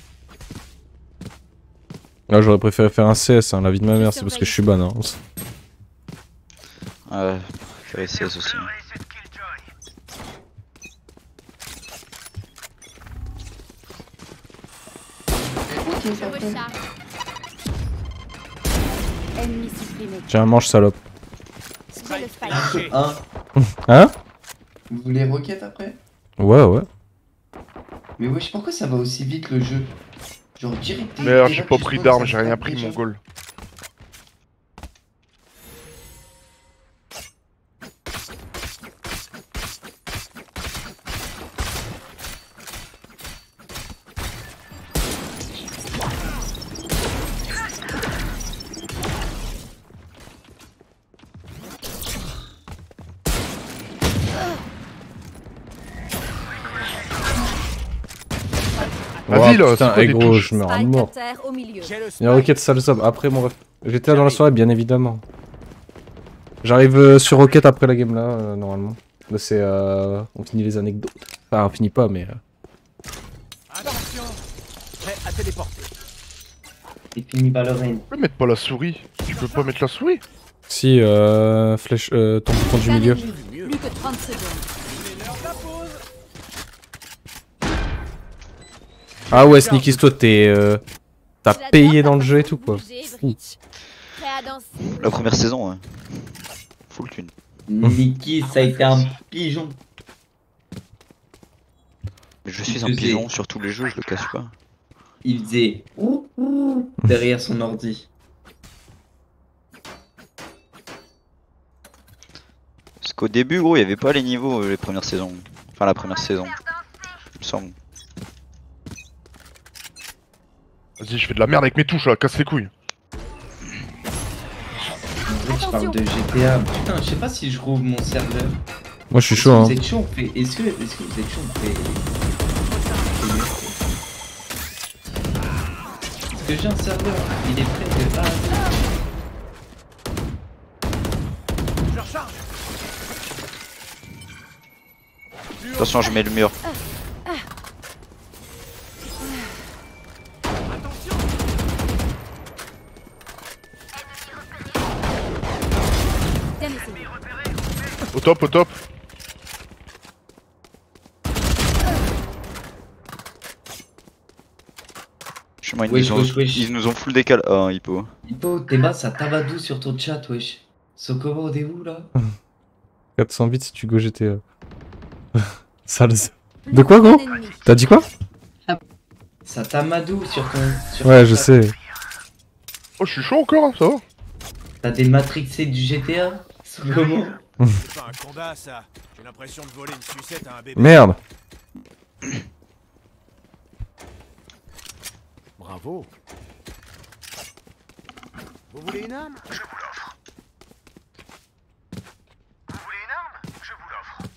Là, j'aurais préféré faire un CS, hein, la vie de ma mère, c'est parce que je suis ban. Hein. Ouais, faire CS aussi. Je recharge. Ennemi supprimé. Tiens, mange, salope. J'ai le spike. Un. Hein? Vous voulez Rocket après? Ouais, ouais. Mais wesh, pourquoi ça va aussi vite le jeu? Genre direct. Mais alors, j'ai déjà pas que pris spawn, d'armes, ça j'ai se rien tape pris, déjà. mon goal. Vas-y, là, putain, c'est quoi eh, des gros, touches je meurs à Spike à mort. terre au milieu. J'ai le Il y a spike. Rocket Salsab après mon ref. J'étais là dans la soirée, bien évidemment. J'arrive sur Rocket après la game là, normalement. Là, c'est. On finit les anecdotes. Enfin, on finit pas, mais. Attention. Prêt à téléporter. Et fini Valorant. Tu peux mettre pas la souris. Tu peux pas mettre la souris. Si, flèche. Ton bouton du milieu. Plus que 30 secondes. Il est l'heure de la pause. Ah ouais, Sneaky, toi, t'es. T'as payé dans le jeu et tout, quoi. Prêt à danser? La première saison, ouais. Full thune. Niki, ça a été un pigeon. Mais je suis Il un faisait- pigeon sur tous les jeux, je le cache pas. Il faisait derrière son ordi. Parce qu'au début, gros, il y avait pas les niveaux les premières saisons. Enfin, la première saison. Il me semble. Vas-y, je fais de la merde avec mes touches là, casse les couilles. En vrai, je parle de GTA. Putain, je sais pas si je rouvre mon serveur. Moi, je suis Est-ce chaud, que hein. Vous êtes chaud, on fait. Est-ce que vous êtes chaud, on fait. Parce que j'ai un serveur, il est prêt de A à Z. Je recharge. Attention, je mets le mur. Attention. Bien essayé. Au top, au top. Chez moi, Wesh, wesh, wesh. ils nous ont full décal. Oh, hippo. Hippo, t'es bas, ça tabadou sur ton chat, wesh. Sokobo, t'es où là? 400 bits si tu go GTA. Salsab. De quoi, gros? T'as dit quoi? Ça tamadou sur ton. sur Ouais, ton je chat. sais. Oh, je suis chaud encore, hein, ça va. T'as des matrixés du GTA? Sokobo? C'est pas un combat ça. J'ai l'impression de voler une sucette à un bébé. Merde. Bravo. Vous voulez une arme? Je vous l'offre. Vous voulez une arme? Je vous l'offre.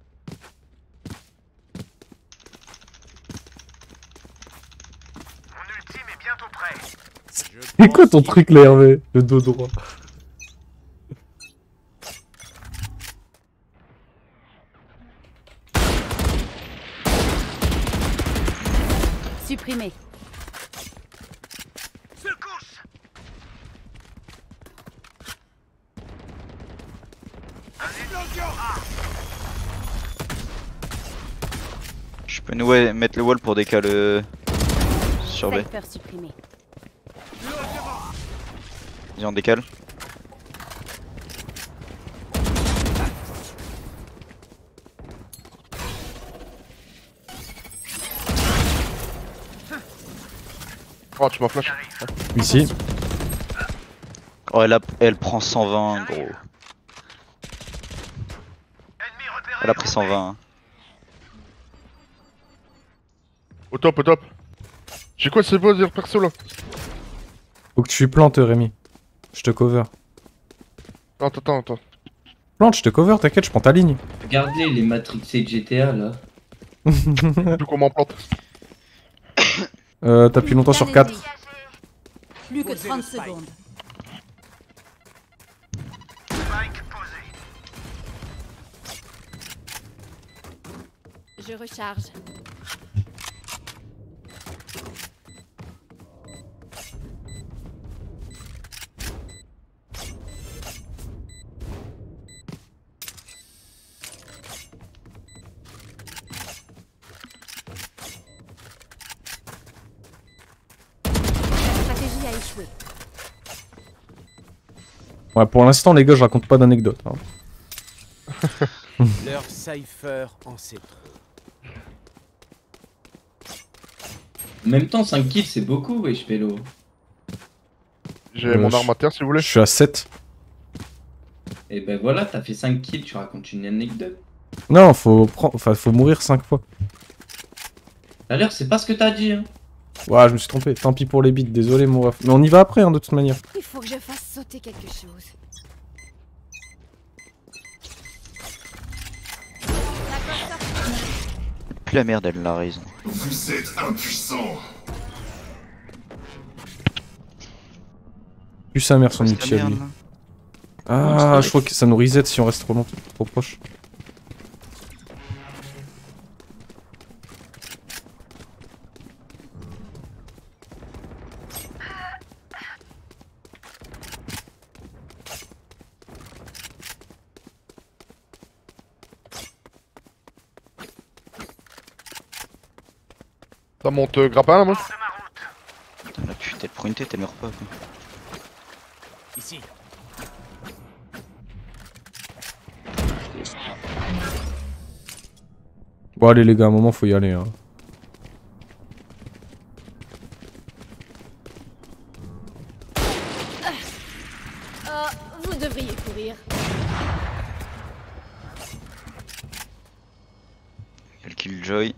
Mon ultime est bientôt prêt. C'est quoi ton truc là, Hervé? Le dos droit. Supprimé. Secousse. Un explosion. Je peux nous mettre le wall pour décaler sur B. Sniper supprimé. Vas-y, on décale. Oh, tu m'as flash. Ici. Oh, elle prend 120, gros. Elle a pris 120. hein. Au top, au top. J'ai quoi, c'est pas dire perso là? Faut que tu plantes, Rémi. Je te cover. Attends. Plante, je te cover, t'inquiète, je prends ta ligne. Regarde-les, les matrixés de GTA là. Plus comment plante. T'appuies longtemps sur 4. Plus que 30 secondes. Je recharge. La stratégie a échoué. Ouais, pour l'instant, les gars, je raconte pas d'anecdote. Hein. Leur cipher en sait trop. En même temps, 5 kills, c'est beaucoup, wesh, Pélo. J'ai mon arme à terre si vous voulez. Je suis à 7. Et ben voilà, t'as fait 5 kills, tu racontes une anecdote. Non, faut mourir 5 fois. À l'heure, c'est pas ce que t'as dit, hein. Ouais, je me suis trompé. Tant pis pour les bits, désolé mon ref. Mais on y va après, hein, de toute manière. Il faut que je fasse sauter quelque chose. Puis la merde, elle l'a raison. Vous êtes impuissant. Plus sa mère, son C'est Mitchell. la lui. merde, là. Ah, je crois que ça nous reset si on reste trop longtemps, trop proche. Ça monte grappin là, moi. Putain, la pute, elle prend une tête, elle meurt pas. Quoi. Ici. Bon, allez, les gars, à un moment, faut y aller. Hein. Oh, vous devriez courir. Il y a le Killjoy.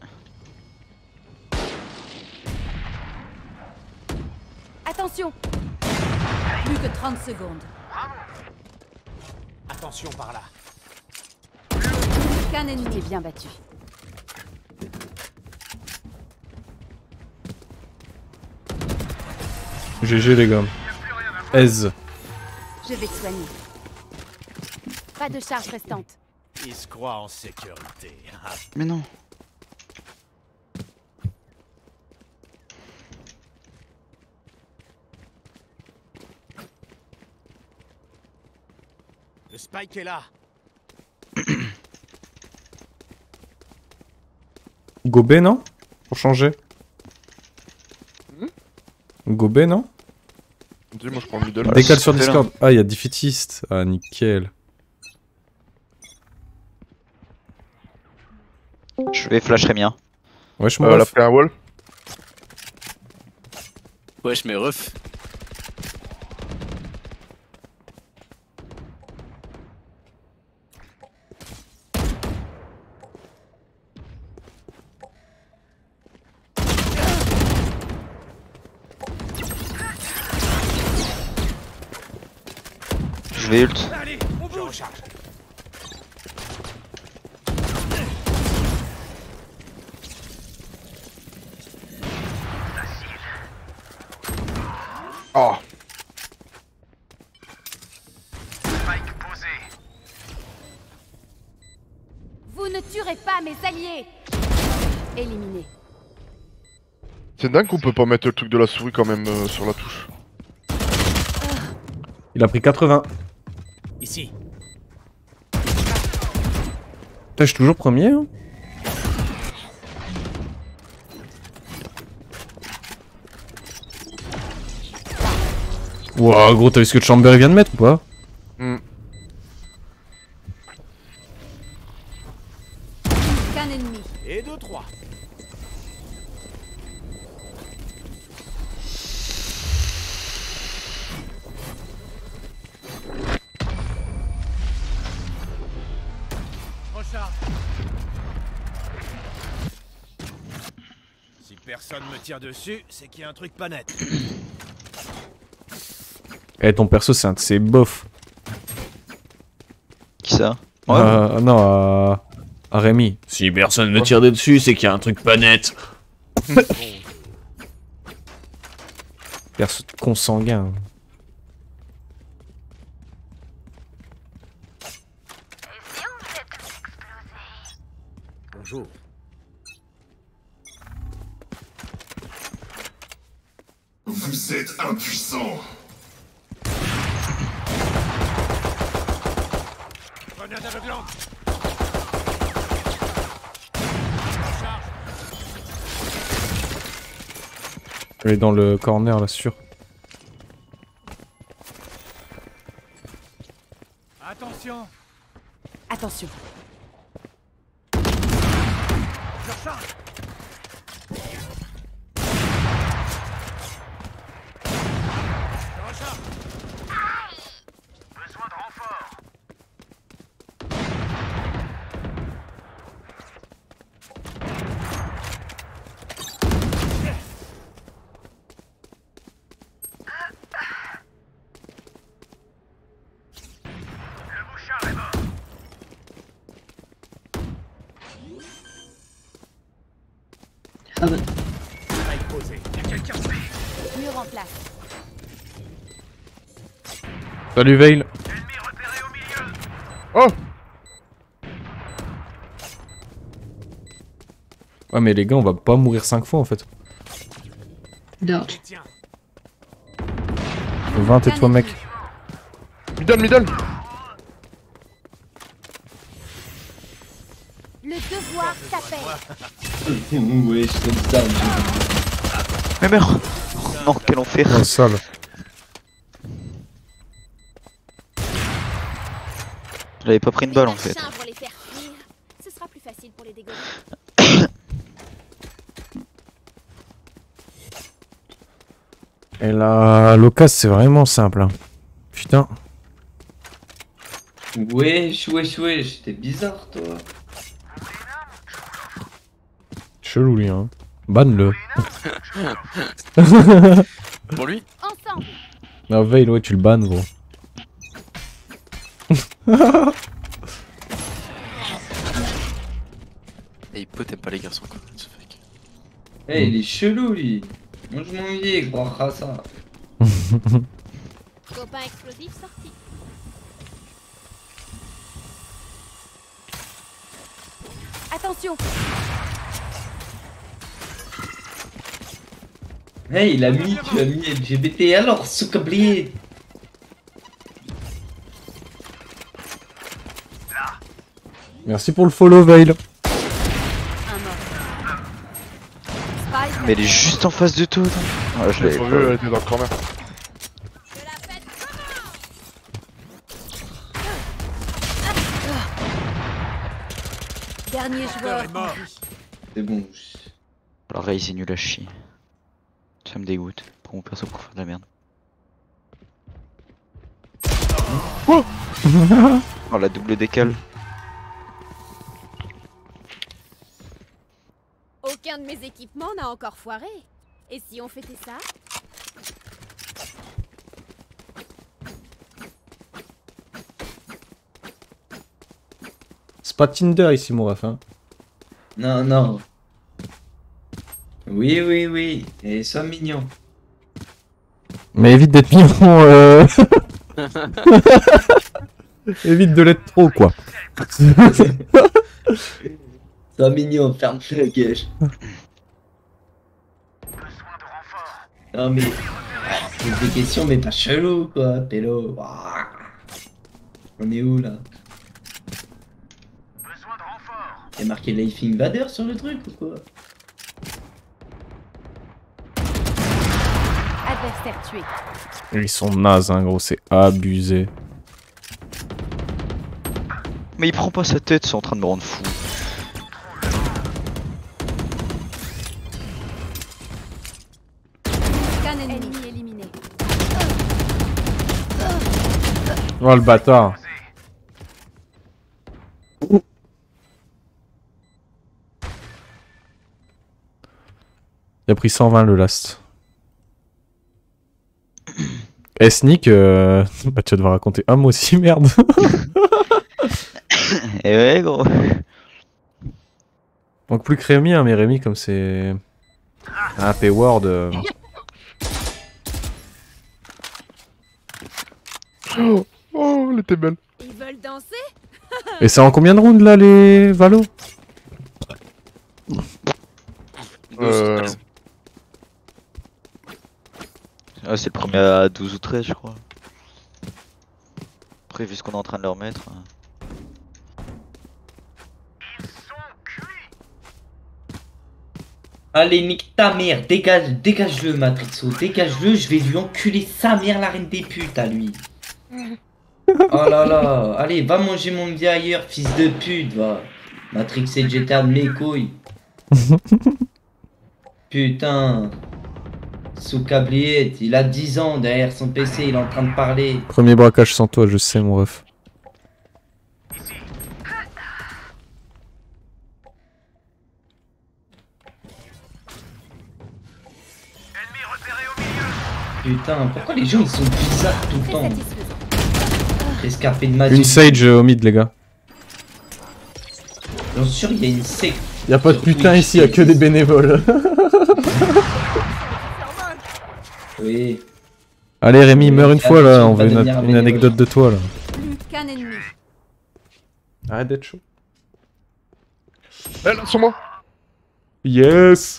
Attention. Plus que 30 secondes. Attention par là. Qu'un ennemi est bien battu. GG, les gars. Aise. Je vais te soigner. Pas de charge restante. Il se croit en sécurité. Mais non. Le spike est là. Gobé, non? Pour changer. Gobé, non? Dis, moi je prends le middle. Décale sur c'est Discord. Ah, il y a Defeatist. Ah, nickel. Je vais flash Rémien. Wesh, mon Elle a ref. fait un wall. Wesh, mes refs. Je vais ult. Allez, on je recharge. Oh. Vous ne tuerez pas mes alliés. Éliminé. C'est dingue qu'on peut pas mettre le truc de la souris quand même sur la touche. Il a pris 80. Ici. Putain, je suis toujours premier. Hein. Ouah, gros, t'as vu ce que Chamber vient de mettre ou pas? Qu'un ennemi. Et 2-3. Recharge. Si personne me tire dessus, c'est qu'il y a un truc pas net. Eh, ton perso, c'est un de ces bofs. Qui ça? Ouais. Non, à Rémi. Si personne me tire dessus, c'est qu'il y a un truc pas net. Perso consanguin. Bonjour. Vous êtes impuissant. Grenade aveuglante. Elle est dans le corner là, sûr. Attention. Attention. Ah bah. Mur en place. Salut Veil. Oh! Ouais mais les gars on va pas mourir 5 fois en fait. Non. 20 tais-toi mec. Middle. Le devoir t'appelle. Ouais, je fais ça. Mais merde. Non, quel enfer. Oh sale. J'avais pas pris une balle en fait. Pour les faire fuir. Ce sera plus facile pour les dégommer. Et la l'occasion c'est vraiment simple hein. Putain. Wesh, t'es bizarre toi. Chelou lui hein. Banne-le. Pour lui? Ensemble. Non Veil ouais tu le bannes gros. Et il peut t'aimes pas les garçons quoi, ce fake. Eh, il est chelou lui. Moi je m'ennuie, croire à ça. Copain explosif sorti. Attention. Hey, tu as mis LGBT alors, soukablier. Merci pour le follow Veil. Mais elle est juste en face de tout. Ah, je l'avais Son pas vieux, vu. elle était dans le corner. Dernier joueur. C'est bon. Alors Raze est nul à chier. Ça me dégoûte. Pour mon perso pour faire de la merde. Oh la double décale. Aucun de mes équipements n'a encore foiré. Et si on fêtait ça? C'est pas Tinder ici mon ref hein. Non. Oui. Et sois mignon. Mais évite d'être mignon Évite de l'être trop quoi. Sois mignon, ferme la gueule. Non mais... pose des questions mais pas chelou quoi, pélo. Ouah. On est où là? Y'a marqué Life Invader sur le truc ou quoi? Adversaire tué. Ils sont nazes hein gros, c'est abusé. Mais il prend pas sa tête, c'est en train de me rendre fou. Qu'un ennemi éliminé. Oh le bâtard. Il a pris 120 le last. Eh Sneak, bah tu vas devoir raconter. Ah moi aussi merde. Et ouais gros. Donc plus que Rémi hein, mais Rémi comme c'est un P-word. Oh, elle était belle. Ils veulent danser? Et c'est en combien de rounds là les Valo? Ah, c'est le premier à 12 ou 13 je crois. Après vu ce qu'on est en train de leur mettre. Allez, nique ta mère, dégage-le, Matrixo, dégage-le, je vais lui enculer sa mère, la reine des putes, à lui. Oh là là, allez, va manger mon vie ailleurs, fils de pute, va. Matrix et GTA de mes couilles. Putain. Sous câbliette, il a 10 ans derrière son PC, il est en train de parler. Premier braquage sans toi, je sais, mon ref. Putain, pourquoi les gens ils sont bizarres tout le temps? Escarpé de magie. Une sage au mid, les gars. Bien sûr, il y a une secte. Y'a pas de putain ici, y'a que des bénévoles. Oui. Allez, Rémi, meurs une fois là, on pas veut devenir un une bénévole. anecdote de toi là. Plus qu'un ennemi. Arrête d'être chaud. Eh, là, sur moi. Yes.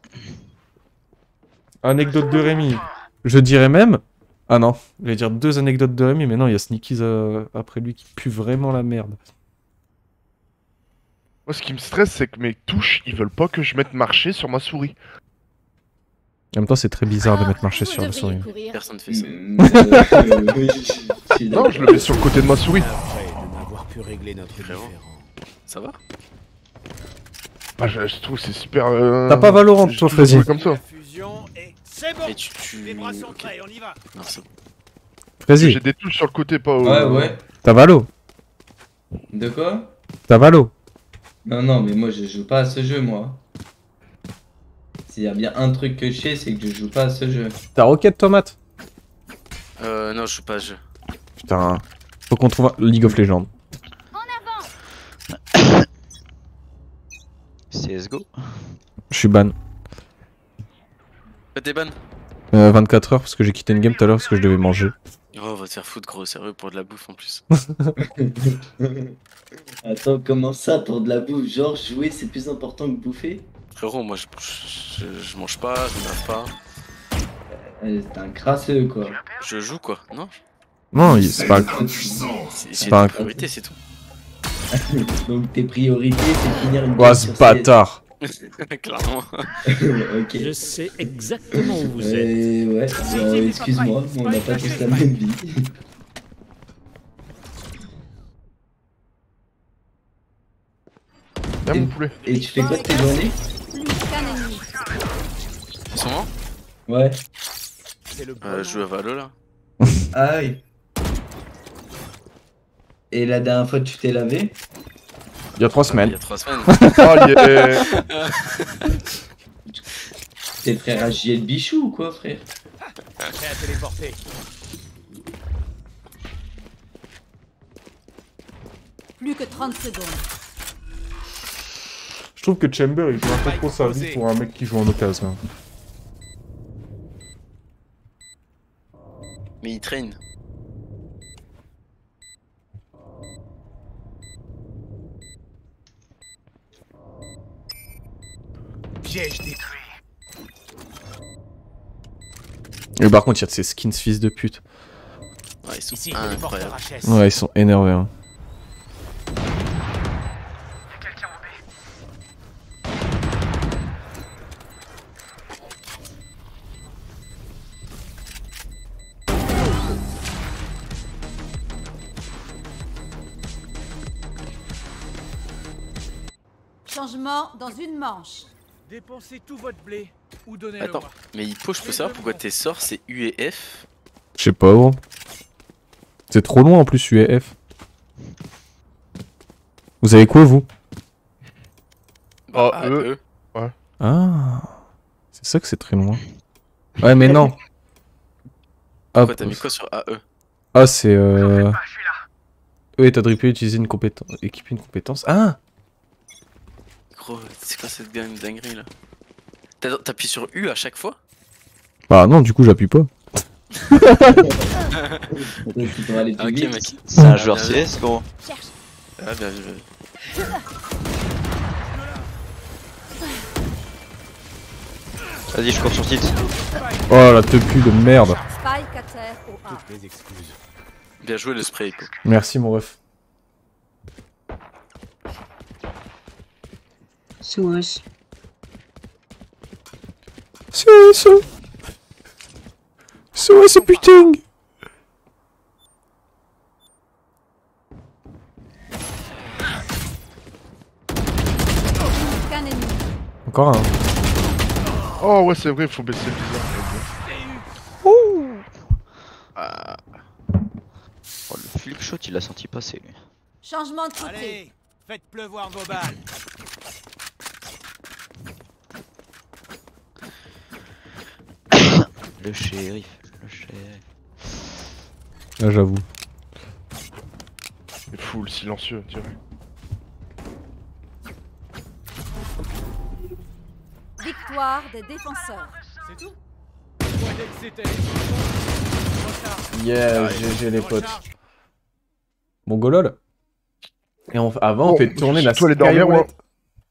Anecdote de Rémi. Je dirais même... Ah non, je vais dire 2 anecdotes de Rémi, mais non, il y a Sneakies après lui qui pue vraiment la merde. Moi, ce qui me stresse, c'est que mes touches, ils veulent pas que je mette marcher sur ma souris. En même temps, c'est très bizarre de mettre marcher sur la souris. Personne fait ça. Non, je le mets sur le côté de ma souris. Ça va? Ah, je trouve que c'est super. T'as pas Valorant, j'ai toi, toujours Frézy? joué comme ça. Et tu... Ok. Non, c'est bon. Vas-y. J'ai des touches sur le côté, pas au. Ouais. T'as Valo? De quoi? T'as Valo? Non, mais moi je joue pas à ce jeu, moi. S'il y a bien un truc que je sais, c'est que je joue pas à ce jeu. T'as Rocket, Tomate? Non, je joue pas à ce jeu. Putain. Faut qu'on trouve un League of Legends. CSGO. Je suis ban. T'es ban? 24 heures parce que j'ai quitté une game tout à l'heure parce que je devais manger. Oh, va te faire foutre, gros, sérieux, pour de la bouffe en plus. Attends, comment ça pour de la bouffe? Genre jouer c'est plus important que bouffer? Frérot, moi je mange pas, je lave pas. T'es un crasseux quoi. Je joue quoi, non? Non, c'est pas... C'est pas pas un- une priorité, c'est tout. Donc tes priorités c'est finir une Oh, game ce sur bâtard. Clairement. Ok. Je sais exactement où vous êtes. Ouais, bon, excuse-moi, on n'a pas tous la même vie. Viens, mon poulet. Et tu fais quoi de tes journées? Plus qu'un ennemi. En ce moment? Ouais. Je joue à Valo là. Ah oui. Et la dernière fois tu t'es lavé? Il y a 3 Il semaines. y a 3 semaines. Oh, yeah. T'es frère à JL Bichou ou quoi frère? Prêt à téléporter. Plus que 30 secondes. Je trouve que Chamber il joue un peu trop sa vie pour un mec qui joue en occasion. Mais il traîne. Piège détruit. Et par contre, il y a de ces skins fils de pute. Ouais, ils sont Ici, téléporteur incroyables. HS. Ouais, ils sont énervés. Hein. Quelqu'un en B. Changement dans une manche. Dépensez tout votre blé ou donnez-le Attends, moi. mais Hippo, je peux savoir pourquoi tes sorts c'est U et F? Je sais pas, gros. C'est trop loin en plus, UAF. Vous avez quoi, vous? Oh, Ah, eux. Ouais. Ah. C'est ça que c'est très loin. Ouais, mais non. Ah, Pourquoi t'as mis quoi sur AE? ah c'est oui, t'as drippé, utiliser une compétence. Équiper une compétence. Ah! Gros, c'est quoi cette dinguerie là? T'appuies sur U à chaque fois? Bah non, du coup, j'appuie pas. Tu dois aller plus Ok, vite. mec. C'est un joueur CS, gros. Ah, bien vu, bien vu. Vas-y, je cours sur tilt. Oh la tepu de merde. Spike à terre au A. Toutes mes excuses. Bien joué le spray, Hippo. Merci, mon ref. Source. C'est putain. Plus qu'un ennemi. encore un. Oh ouais, c'est vrai, faut baisser le viseur. Oh, le flip shot, il l'a senti passer, lui. Changement de côté. Allez, faites pleuvoir vos balles. Le shérif, le shérif. Là, j'avoue. C'est full silencieux, tu vois. Victoire des défenseurs. C'est tout? Je croyais que c'était Yeah, GG les potes. Bon, golol. Et avant, on fait tourner la Toi, les dormir, ouais. skyroulette.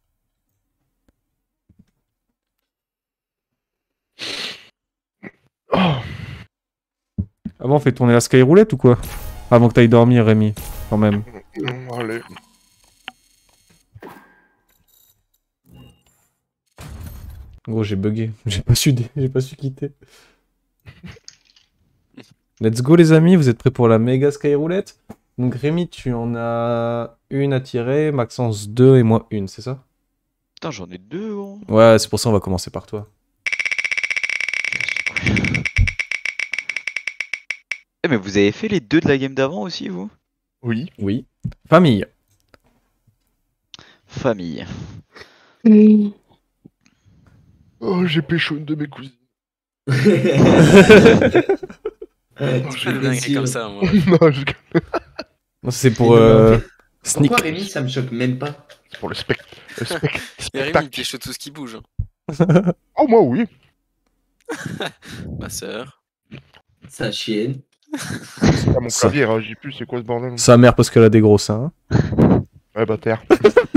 Avant, on fait tourner la skyroulette ou quoi? Avant que t'ailles dormir, Rémi, quand même. Allez. Gros, j'ai bugué. J'ai pas su quitter. Let's go, les amis. Vous êtes prêts pour la méga skyroulette? Donc, Rémi, tu en as une à tirer, Maxence 2 et moi une, c'est ça? Putain, j'en ai 2, gros. Ouais, c'est pour ça on va commencer par toi. Eh, mais vous avez fait les 2 de la game d'avant aussi, vous? Oui. Oui. Famille. Famille. Oh, j'ai pécho une de mes cousines. Je le dingue comme ça, moi. Non, je... Non, c'est pour sneak. Pourquoi Rémi, ça me choque même pas? C'est pour le Et Rémi, spectacle. il pêche tout ce qui bouge. Oh, moi, oui. Ma sœur. Sa chienne. C'est à mon Ça. clavier, hein, j'ai plus, c'est quoi ce bordel? Sa mère parce qu'elle a des gros seins. Ouais, bah, terre.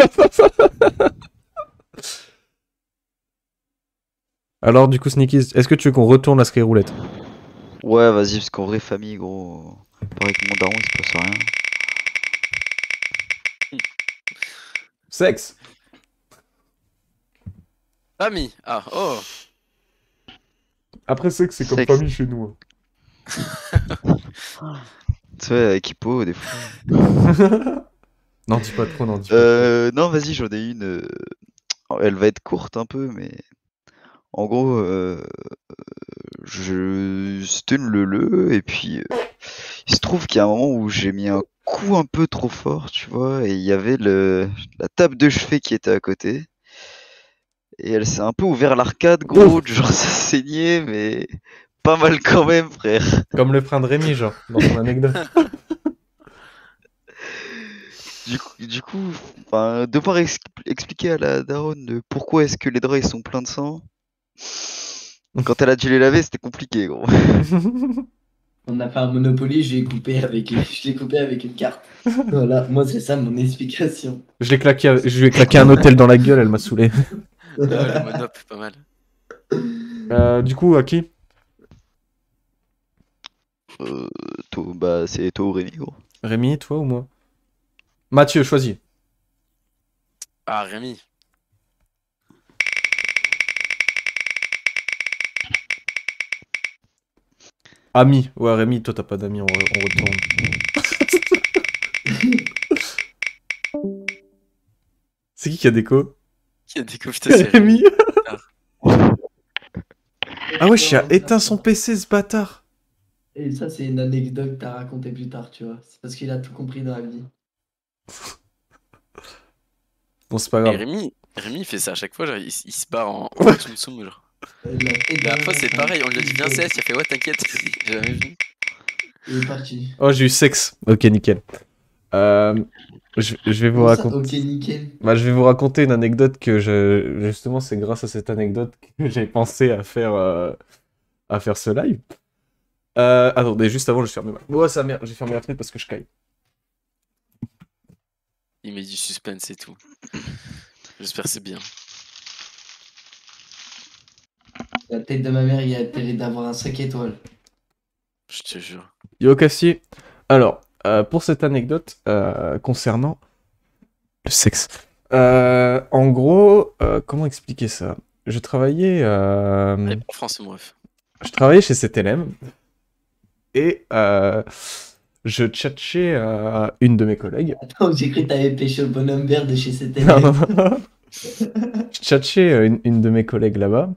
Alors, du coup, Sneakies, est-ce que tu veux qu'on retourne la skyroulette? Ouais, vas-y, parce qu'en vrai, famille, gros. Pareil que mon daron, il se passe rien. Sexe. Famille. Ah, oh. Après, sexe, c'est comme Sexe. famille chez nous. Tu sais, avec Hippo, des fois. Non, dis pas trop, non, dis pas trop. Non, vas-y, j'en ai une. Elle va être courte un peu, mais. En gros, c'était une leu et puis il se trouve qu'il y a un moment où j'ai mis un coup un peu trop fort, tu vois, et il y avait la table de chevet qui était à côté. Et elle s'est un peu ouvert l'arcade, gros, genre ça saignait, mais pas mal quand même, frère. Comme le frein de Rémi, genre, dans son anecdote. Du coup, enfin, devoir expliquer à la daronne de pourquoi est-ce que les draps ils sont pleins de sang. Quand elle a dû les laver, c'était compliqué, gros. On a fait un Monopoly, je l'ai coupé avec une carte. Voilà, moi c'est ça mon explication. Je lui ai claqué un hôtel dans la gueule, elle m'a saoulé. Ouais, le monop, pas mal. Du coup, à qui? Bah, c'est toi ou Rémi, gros. Rémi, toi ou moi? Mathieu, choisis. Ah, Rémi. Ami. Ouais, Rémi, toi t'as pas d'amis, on retourne. C'est qui a déco? Qui a déco, putain, c'est Rémi. Ah ouais, il a éteint son PC, ce bâtard. Et ça c'est une anecdote que t'as raconté plus tard, tu vois. C'est parce qu'il a tout compris dans la vie. Bon, c'est pas Et grave. Rémi, il fait ça à chaque fois, genre, il se barre en Tsum Tsum, genre. La dernière fois, c'est pareil, on lui a dit viens CS, il a fait ouais, t'inquiète, j'ai jamais vu. Il est parti. Oh, j'ai eu sexe. Ok, nickel. Je vais vous Comment ça, raconter. ok, nickel. Bah, je vais vous raconter une anecdote que justement, c'est grâce à cette anecdote que j'ai pensé à faire ce live. Attendez, juste avant, je ferme ma... Oh, sa mère, j'ai fermé la fenêtre parce que je caille. Il met du suspense et tout. J'espère que c'est bien. La tête de ma mère, il a intérêt d'avoir un 5 étoiles. Je te jure. Yo, Cassier. Alors, pour cette anecdote concernant le sexe. En gros, comment expliquer ça? Je travaillais... Allez, pour français, mon ref. Je travaillais chez CTLM. Et je tchatchais une de mes collègues. Attends, j'ai cru que t'avais pêché le bonhomme vert de chez CTLM. Non, non, non. Je tchatché une de mes collègues là-bas.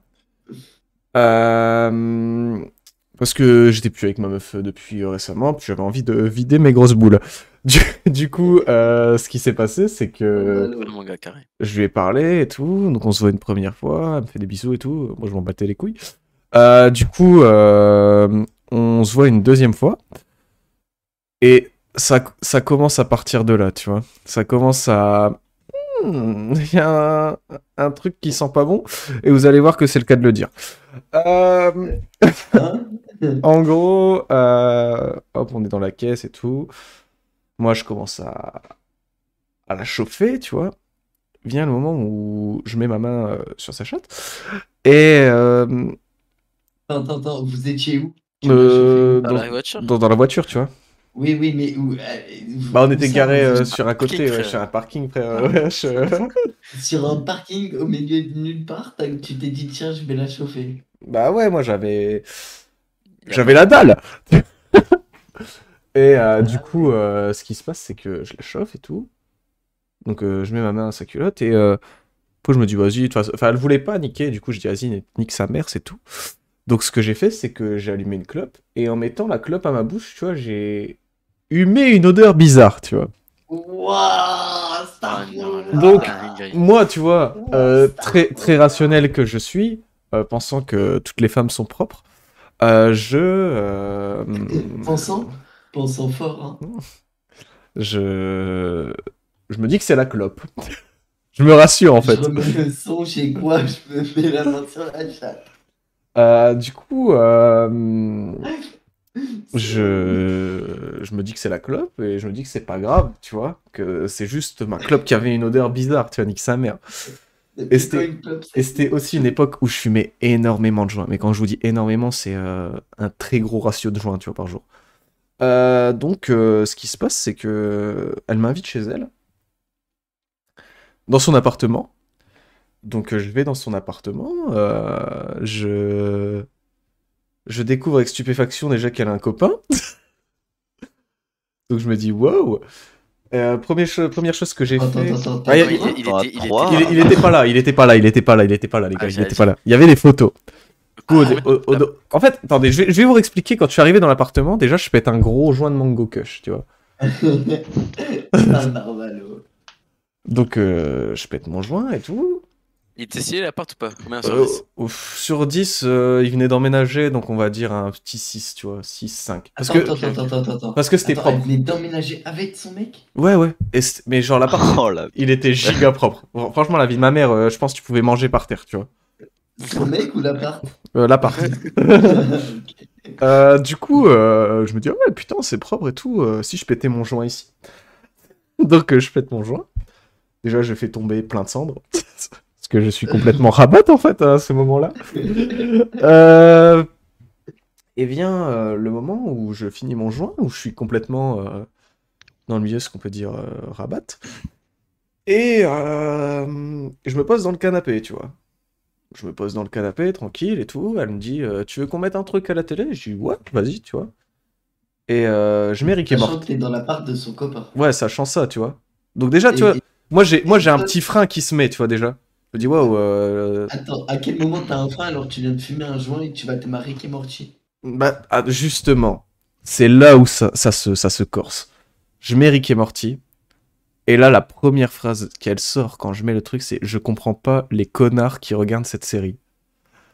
Parce que j'étais plus avec ma meuf depuis récemment, puis j'avais envie de vider mes grosses boules. Du coup, ce qui s'est passé, c'est que Le manga carré. je lui ai parlé et tout, donc on se voit une première fois, elle me fait des bisous et tout, moi je m'en battais les couilles. Du coup, on se voit une deuxième fois, et ça commence à partir de là, tu vois. Ça commence à... Il y a un truc qui sent pas bon, et vous allez voir que c'est le cas de le dire. En gros, hop, on est dans la caisse et tout. Moi, je commence à la chauffer, tu vois. Vient le moment où je mets ma main sur sa chatte. Et... Attends, vous étiez où? Dans la voiture dans la voiture, tu vois. Oui, mais où, Bah, on où était ça, garé vous- sur un côté, parking, ouais, frère. sur un parking, frère. Ouais, Sur un parking au milieu de nulle part, tu t'es dit tiens, je vais la chauffer. Bah ouais, moi j'avais la dalle. Et du coup, ce qui se passe, c'est que je la chauffe et tout. Donc je mets ma main à sa culotte et après je me dis vas-y, de toute façon... Enfin, elle voulait pas niquer, du coup je dis vas-y, nique sa mère, c'est tout. Donc ce que j'ai fait, c'est que j'ai allumé une clope et en mettant la clope à ma bouche, tu vois, j'ai humé une odeur bizarre, tu vois. Waouh, Ah non, Donc, dinguerie. moi, tu vois, très rationnel que je suis, pensant que toutes les femmes sont propres, Pensant fort, hein. je me dis que c'est la clope. Je me rassure, en fait. Je remets le son chez quoi, je me mets la main sur la chatte. Du coup, je me dis que c'est la clope et je me dis que c'est pas grave, tu vois, que c'est juste ma clope qui avait une odeur bizarre, tu vois, nique sa mère. Et c'était aussi une époque où je fumais énormément de joints. Mais quand je vous dis énormément, c'est un très gros ratio de joints, tu vois, par jour. Donc, ce qui se passe, c'est que elle m'invite chez elle, dans son appartement. Donc, je vais dans son appartement. Je découvre avec stupéfaction déjà qu'elle a un copain. Donc, je me dis wow. Première chose que j'ai fait. Ah, il était pas là, les gars, il était pas là, il y avait des photos. En fait, attendez, je vais vous expliquer. Quand je suis arrivé dans l'appartement, déjà je pète un gros joint de Mango Kush, tu vois. Donc je pète mon joint et tout. Il était stylé l'appart ou pas? Combien sur 10? Sur 10, il venait d'emménager, donc on va dire un petit 6, tu vois, 6, 5. Parce que c'était propre. Elle venait d'emménager avec son mec? Ouais. Mais genre l'appart, il était giga propre. Bon, franchement, la vie de ma mère, je pense que tu pouvais manger par terre, tu vois. Son mec ou l'appart? L'appart. Du coup, je me dis, ouais, putain, c'est propre et tout, si je pétais mon joint ici. Donc, je pète mon joint. Déjà, je fais tomber plein de cendres. Parce que je suis complètement rabat, en fait, à ce moment-là. Et vient le moment où je finis mon joint, où je suis complètement dans le milieu, ce qu'on peut dire rabat. Et je me pose dans le canapé, tu vois. Je me pose dans le canapé, tranquille et tout. Elle me dit, tu veux qu'on mette un truc à la télé? Je dis, ouais, vas-y, tu vois. Et je mets Rick et Morty. Sachant que t'es dans l'appart de son copain. Ouais, sachant ça, tu vois. Donc déjà, tu vois, moi j'ai un petit frein qui se met, tu vois, déjà. Je me dis, waouh. Attends, à quel moment t'as un frein alors que tu viens de fumer un joint et que tu vas te marrer Rick et Morty? Bah, justement, c'est là où ça se corse. Je mets Rick et Morty. Et là, la première phrase qu'elle sort quand je mets le truc, c'est « Je comprends pas les connards qui regardent cette série. Wow. »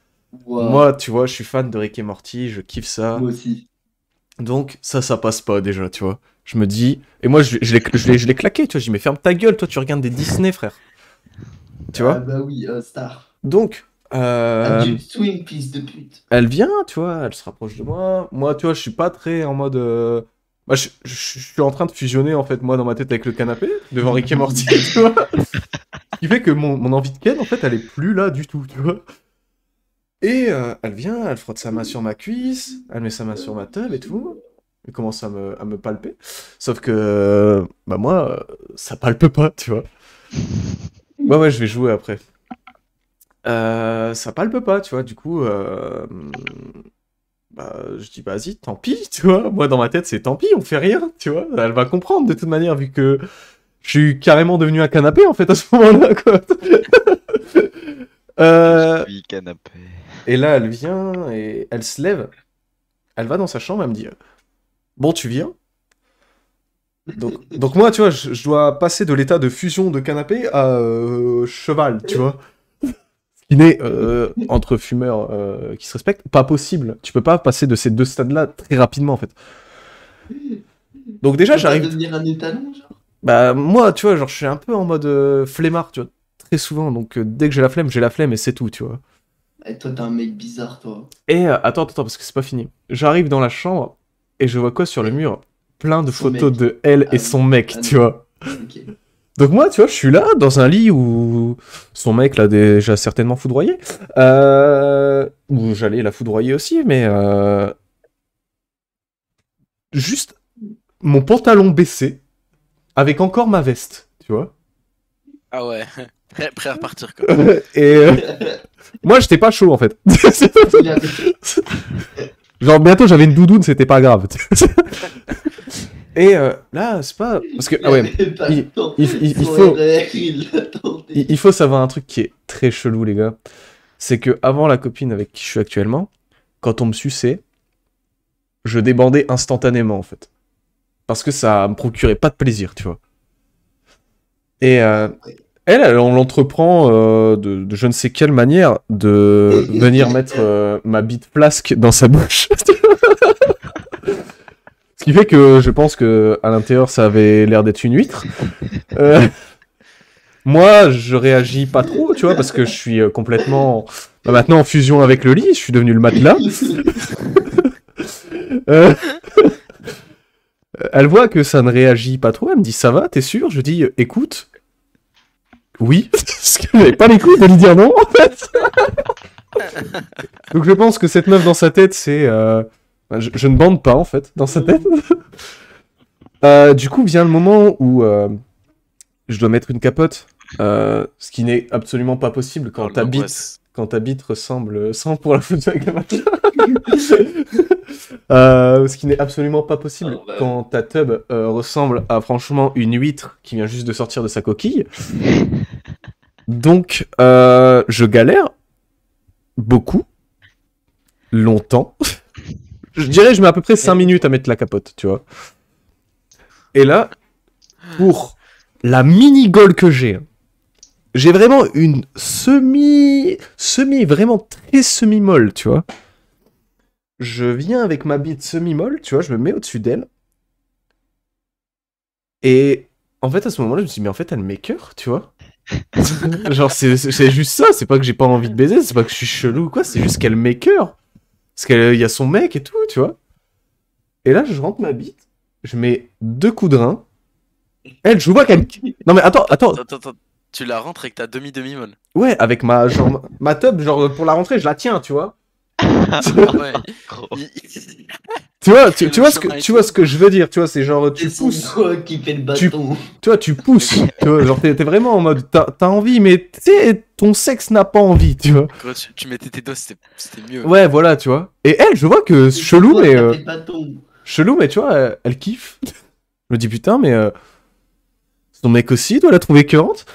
Moi, tu vois, je suis fan de Rick et Morty, je kiffe ça. Moi aussi. Donc, ça passe pas déjà, tu vois. Je me dis... Et moi, je l'ai claqué, tu vois. Je dis « Mais ferme ta gueule, toi, tu regardes des Disney, frère. » Tu vois. Ah bah oui, star. Donc... Adult Swim, fils de pute. Elle vient, tu vois, elle se rapproche de moi. Moi, tu vois, je suis pas très en mode... Bah, je suis en train de fusionner, en fait, moi, dans ma tête avec le canapé, devant Rick et Morty, tu vois. Ce qui fait que mon envie de ken, en fait, elle est plus là du tout, tu vois. Et elle vient, elle frotte sa main sur ma cuisse, elle met sa main sur ma teub et tout. Elle commence à me palper. Sauf que, bah moi, ça palpe pas, tu vois. Ouais, je vais jouer après. Ça palpe pas, tu vois, du coup... Bah, je dis, vas-y, tant pis, tu vois. Moi, dans ma tête, c'est tant pis, on fait rien, tu vois. Elle va comprendre de toute manière, vu que je suis carrément devenu un canapé, en fait, à ce moment-là, quoi. Oui, canapé. Et là, elle vient et elle se lève. Elle va dans sa chambre, elle me dit bon, tu viens? Donc moi, tu vois, je dois passer de l'état de fusion de canapé à cheval, tu vois. Ce qui n'est, entre fumeurs qui se respectent, pas possible. Tu peux pas passer de ces deux stades-là très rapidement, en fait. Donc déjà, Tu vas j'arrive... devenir un étalon, genre. Bah, moi, tu vois, genre, je suis un peu en mode flemmard, tu vois, très souvent. Donc dès que j'ai la flemme et c'est tout, tu vois. Et toi, t'es un mec bizarre, toi. Et attends, parce que c'est pas fini. J'arrive dans la chambre et je vois quoi sur le mur? Plein de Son photos mec. de elle et Ah son oui. mec, Ah tu non. vois. Ok. Donc moi, tu vois, je suis là, dans un lit où son mec l'a déjà certainement foudroyé. Où j'allais la foudroyer aussi, mais... Juste mon pantalon baissé, avec encore ma veste, tu vois. Ah ouais, prêt à repartir quoi. Et moi, j'étais pas chaud, en fait. Genre, bientôt, j'avais une doudoune, c'était pas grave. Et là, c'est pas... Parce que, ah ouais, il faut savoir un truc qui est très chelou, les gars. C'est que avant la copine avec qui je suis actuellement, quand on me suçait, je débandais instantanément, en fait. Parce que ça me procurait pas de plaisir, tu vois. Et on l'entreprend de je ne sais quelle manière de venir mettre ma bite flasque dans sa bouche. Ce qui fait que je pense que à l'intérieur ça avait l'air d'être une huître. Moi, je réagis pas trop, tu vois, parce que je suis complètement maintenant en fusion avec le lit. Je suis devenu le matelas. Elle voit que ça ne réagit pas trop. Elle me dit ça va, t'es sûr? Je dis écoute. Oui, parce que j'avais pas les couilles de lui dire non, en fait. Donc je pense que cette meuf dans sa tête, c'est... je ne bande pas, en fait, dans sa tête. Du coup, vient le moment où je dois mettre une capote, ce qui n'est absolument pas possible quand ta bite ressemble, sans pour la photo avec la matelas. Ce qui n'est absolument pas possible quand ta tub ressemble à franchement une huître qui vient juste de sortir de sa coquille. Donc, je galère beaucoup, longtemps. Je dirais je mets à peu près 5 minutes à mettre la capote, tu vois. Et là, pour la mini-goal que j'ai vraiment une vraiment très semi-molle, tu vois. Je viens avec ma bite semi-molle, tu vois, je me mets au-dessus d'elle. Et en fait, à ce moment-là, je me suis dit, mais en fait, elle m'écœure, tu vois. Genre, c'est juste ça, c'est pas que j'ai pas envie de baiser, c'est pas que je suis chelou ou quoi, c'est juste qu'elle m'écœure. Parce qu'il y a son mec et tout, tu vois. Et là, je rentre ma bite, je mets 2 coups de rein. Elle, je vois qu'elle... Non mais attends. Tu la rentres avec ta demi-molle. Ouais, avec ma tub, genre, pour la rentrée, je la tiens, tu vois. Ouais. Tu vois ce que je veux dire, tu vois, c'est genre tu pousses. Qui fait le bâton. Tu vois, tu pousses. Tu vois, genre t'es vraiment en mode t'as envie, mais tu sais, ton sexe n'a pas envie, tu vois. Gros, tu mettais tes doigts, c'était mieux. Ouais, voilà, tu vois. Et elle, je vois que chelou, mais chelou, mais tu vois, elle kiffe. Je me dis putain, mais son mec aussi doit la trouver écœurante.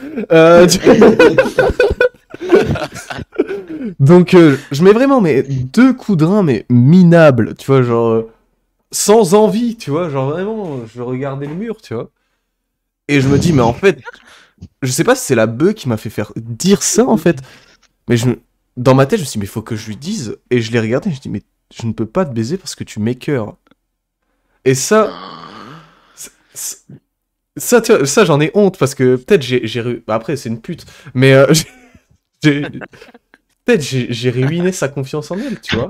Donc je mets vraiment 2 coups de rein mais minables, tu vois, genre sans envie, tu vois, genre vraiment je regardais le mur, tu vois. Et je me dis mais en fait, je sais pas si c'est la bœuf qui m'a fait faire dire ça en fait, mais dans ma tête je me suis dit mais faut que je lui dise, et je l'ai regardé et je dis mais je ne peux pas te baiser parce que tu m'écœures. Et ça tu vois, ça j'en ai honte parce que peut-être bah, après c'est une pute, mais peut-être j'ai ruiné sa confiance en elle, tu vois.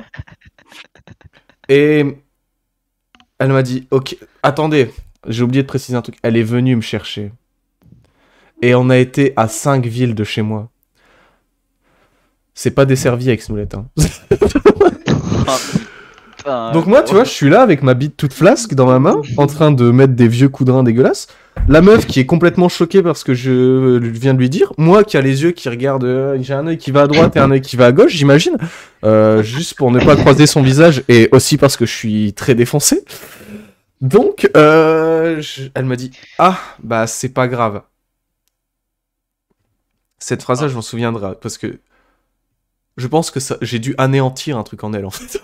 Et elle m'a dit, ok, attendez, j'ai oublié de préciser un truc. Elle est venue me chercher. Et on a été à 5 villes de chez moi. C'est pas desservi avec Smoulette, hein. Donc moi, tu vois, je suis là avec ma bite toute flasque dans ma main, en train de mettre des vieux coups de rein dégueulasses. La meuf qui est complètement choquée parce que je viens de lui dire. Moi qui a les yeux qui regardent, j'ai un œil qui va à droite et un œil qui va à gauche, j'imagine. Juste pour ne pas croiser son visage et aussi parce que je suis très défoncé. Donc, elle m'a dit, ah, bah c'est pas grave. Cette phrase-là, je m'en souviendrai, parce que je pense que j'ai dû anéantir un truc en elle, en fait.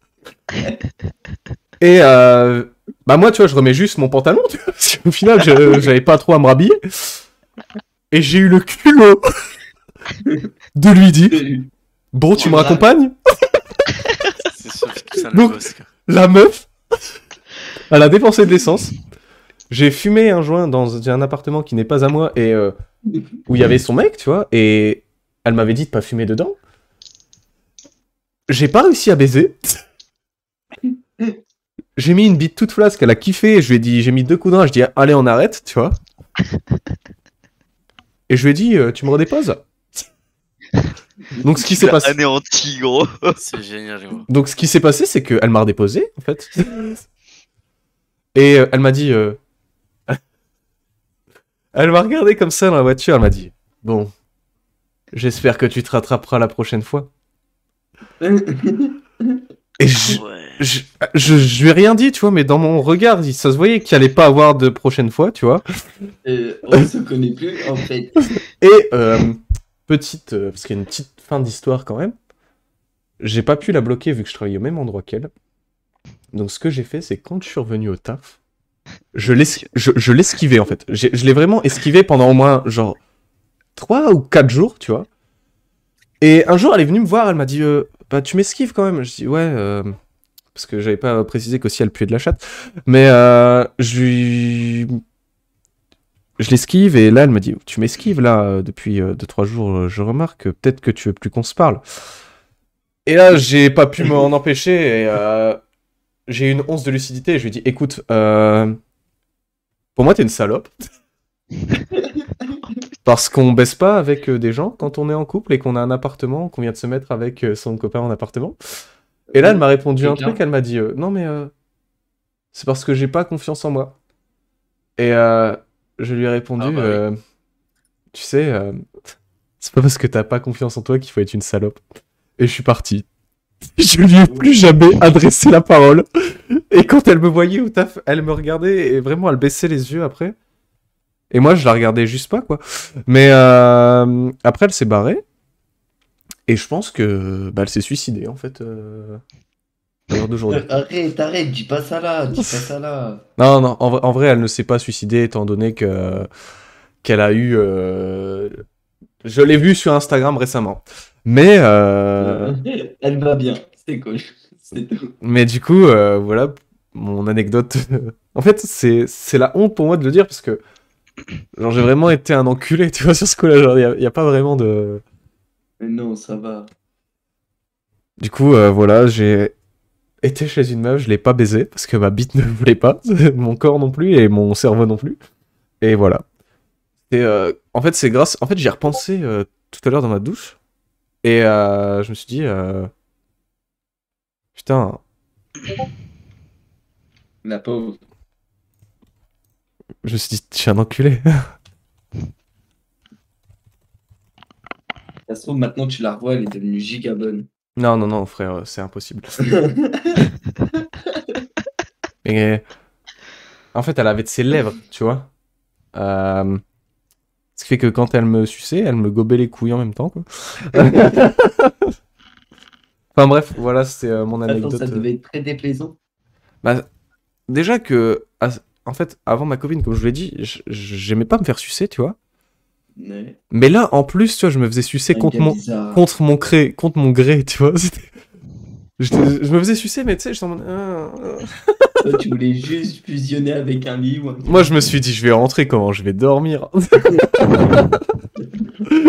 Et bah moi, tu vois, je remets juste mon pantalon, tu vois, parce qu'au final, j'avais pas trop à me rhabiller. Et j'ai eu le culot de lui dire « Bon, tu me raccompagnes ?» C'est sûr que ça Donc, bosse, quoi. la meuf, elle a dépensé de l'essence. J'ai fumé un joint dans un appartement qui n'est pas à moi et où il y avait son mec, tu vois, et elle m'avait dit de pas fumer dedans. J'ai pas réussi à baiser. J'ai mis une bite toute flasque, elle a kiffé, je lui ai dit, j'ai mis 2 coups de rein, je dis allez on arrête, tu vois. Et je lui ai dit tu me redéposes. Donc ce qui s'est passé. Anéanti, gros. C'est génial, gros. Donc ce qui s'est passé, c'est qu'elle m'a redéposé, en fait. Et elle m'a dit. Elle m'a regardé comme ça dans la voiture, elle m'a dit bon, j'espère que tu te rattraperas la prochaine fois. Et je lui ai rien dit, tu vois, mais dans mon regard, ça se voyait qu'il allait pas avoir de prochaine fois, tu vois. On se connaît plus, en fait. Et, parce qu'il y a une petite fin d'histoire quand même, j'ai pas pu la bloquer vu que je travaillais au même endroit qu'elle. Donc ce que j'ai fait, c'est quand je suis revenu au taf, je l'esquivais en fait. Je l'ai vraiment esquivé pendant au moins genre 3 ou 4 jours, tu vois. Et un jour, elle est venue me voir, elle m'a dit bah tu m'esquives quand même. Je dis ouais, parce que j'avais pas précisé qu'aussi elle puait de la chatte. Mais je l'esquive et là elle me dit tu m'esquives là depuis 2-3 jours, je remarque peut-être que tu veux plus qu'on se parle. Et là j'ai pas pu m'en empêcher et j'ai eu une once de lucidité et je lui ai dit écoute, pour moi t'es une salope. Parce qu'on baisse pas avec des gens quand on est en couple et qu'on a un appartement, qu'on vient de se mettre avec son copain en appartement. Et là elle m'a répondu un truc, elle m'a dit non mais c'est parce que j'ai pas confiance en moi. Et je lui ai répondu oui. Tu sais, c'est pas parce que t'as pas confiance en toi qu'il faut être une salope. Et je suis parti. Je lui ai plus jamais adressé la parole. Et quand elle me voyait au taf, elle me regardait et vraiment elle baissait les yeux après. Et moi je la regardais juste pas quoi. Mais après elle s'est barrée. Et je pense que elle s'est suicidée en fait. À l'heure d'aujourd'hui. Arrête, dis pas ça là, Non, en vrai elle ne s'est pas suicidée étant donné qu'elle a eu... Je l'ai vue sur Instagram récemment. Mais... Elle va bien, c'est cool. C'est tout. Mais du coup, voilà mon anecdote. En fait, c'est la honte pour moi de le dire parce que genre j'ai vraiment été un enculé, tu vois, sur ce coup-là. Genre, il y a pas vraiment de... Mais non, ça va. Du coup, voilà, j'ai été chez une meuf, je l'ai pas baisé parce que ma bite ne voulait pas, mon corps non plus et mon cerveau non plus. Et voilà. Et en fait, c'est grâce... En fait, j'y ai repensé tout à l'heure dans ma douche. Et je me suis dit... Putain... La pauvre. Je me suis dit, je suis un enculé. Ça se trouve, maintenant tu la revois, elle est devenue giga bonne. Non, frère, c'est impossible. Mais... En fait, elle avait de ses lèvres, tu vois. Ce qui fait que quand elle me suçait, elle me gobait les couilles en même temps, quoi. Enfin bref, voilà, c'était mon anecdote. Attends, ça devait être très déplaisant. Bah, déjà que, en fait, avant ma copine, comme je vous l'ai dit, j'aimais pas me faire sucer, tu vois. Ouais. Mais là, en plus, tu vois, je me faisais sucer contre mon gré, tu vois. Je me faisais sucer, mais tu sais, j'étais en mode... Toi, tu voulais juste fusionner avec un lit ou un... Moi, je me suis dit, je vais rentrer, comment je vais dormir.